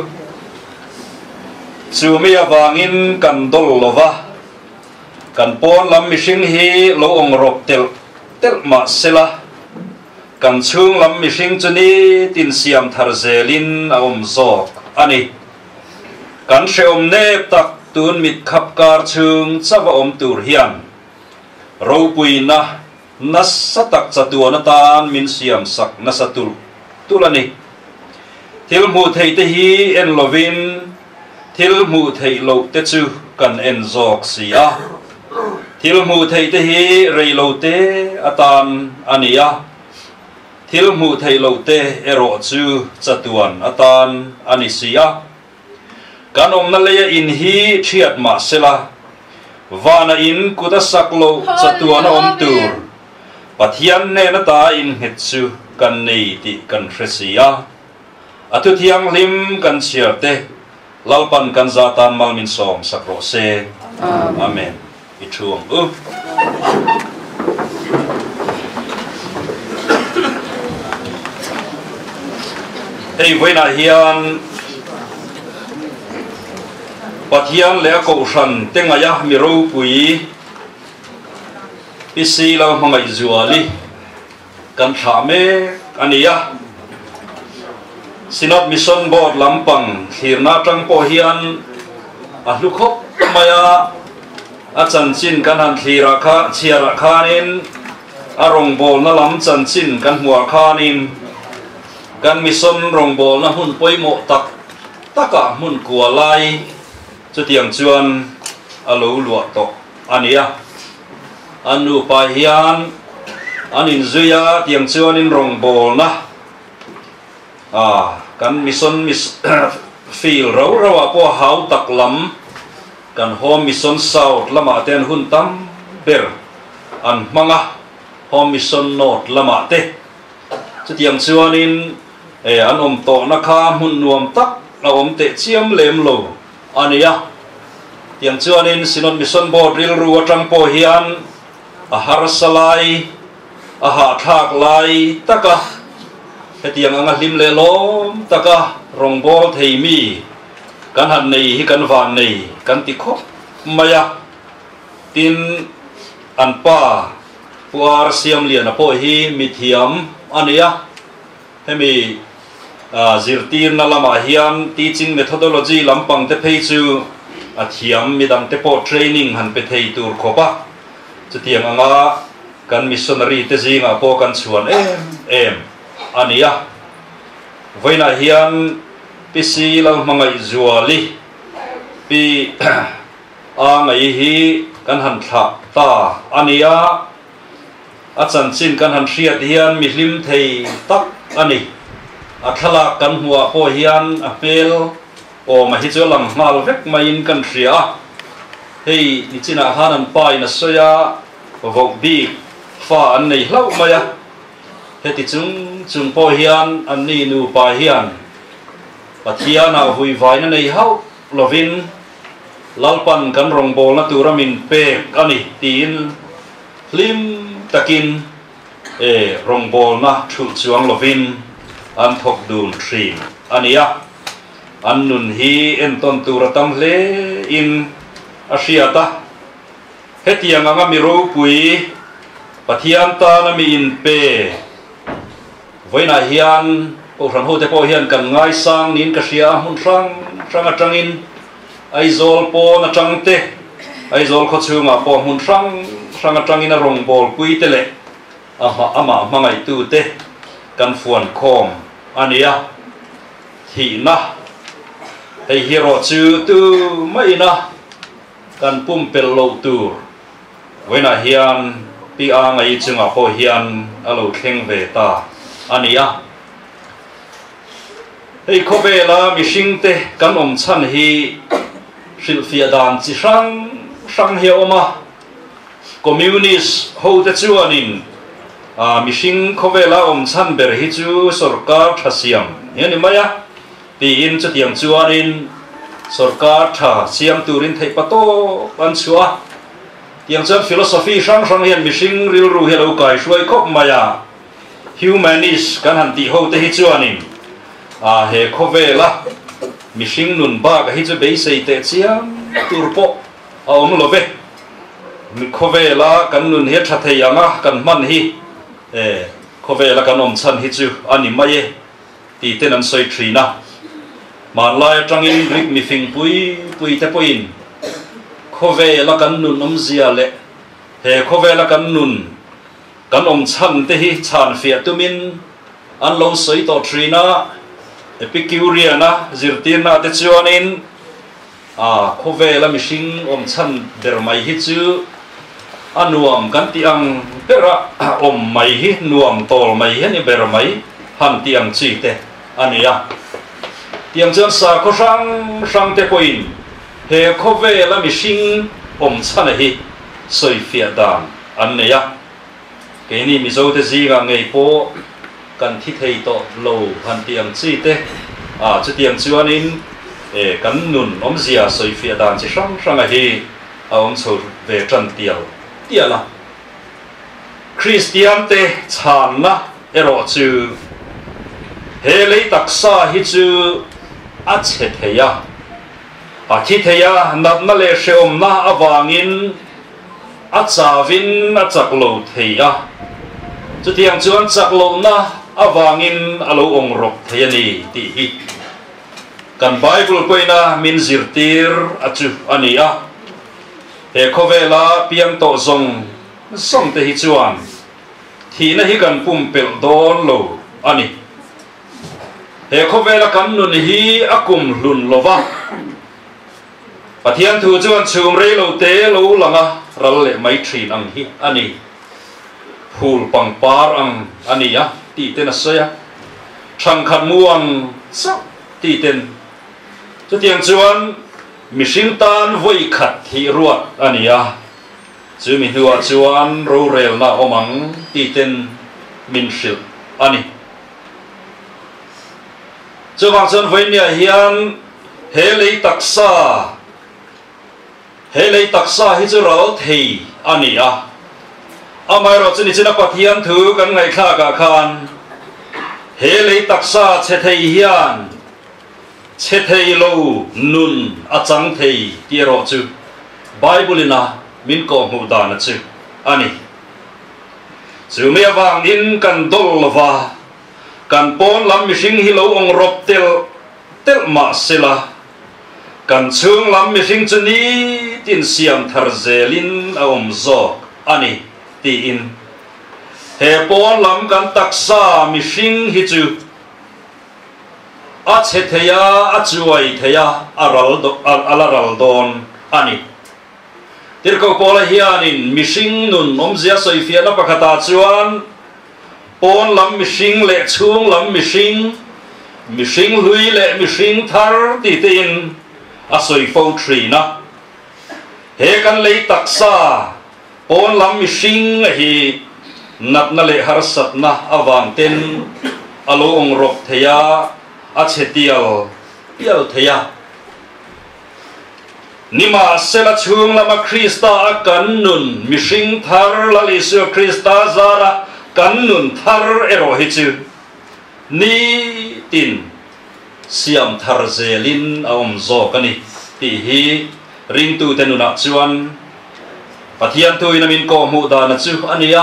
chumi awangin kan dol lova kan pon lam mishing hi lo ong rop tel tel ma sela kan chung lam mishing chuni tin siam thar zelin aom zo ani kan sheom nep tak tun mit khap kar chung chawa om tur hian ro puina nasatak chatuana tan min siam sak nasatul tulani thil mu thei te hi en lovin thil mu thei lo te chu kan en zok sia thil mu thei te hi rei lo te atan ania thil mu thei lo te ero chu chatuan atan anisia kan om na leya in hi thiat ma sela vana in kuta saklo chatuana om tur pathian ne na ta in hetsu kan nei ti kan hresia atu thiang lim kan chiarte lalpan kan zatan malmin som sakro se amen ithuang u ei voina hian pathian le ko shan tengaya miro pui isi la mangai zuali kan thame ania sinat mission board lampang thirna tang po hian a lukhop maya a chanchin kan han thira kha chiara khanin arong bol na lam chanchin kan hua khanin kan mission rong bol na hun poimo tak taka mun kualai chu tiang chuan alo luat to ania anu pa hian anin zuya tiang chuan in rong bol na à kan mission mis feel rau rau apo hau tak lam kan home mission south lama ten hun tam ber an manga home mission north lama te chu tiang chuanin e an om to na kha mun nuam tak na om te chiam lem lo ania tiang chuanin sinon mission board ril ru atang po hian a har salai a ha thak lai taka hetiang anga lim le lom taka rongbol theimi kan han nei hi kan van nei kan ti khop maya tin an pa puar siam lian apo hi mithiam ania hemi zirtir na lama hian teaching methodology lampang te phei chu a thiam midang te po training han pe thei tur khopa chutiang anga kan missionary te zinga po kan chuan em em ania voina hian pisi lang mangai zuali pi a ngai hi kan han tha ta ania a chan chin kan han hriat hian mi hlim thei tak ani a thala kan hua po hian a pel o ma hi chu lam ngal vek mai in kan hria hei ni china hanan pai na soya vok bi fa an nei hlau maya heti chung chung po hian an ni nu pa hian pathiana hui vai na nei hau lovin lalpan kan rong bol na turamin pe ani tin lim takin e rong bol na thu chuang lovin an thok dul thrin ania an nun hi en ton turatam le in asiata hetiang anga miro pui pathian ta na mi in pe voina hian po ran ho te po hian kan ngai sang nin ka sia hun sang sang atangin aizol po na changte aizol kho chunga po hun sang sang atangin a rong bol pui te le ama ama mangai tu te kan fuan khom ania hi na hei hero chu tu mai na kan pum pel lo tu voina hian pi a ngai chunga po hian alo thleng ve ta ania hei khobela mishing te kan om chan hi silfia dan chi sang sang he oma communist ho te chuanin a mishing khobela om chan ber hi chu sarkar thasiam yani maya ti in chu tiang chuanin sarkar tha siam turin thei pato an chua tiang chan philosophy sang sang hian mishing ril ru helo kai suai khop maya humanist kan han ti ho te hi chuanin a he khovela mishing nun ba ka hi chu be sei te chiam turpo a om love mi khovela kan nun he tha thei anga kan man hi e khovela kan om chan hi chu ani mai ti ten an soi thrina man lai tangin rik mi fing pui pui te poin khovela kan nun om zia le he khovela kan nun kan om chan te hi chan fia tumin an lo soi to thrina epicuria na zirtina te chuanin a khovela mishing om chan ber mai hi chu anuam kan ti ang pera om mai hi nuam tol mai hi ni ber mai han ti ang chi te ania tiang chan sa ko sang sang te poin he khovela mishing om chan hi soi fia dan ania cái này mi dâu thế gì cả ngày po cần thi thầy to lâu hoàn tiền chi thế à chứ tiền chưa nên để cắn nụn ông gì à soi phía đàn chỉ sang sang ngày hi ông sầu về trần tiền tiền là Christian te chán na ero chu he lấy đặc sa hi chu a che thầy à à thi thầy à nát na le seom na avangin a chavin a chak lo thei a chu tiang chuan chak lo na awangin alo ong rok thei ani ti hi kan bible koina min zirtir achu ani a he khovela piang to zong som te hi chuan thi na hi kan pum pel don lo ani he khovela kan nun hi akum hlun lova pathian thu chuan chum rei lo te lo langa ral le mai thin ang hi ani phul pang par ang ani ya ti te na soya thằng khát muang sắc ti tên cho tiếng chuan mi sinh tan vui khát thì ruột anh à chứ mi hùa chuan rô rèl na omang ti tên min sil anh cho vang chuan với nhà hiền hệ lấy đặc sa hệ lấy đặc sa hi chu rau thei anh à amai ro chuni china pathian thu kan ngai kha ka khan he lei taksa che thei hian che thei lo nun a chang thei ti ro chu bible na min ko mu da na chu ani chu me wang in kan dol wa kan pon lam mi sing hi lo ong rop tel tel ma sela kan chung lam mi sing chu ni tin siam thar zelin a om zo ani ti in he pon lam kan taksa mi sing hi chu a che theya a chuai theya aral do alaral don ani tir ko pola hianin mi sing nun om zia soi fia na pakhata chuan pon lam mi sing le chung lam mi sing mi sing hui le mi sing thar ti tin a soi fo tri na he kan lei taksa pon lam mi sing hi nat na le har sat na awang ten alo ong rok theya a chetial pial theya nima sela chung lama Krista akan nun mi sing thar la Yesu Krista zara kan nun thar ero hi chu ni tin siam thar zelin aom zo kani ti hi ring tu tenuna chuan pathian tu inamin ko mu da na chu ania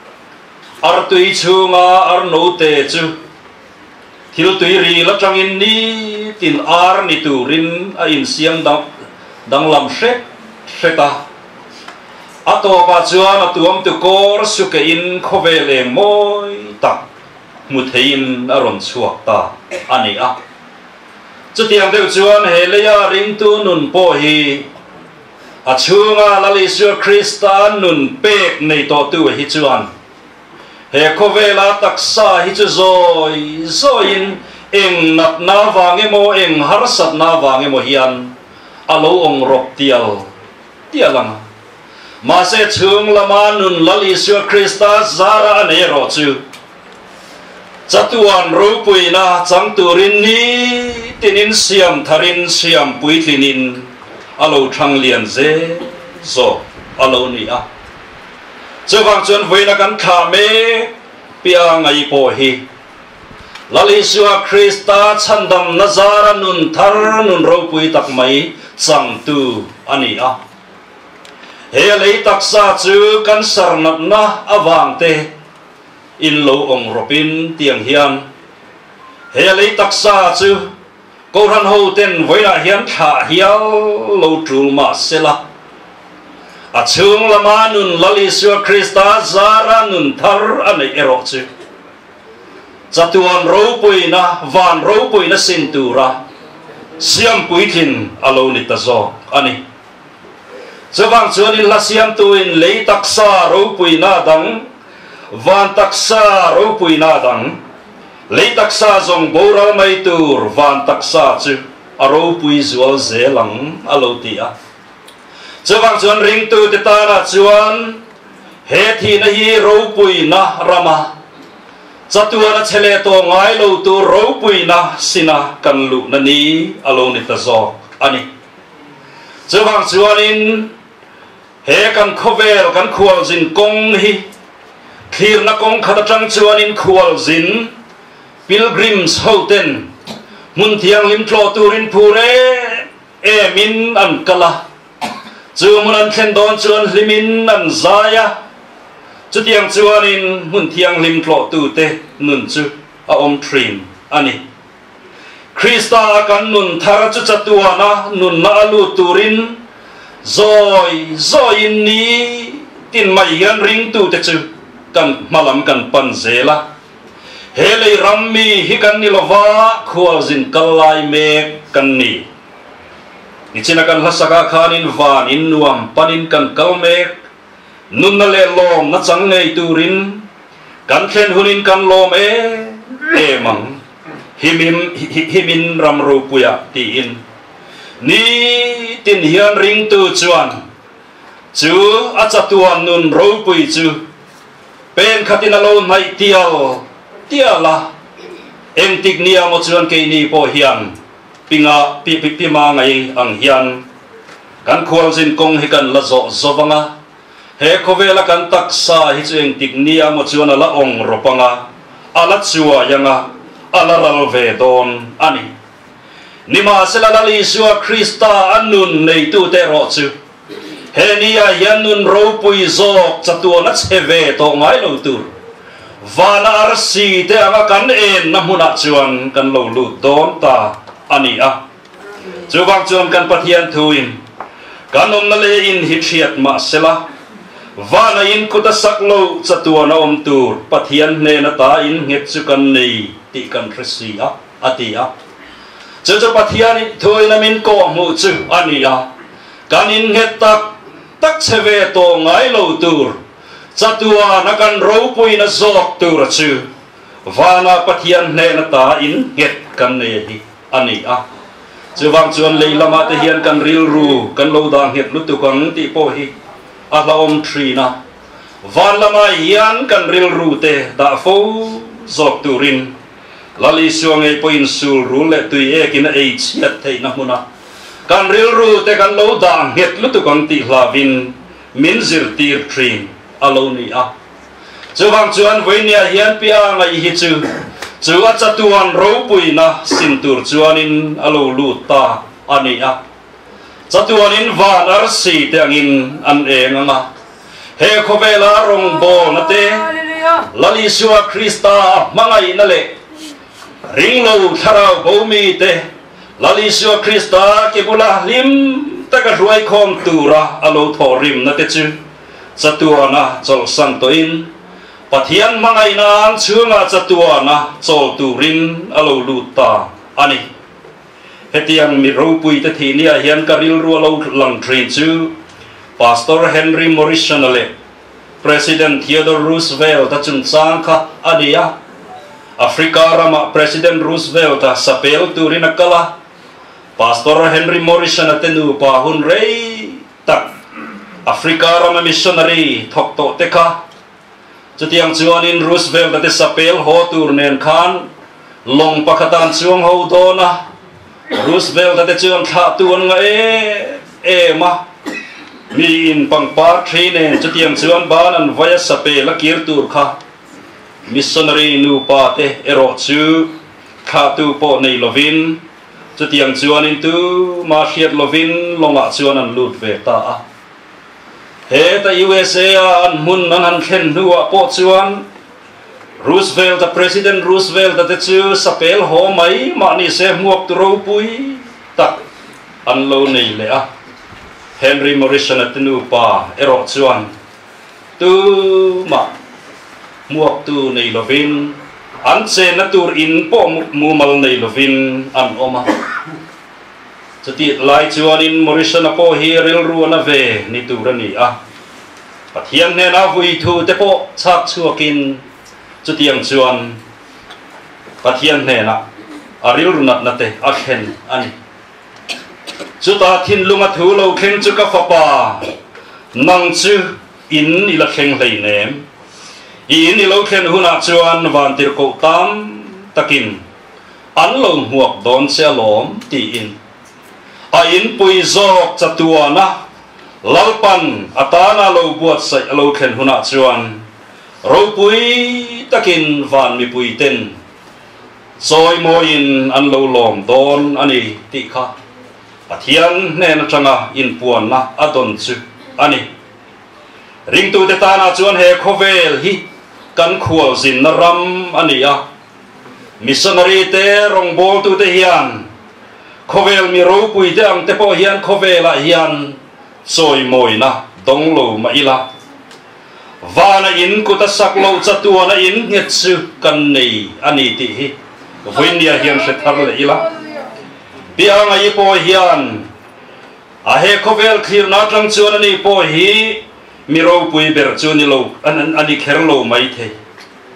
ar tui chunga ar no te chu thil tui ri la tangin ni tin ar ni tu rin a in siang dang dang lam shet seta ato pa chuan atuam tu kor su ke in khove le moi tak mu thein aron chuak ta ani a chu tiang deu chuan he leya ring tu nun po hi a chunga la Yesu Krista nun pek nei to tu hi chuan he khovela taksa hi chu zoi zoin eng nat na wange mo eng har sat na wange mo hian alo ong rop tial tialang ma se chung lama nun la Yesu Krista zara ne ro chu chatuan ro puina chang turin ni tinin siam tharin siam puitlinin alo thang lian ze zo alo ni a chawang chuan voina kan tha me pia ngai po hi la Yesu Krista chandam nazara nun thar nun ro pui tak mai chang tu ani a he lei taksa chu kan sarnap na awang te in lo ong ropin tiang hian he lei taksa chu ko ran ho ten voina hian tha hial lo tul ma sela a chung lama nun la Yesu Krista zara nun thar anei ero chu chatuan ro puina van ro puina sintura siam puithin alo ni ta zo ani chawang chuan in la siam tu in lei taksa ro puina dang van taksa ro puina dang lei taksa zong bora mai tur van taksa chu aro pui zual zelang alo ti a chawang chuan ring tu te ta na chuan he thi na hi ro puina rama chatuana chele to ngai lo tu ro puina sina kan lu na ni alo ni ta zo ani chawang chuan in he kan khovel kan khual jin kong hi thir na kong khata tang chuan in khual jin pilgrims hoten mun thiang lim tlo turin phure e min an kala chu mun an thlen don chuan limin an zaya chu tiang chuan in mun thiang lim tlo tu te nun chu a om trin ani Krista kan nun thar chu chatuana nun na alu turin zoi zoi ni tin mai hian ring tu te chu kan malam kan pan zela hele rammi hi kan ni lova khual zin kalai me kan ni ni china kan hasaka khanin van in nuam panin kan kalme nun na le lom na chang ngei turin kan thlen hunin kan lom e e mang himin himin ram ro puya ti in ni tin hian ring tu chuan chu achatuan nun ro pui chu pen khatina lo mai tial tiala em tik nia mo chuan ke ni po hian pinga pi pi pi ma ngai ang hian kan khol sin kong hi kan la zo zowanga he khovela kan taksa hi chu eng tik nia mo chuan ala ong ropanga ala chua yanga ala ral ve don ani nima selalali suwa Krista anun nei tu te ro chu he nia hian nun ro pui zok chatuana cheve to ngai lo tu vana arsi te anga kan en na huna chuan kan lo lu don ta ani a chuwang chuan kan pathian thuin kan om na le in hi thiat ma sela vana in kuta saklo chatuana om tur pathian ne na ta in nget chu kan nei ti kan resi a ati a chu chu pathian in thoi na min ko mu chu ani a kan in nget tak tak cheve to ngai lo tur chatua na kan ro pui na zok tur chu vana pathian ne na ta in nget kan nei hi ani a chuwang chuan leilama te hian kan ril ru kan lo dang het lu tu kang ti po hi a la om trina van lama hian kan ril ru te da fo zok turin lali suang ei poin sul ru le tui e kin ei chiat thei na huna kan ril ru te kan lo dang het lu tu kang ti hlavin min zir tir trin aloni a chuwang chuan voinia hian pia ngai hi chu chu a chatuan ro pui na sintur chuanin alo lu ta ani a chatuanin van ar si te angin an enganga he khovela rong bo na te lali suwa Krista mangai na le ring lo tharau bo mi te lali suwa Krista ke bula lim taka ruai khom tura alo thorim na te chu chatuana chol sang to in pathian mangai nan chunga chatuana chol turin alo luta ani hetiang mi ro pui te thinia hian karil ru lo lang train chu Pastor Henry Morrison ale President Theodore Roosevelt ta chung chang kha ania Africa rama President Roosevelt ta sapel turin akala Pastor Henry Morrison atenu pa hun rei tak Africa rama missionary thok to te kha chutiang chuanin Roosevelt ate sapel ho tur nen khan long pakatan chuang ho dona Roosevelt ate chuan tha tuan nga e e ma mi in pangpa train chutiang chuan ban an vaya sapel akir tur kha missionary nu pa te ero chu kha tu po nei lovin chutiang chuanin tu ma khiat lovin longa chuan an lut ve ta a he ta U S A an mun nan han khen nuwa po chuan Roosevelt the President Roosevelt the chu sapel ho mai ma ni se muak tu ro pui tak an lo nei le a Henry Morrison atnu pa ero chuan tu ma muak tu nei lovin an se na tur in po mu mal nei lovin an oma chati lai chuan in Morrison a po hi ril ru na ve ni tu ra ni a pathian ne na vui thu te po chak chuakin chutiang chuan pathian ne na aril runat na te a khen ani chuta thin lunga thu lo khen chu ka fapa nang chu in ila khen hlei nem in ni lo khen huna chuan van tir ko tam takin an lo huak don se lom ti in a in pui zok chatuana lalpan atana lo buat sai lo khen huna chuan ro pui takin van mi pui ten soi mo in an lo lom don ani ti kha pathian ne na changa in puan na adon chu ani ring tu te ta na chuan he khovel hi kan khual zin na ram ani a missionary te rong bol tu te hian khovel mi ro pui te ang te po hian khovela hian soi moi na dong lo ma ila vana in kuta saklo chatuana in nget chu kan nei ani ti hi voinia hian se thar le ila pianga i po hian a he khovel khir na tang chuan ani po hi mi ro pui ber chu ni lo an ani kher lo mai the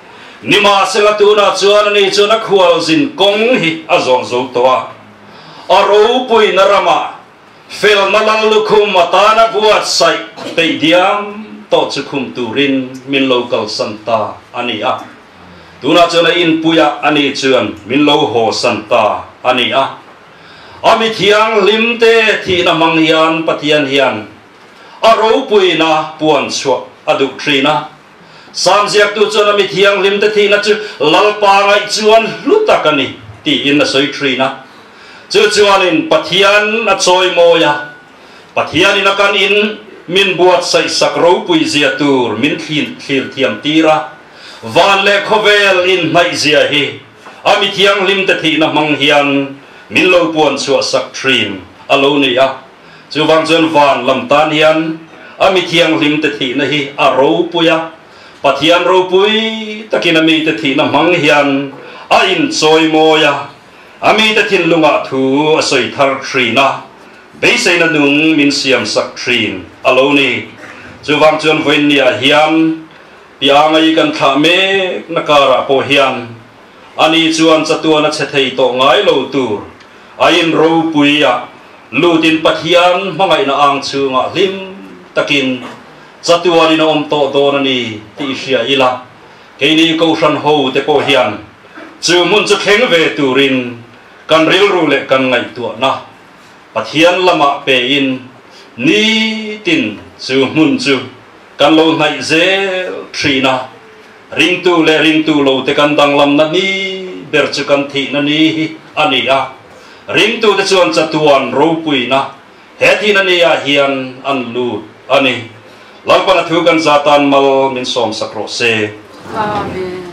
nima senga tu na chuan ni chuan a khual zin kong hi a zong zo to a aro pui na rama fel na lang lukhum matana buat sai te diam to chu khum turin min local santa ani a tuna chuan in puya ani chuan min lo ho santa ani a ami thiang limte thi na manghian pathian hian aro pui na puan chua adu trina sam ziak tu chuan ami thiang limte thi na chu lalpa ngai chuan lutakani ti in na soi trina chu chuan in pathian a choi moya pathian in akan in min buat sai sakro pui zia tur min thin thil thiam tira van le khovel in mai zia hi ami thiang limte thi na manghian min lo puan chua sak trin alo ni a chu wang chuan van lam tan hian ami thiang lim te thi na hi a ro puya pathian ro pui takin ami te thi na mang hian a in choi moya ami te thin lunga thu a soi thar trina be sei na nung min siam sak trin alo ni chu wang chuan voin nia hian piangai kan tha me nakara po hian ani chuan chatuana che thei to ngai lo tur ain ro puya lutin pathian mangai na ang chunga lim takin chatuani na om to don ani ti sia ila keini ko san ho te ko hian chu mun chu kheng ve turin kan ril ru le kan ngai tu na pathian lama pe in ni tin chu mun chu kan lo ngai ze trina ring tu le ring tu lo te kan dang lam na ni ber chu kan thi na ni ani a ring tu te chuan chatuan ro pui na he thi na ni a hian an lu ani lalpa na thu kan zatan mal min som sakro se amen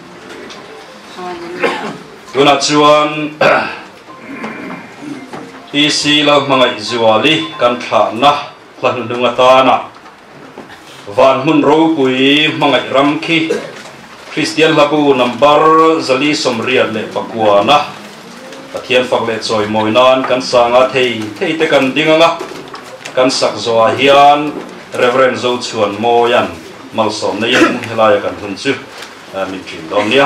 tuna chuan isi la mangai zuali kan thla na hlan dunga ta na van mun ro pui mangai ram khi Christian labu number zali somria le pakuana pathian fak le choi moinan kan sanga thei thei te kan dinganga kan sak zo hian reverend zo chuan moyan mal som nei helaya kan hun chu min thin dom nia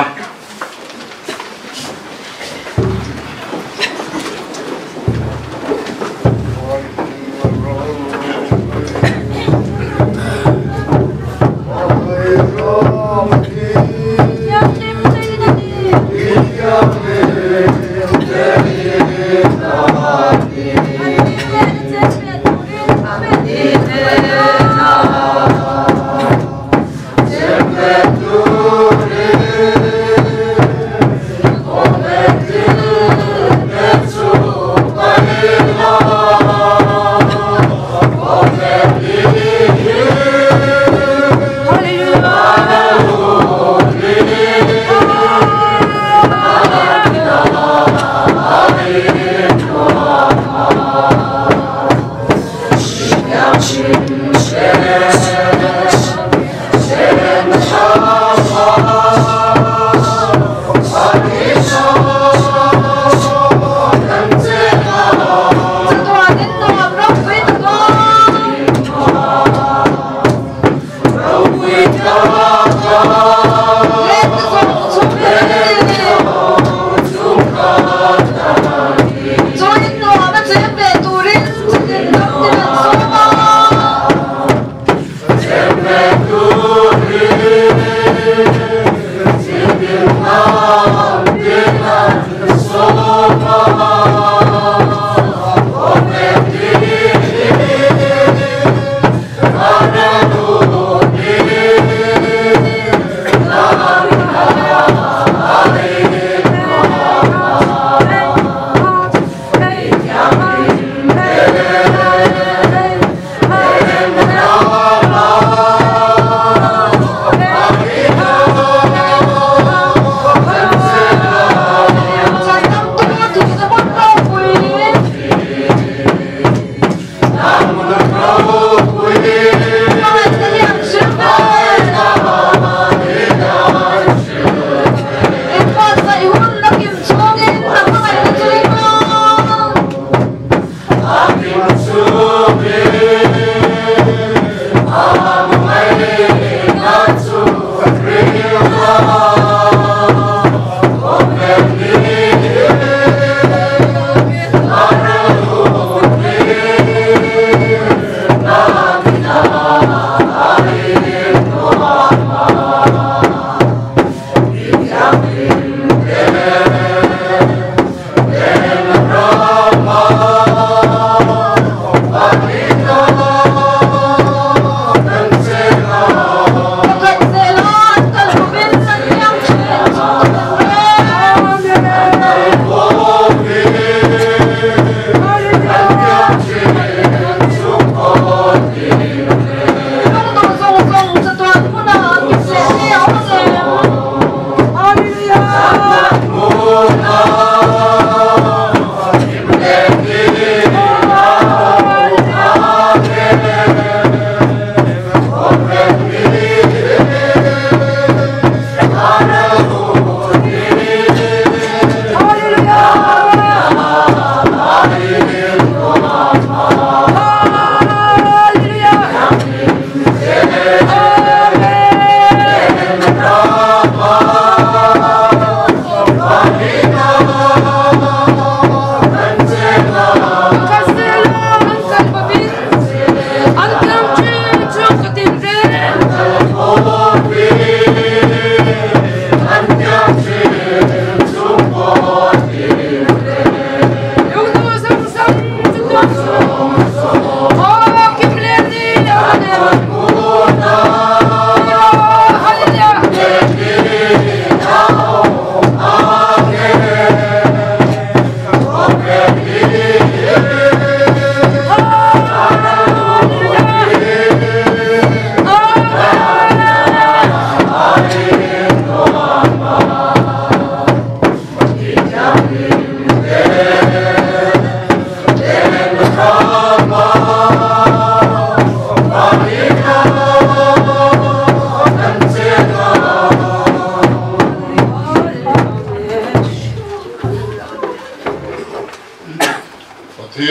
Share, share, share, share,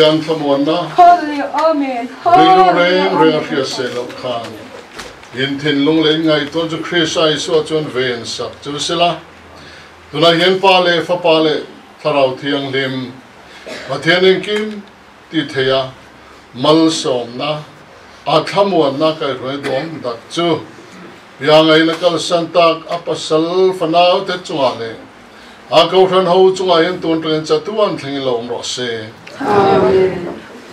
hian thamuan na Holy Amen. Ringo reng reng ria se lo khan in thin lung le ngai ton chu Christ ai so chon ven sak chu sela tuna hian pa le fa pa le tharau thiang lim pathian kim ti theya mal som na a thamuan na kai roi dom dak chu yang ai na kal santak apasal fanau te chunga le a ko than ho chunga hian ton tren cha tuan thing lo ro se Amen.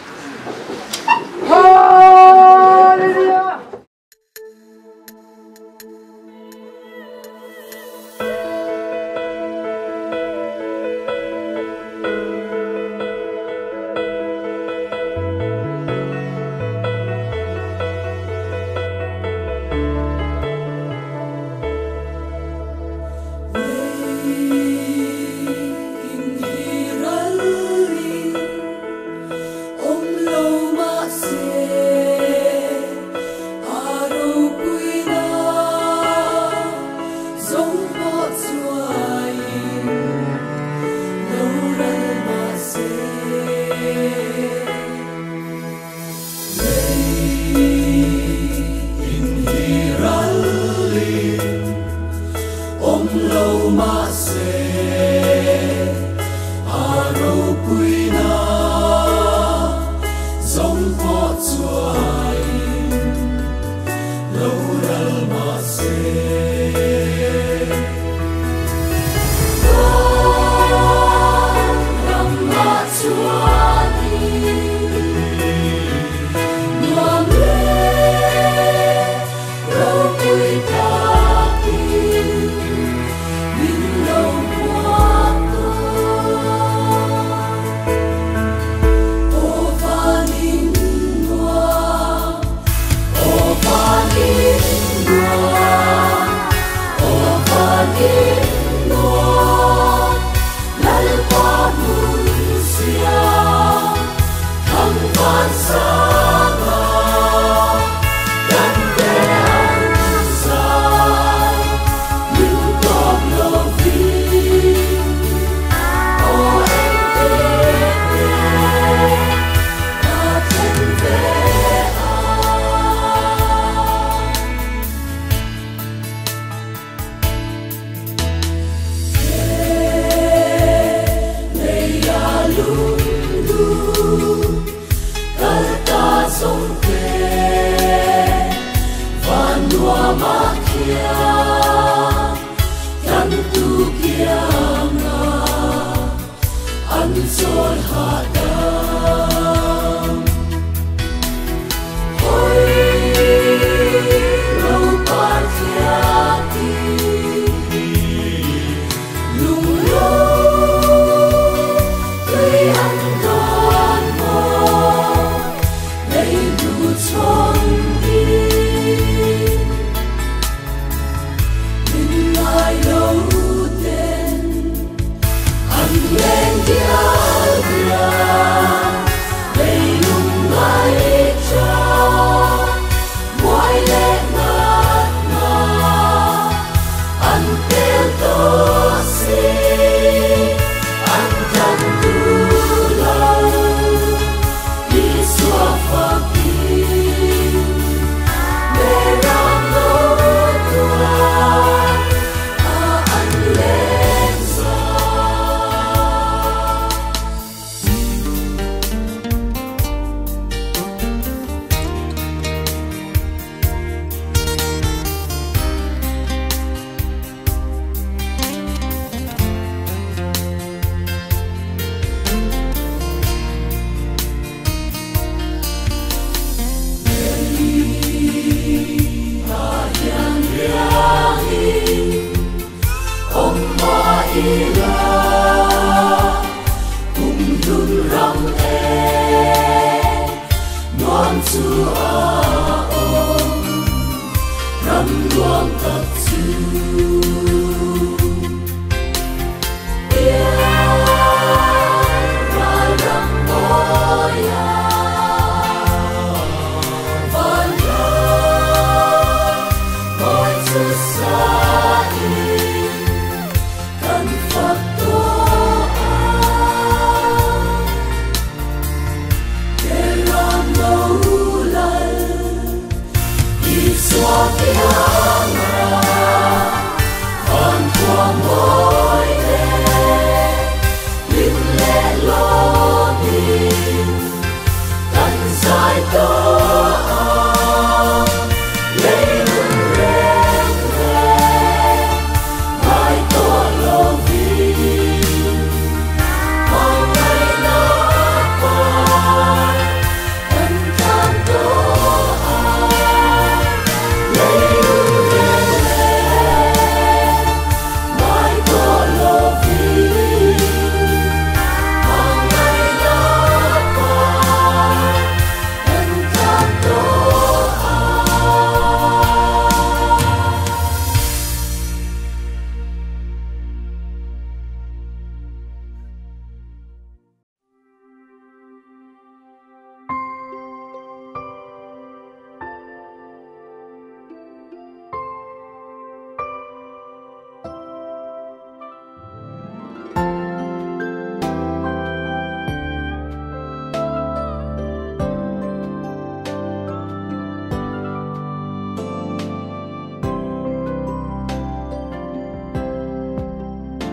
Hallelujah.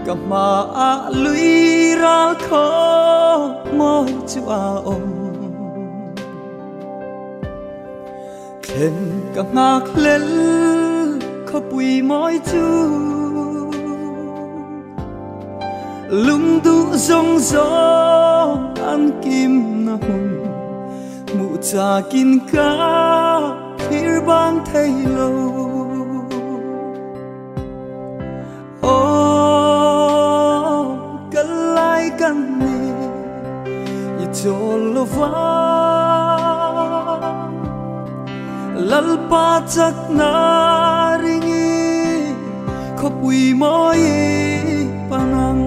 Kama lui ra khó môi chua ôm Thêm cả ngạc lên khó bùi môi chu Lung tu rong gió ăn kim na hùng Mụ cha kinh cá khir ban thay lâu Kani itolova lalpa chak na ringi khopui moi panang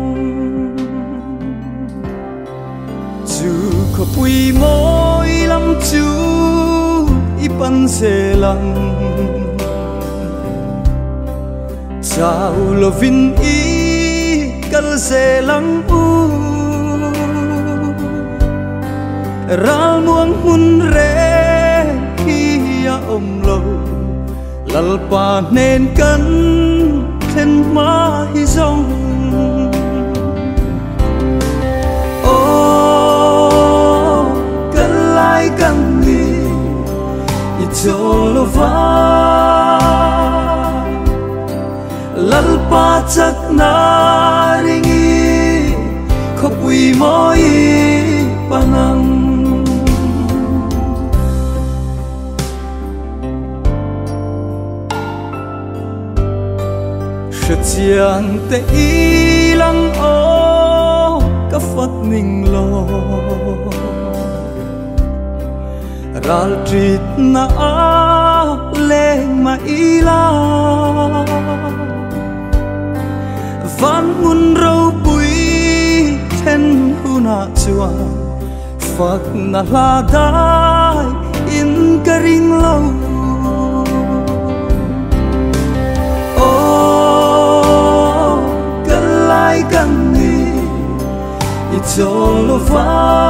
chu khopui moi lam chu ipan se lang chao lovin i kal se lang u Ral muang hun re kia om lâu lalpa nên cân thêm ma hi dòng ô cân lai cân đi itolova lalpa chắc na ringi khopui moi panang Chiang te ilang o ka fat ning lo Ral trit na a leng ma ila Van mun rau bui ten huna chua Fak na la dai in ka ring lâu Kani itolova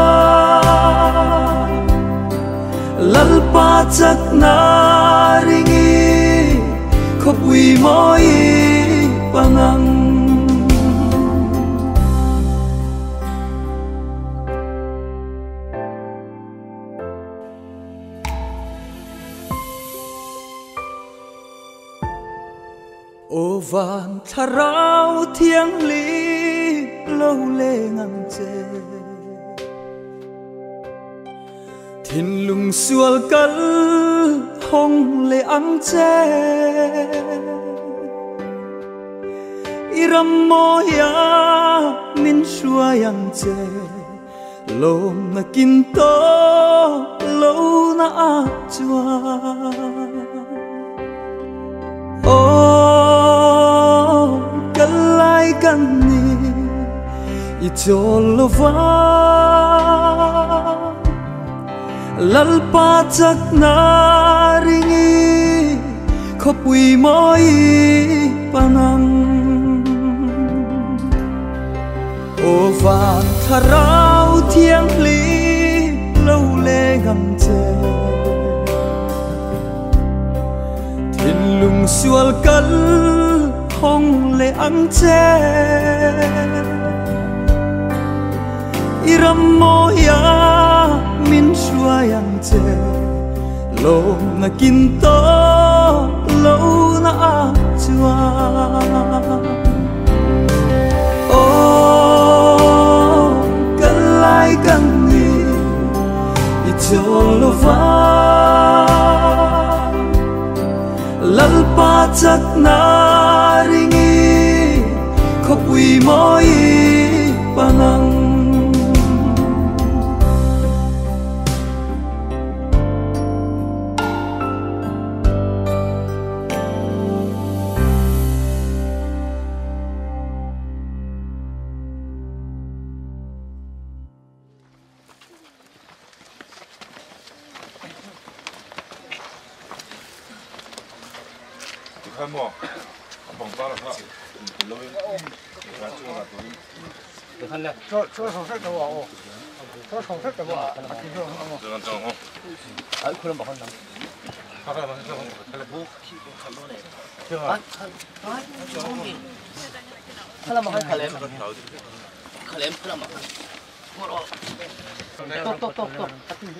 lalpa chak na ringi khopui moi panang ô van tharau thiang li lâu lê ngang chê thiên lùng xual cất hong lê ăn chê iram moya min shua yang chê lâu na kin to lâu na a chua Kalai kani itolova lalpa chak na ringi khopui moi panang ô van tharau thiang li lâu lê ngam chê thiên lùng xual cất hong lê ăn chê iram moya min shua yang chê lo na kin to lo na a chua ô kalai kani itolova lalpa chak na ringi khopui moi panang 看么？绑大了他，楼里，俺住那多。你看呢？这这手势给我哦，这手势给我。这个正好。哎，可能不可能？他看吧，这好，看来不。这个。啊，啊， Kalau makan kalem. Kalem kalau makan. Tok tok tok tok.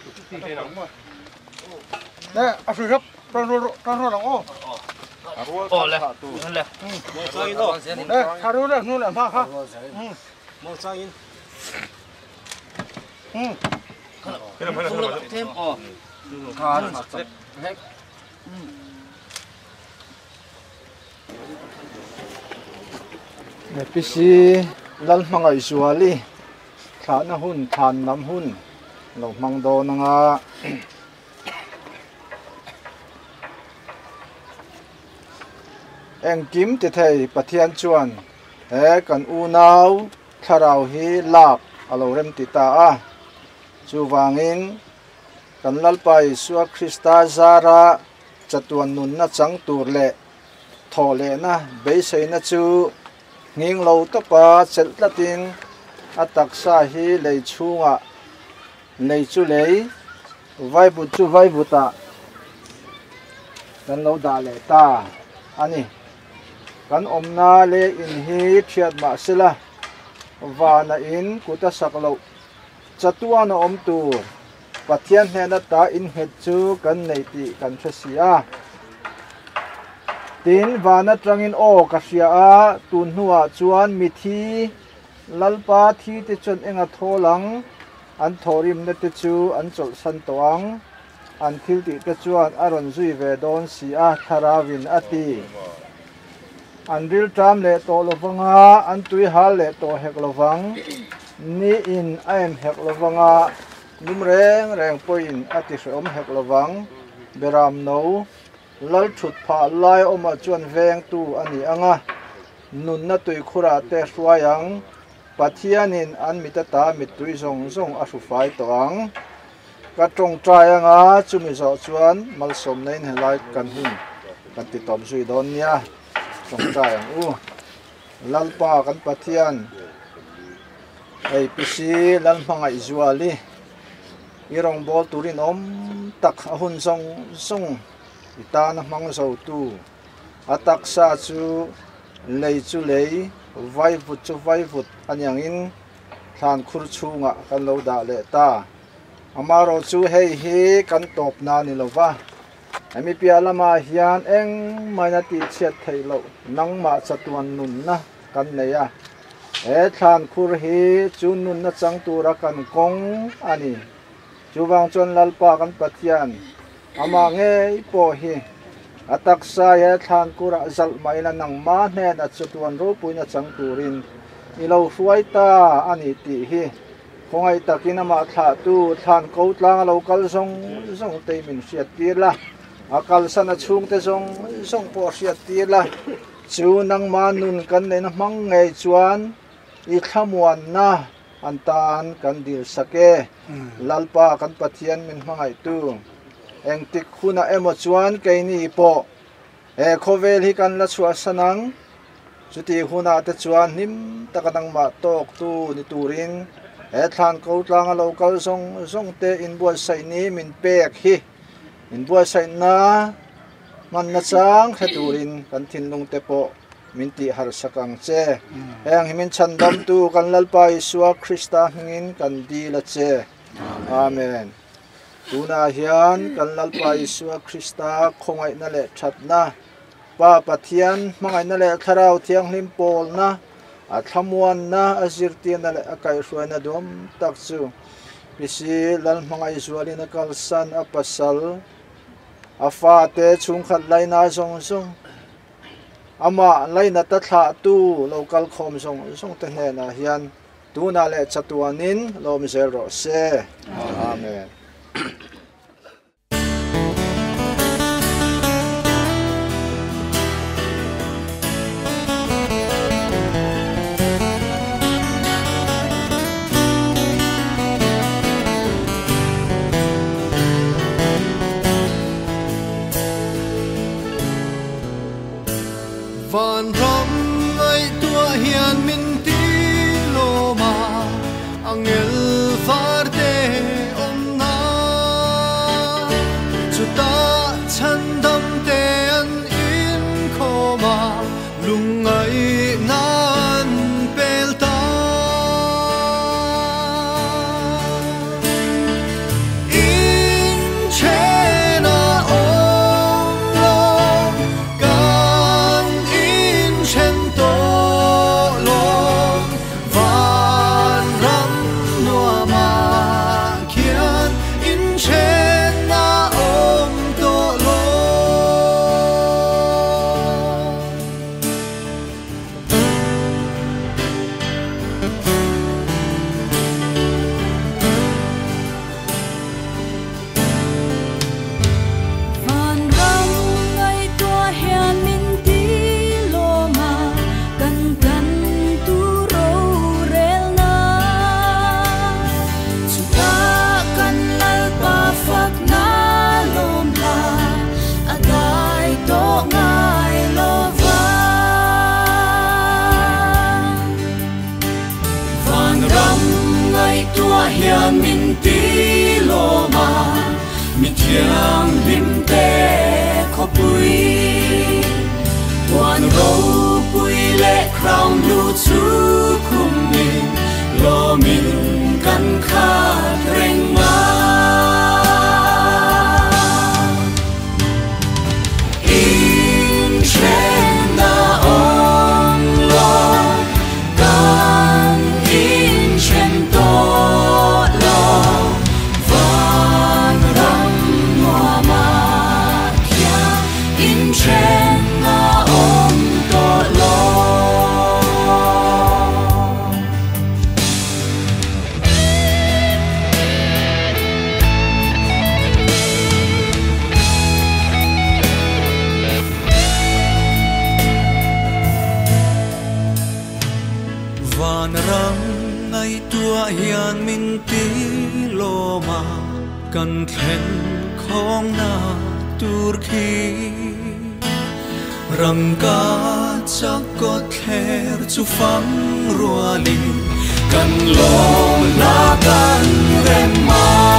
Nè, à sủi gấp, tròn tròn tròn tròn lòng ô. Ô lẹ, lẹ. Nè, thả đu nè, nu nè, pha pha. Một sao in. Ừ. Không được thêm. Ồ. Khan. Nè pisi lal mangai zuali thả na hun than nam hun lo mang do na nga eng kim ti thei pathian chuan he kan u nau tharau hi lak alo rem ti ta a chu wangin kan lalpai suwa Krista zara chatuan nun na chang tur le tho le na be sei na chu nging lo to pa chel latin atak sa hi lei chunga lei chu lei vai bu chu vai bu ta kan lo da le ta ani kan omna le in hi thiat ma sila wana in kuta saklo chatua na om tu pathian hena ta in het chu kan nei ti kan thsia tin wana trangin o ka sia a tun huwa chuan mi thi lalpa thi te chon enga tholang an thorim na te chu an chol san toang an thil ti te chuan aron zui ve don si a tharawin ati an ril tam le to lovanga an tui hal le to hek lovang ni in aim hek lovanga num reng reng poin ati som hek lovang beram no lal thut pha lai oma chuan veng tu ani anga nun na tui khura te hruayang pathianin an mitata mitui zong zong a hrufai toang ka tong trai anga chumi zo chuan malsom nein helai kan hun kan ti tom zui don nia tong trai ang u lalpa kan pathian ei pisi lal mangai zuali irong bol turin om tak ahun zong zong ita na mang zo tu atak sa chu lei chu lei vai vut chu vai vut anyang in than khur chunga kan lo da le ta amaro chu hei hi kan top na ni lova ami pialama hian eng maina ti chet thei lo nang ma chatuan nun na kan neya e than khur hi chu nun na chang tu ra kan kong ani chuwang chon lalpa kan pathian ama nge po hi atak sa ye than kura zal maina nang ma ne na chutuan ro puina chang turin ilo hruai ta ani ti hi khongai takina ma tha tu than ko tlang local song song te min siat tir la akal sana chung te song song po siat tir la chu nang ma nun kan ne na mang ngai chuan i thamuan na antan kan dil sake lalpa kan pathian min mangai tu eng tik khuna emo chuan keini po e khovel hi kan la chua sanang chuti khuna te chuan nim takanang ma tok tu ni turin e thlan ko tlang local song song te in bua sai ni min pek hi in bua sai na man na chang kha turin kan thin lung te po min ti har sakang che eng himin chandam tu kan lalpai suwa Krista hingin kan di la che amen tuna hian kan lalpa Isua Krista khongai na le thatna pa pathian mangai na le tharau thiang hlim pol na a thamuan na azirtian na le akai hruai na dom tak chu pisi lal mangai zuali na kalsan apasal afa te chung khat lai na song song ama lai na ta thla tu local khom song song te ne na hian tuna le chatuanin lom zel ro se amen van ram ai tua hian min ti lo ma angel far te om na chuta chan dam te an in kho ma lungai nan hiền min tí lô mà mi thiang lim te khó bùi toàn râu bùi lệ crown blue chú cùng mình lo mình căn khát rèn má in trên na ong lo can in trên to lo van ram hoa ma kia in trên na ong to lo van rang ngày tua hiền min tí lô mà cần khen không na tur khi răng ca chắc có kher chu phăng rùa linh cần lo la cần rem ma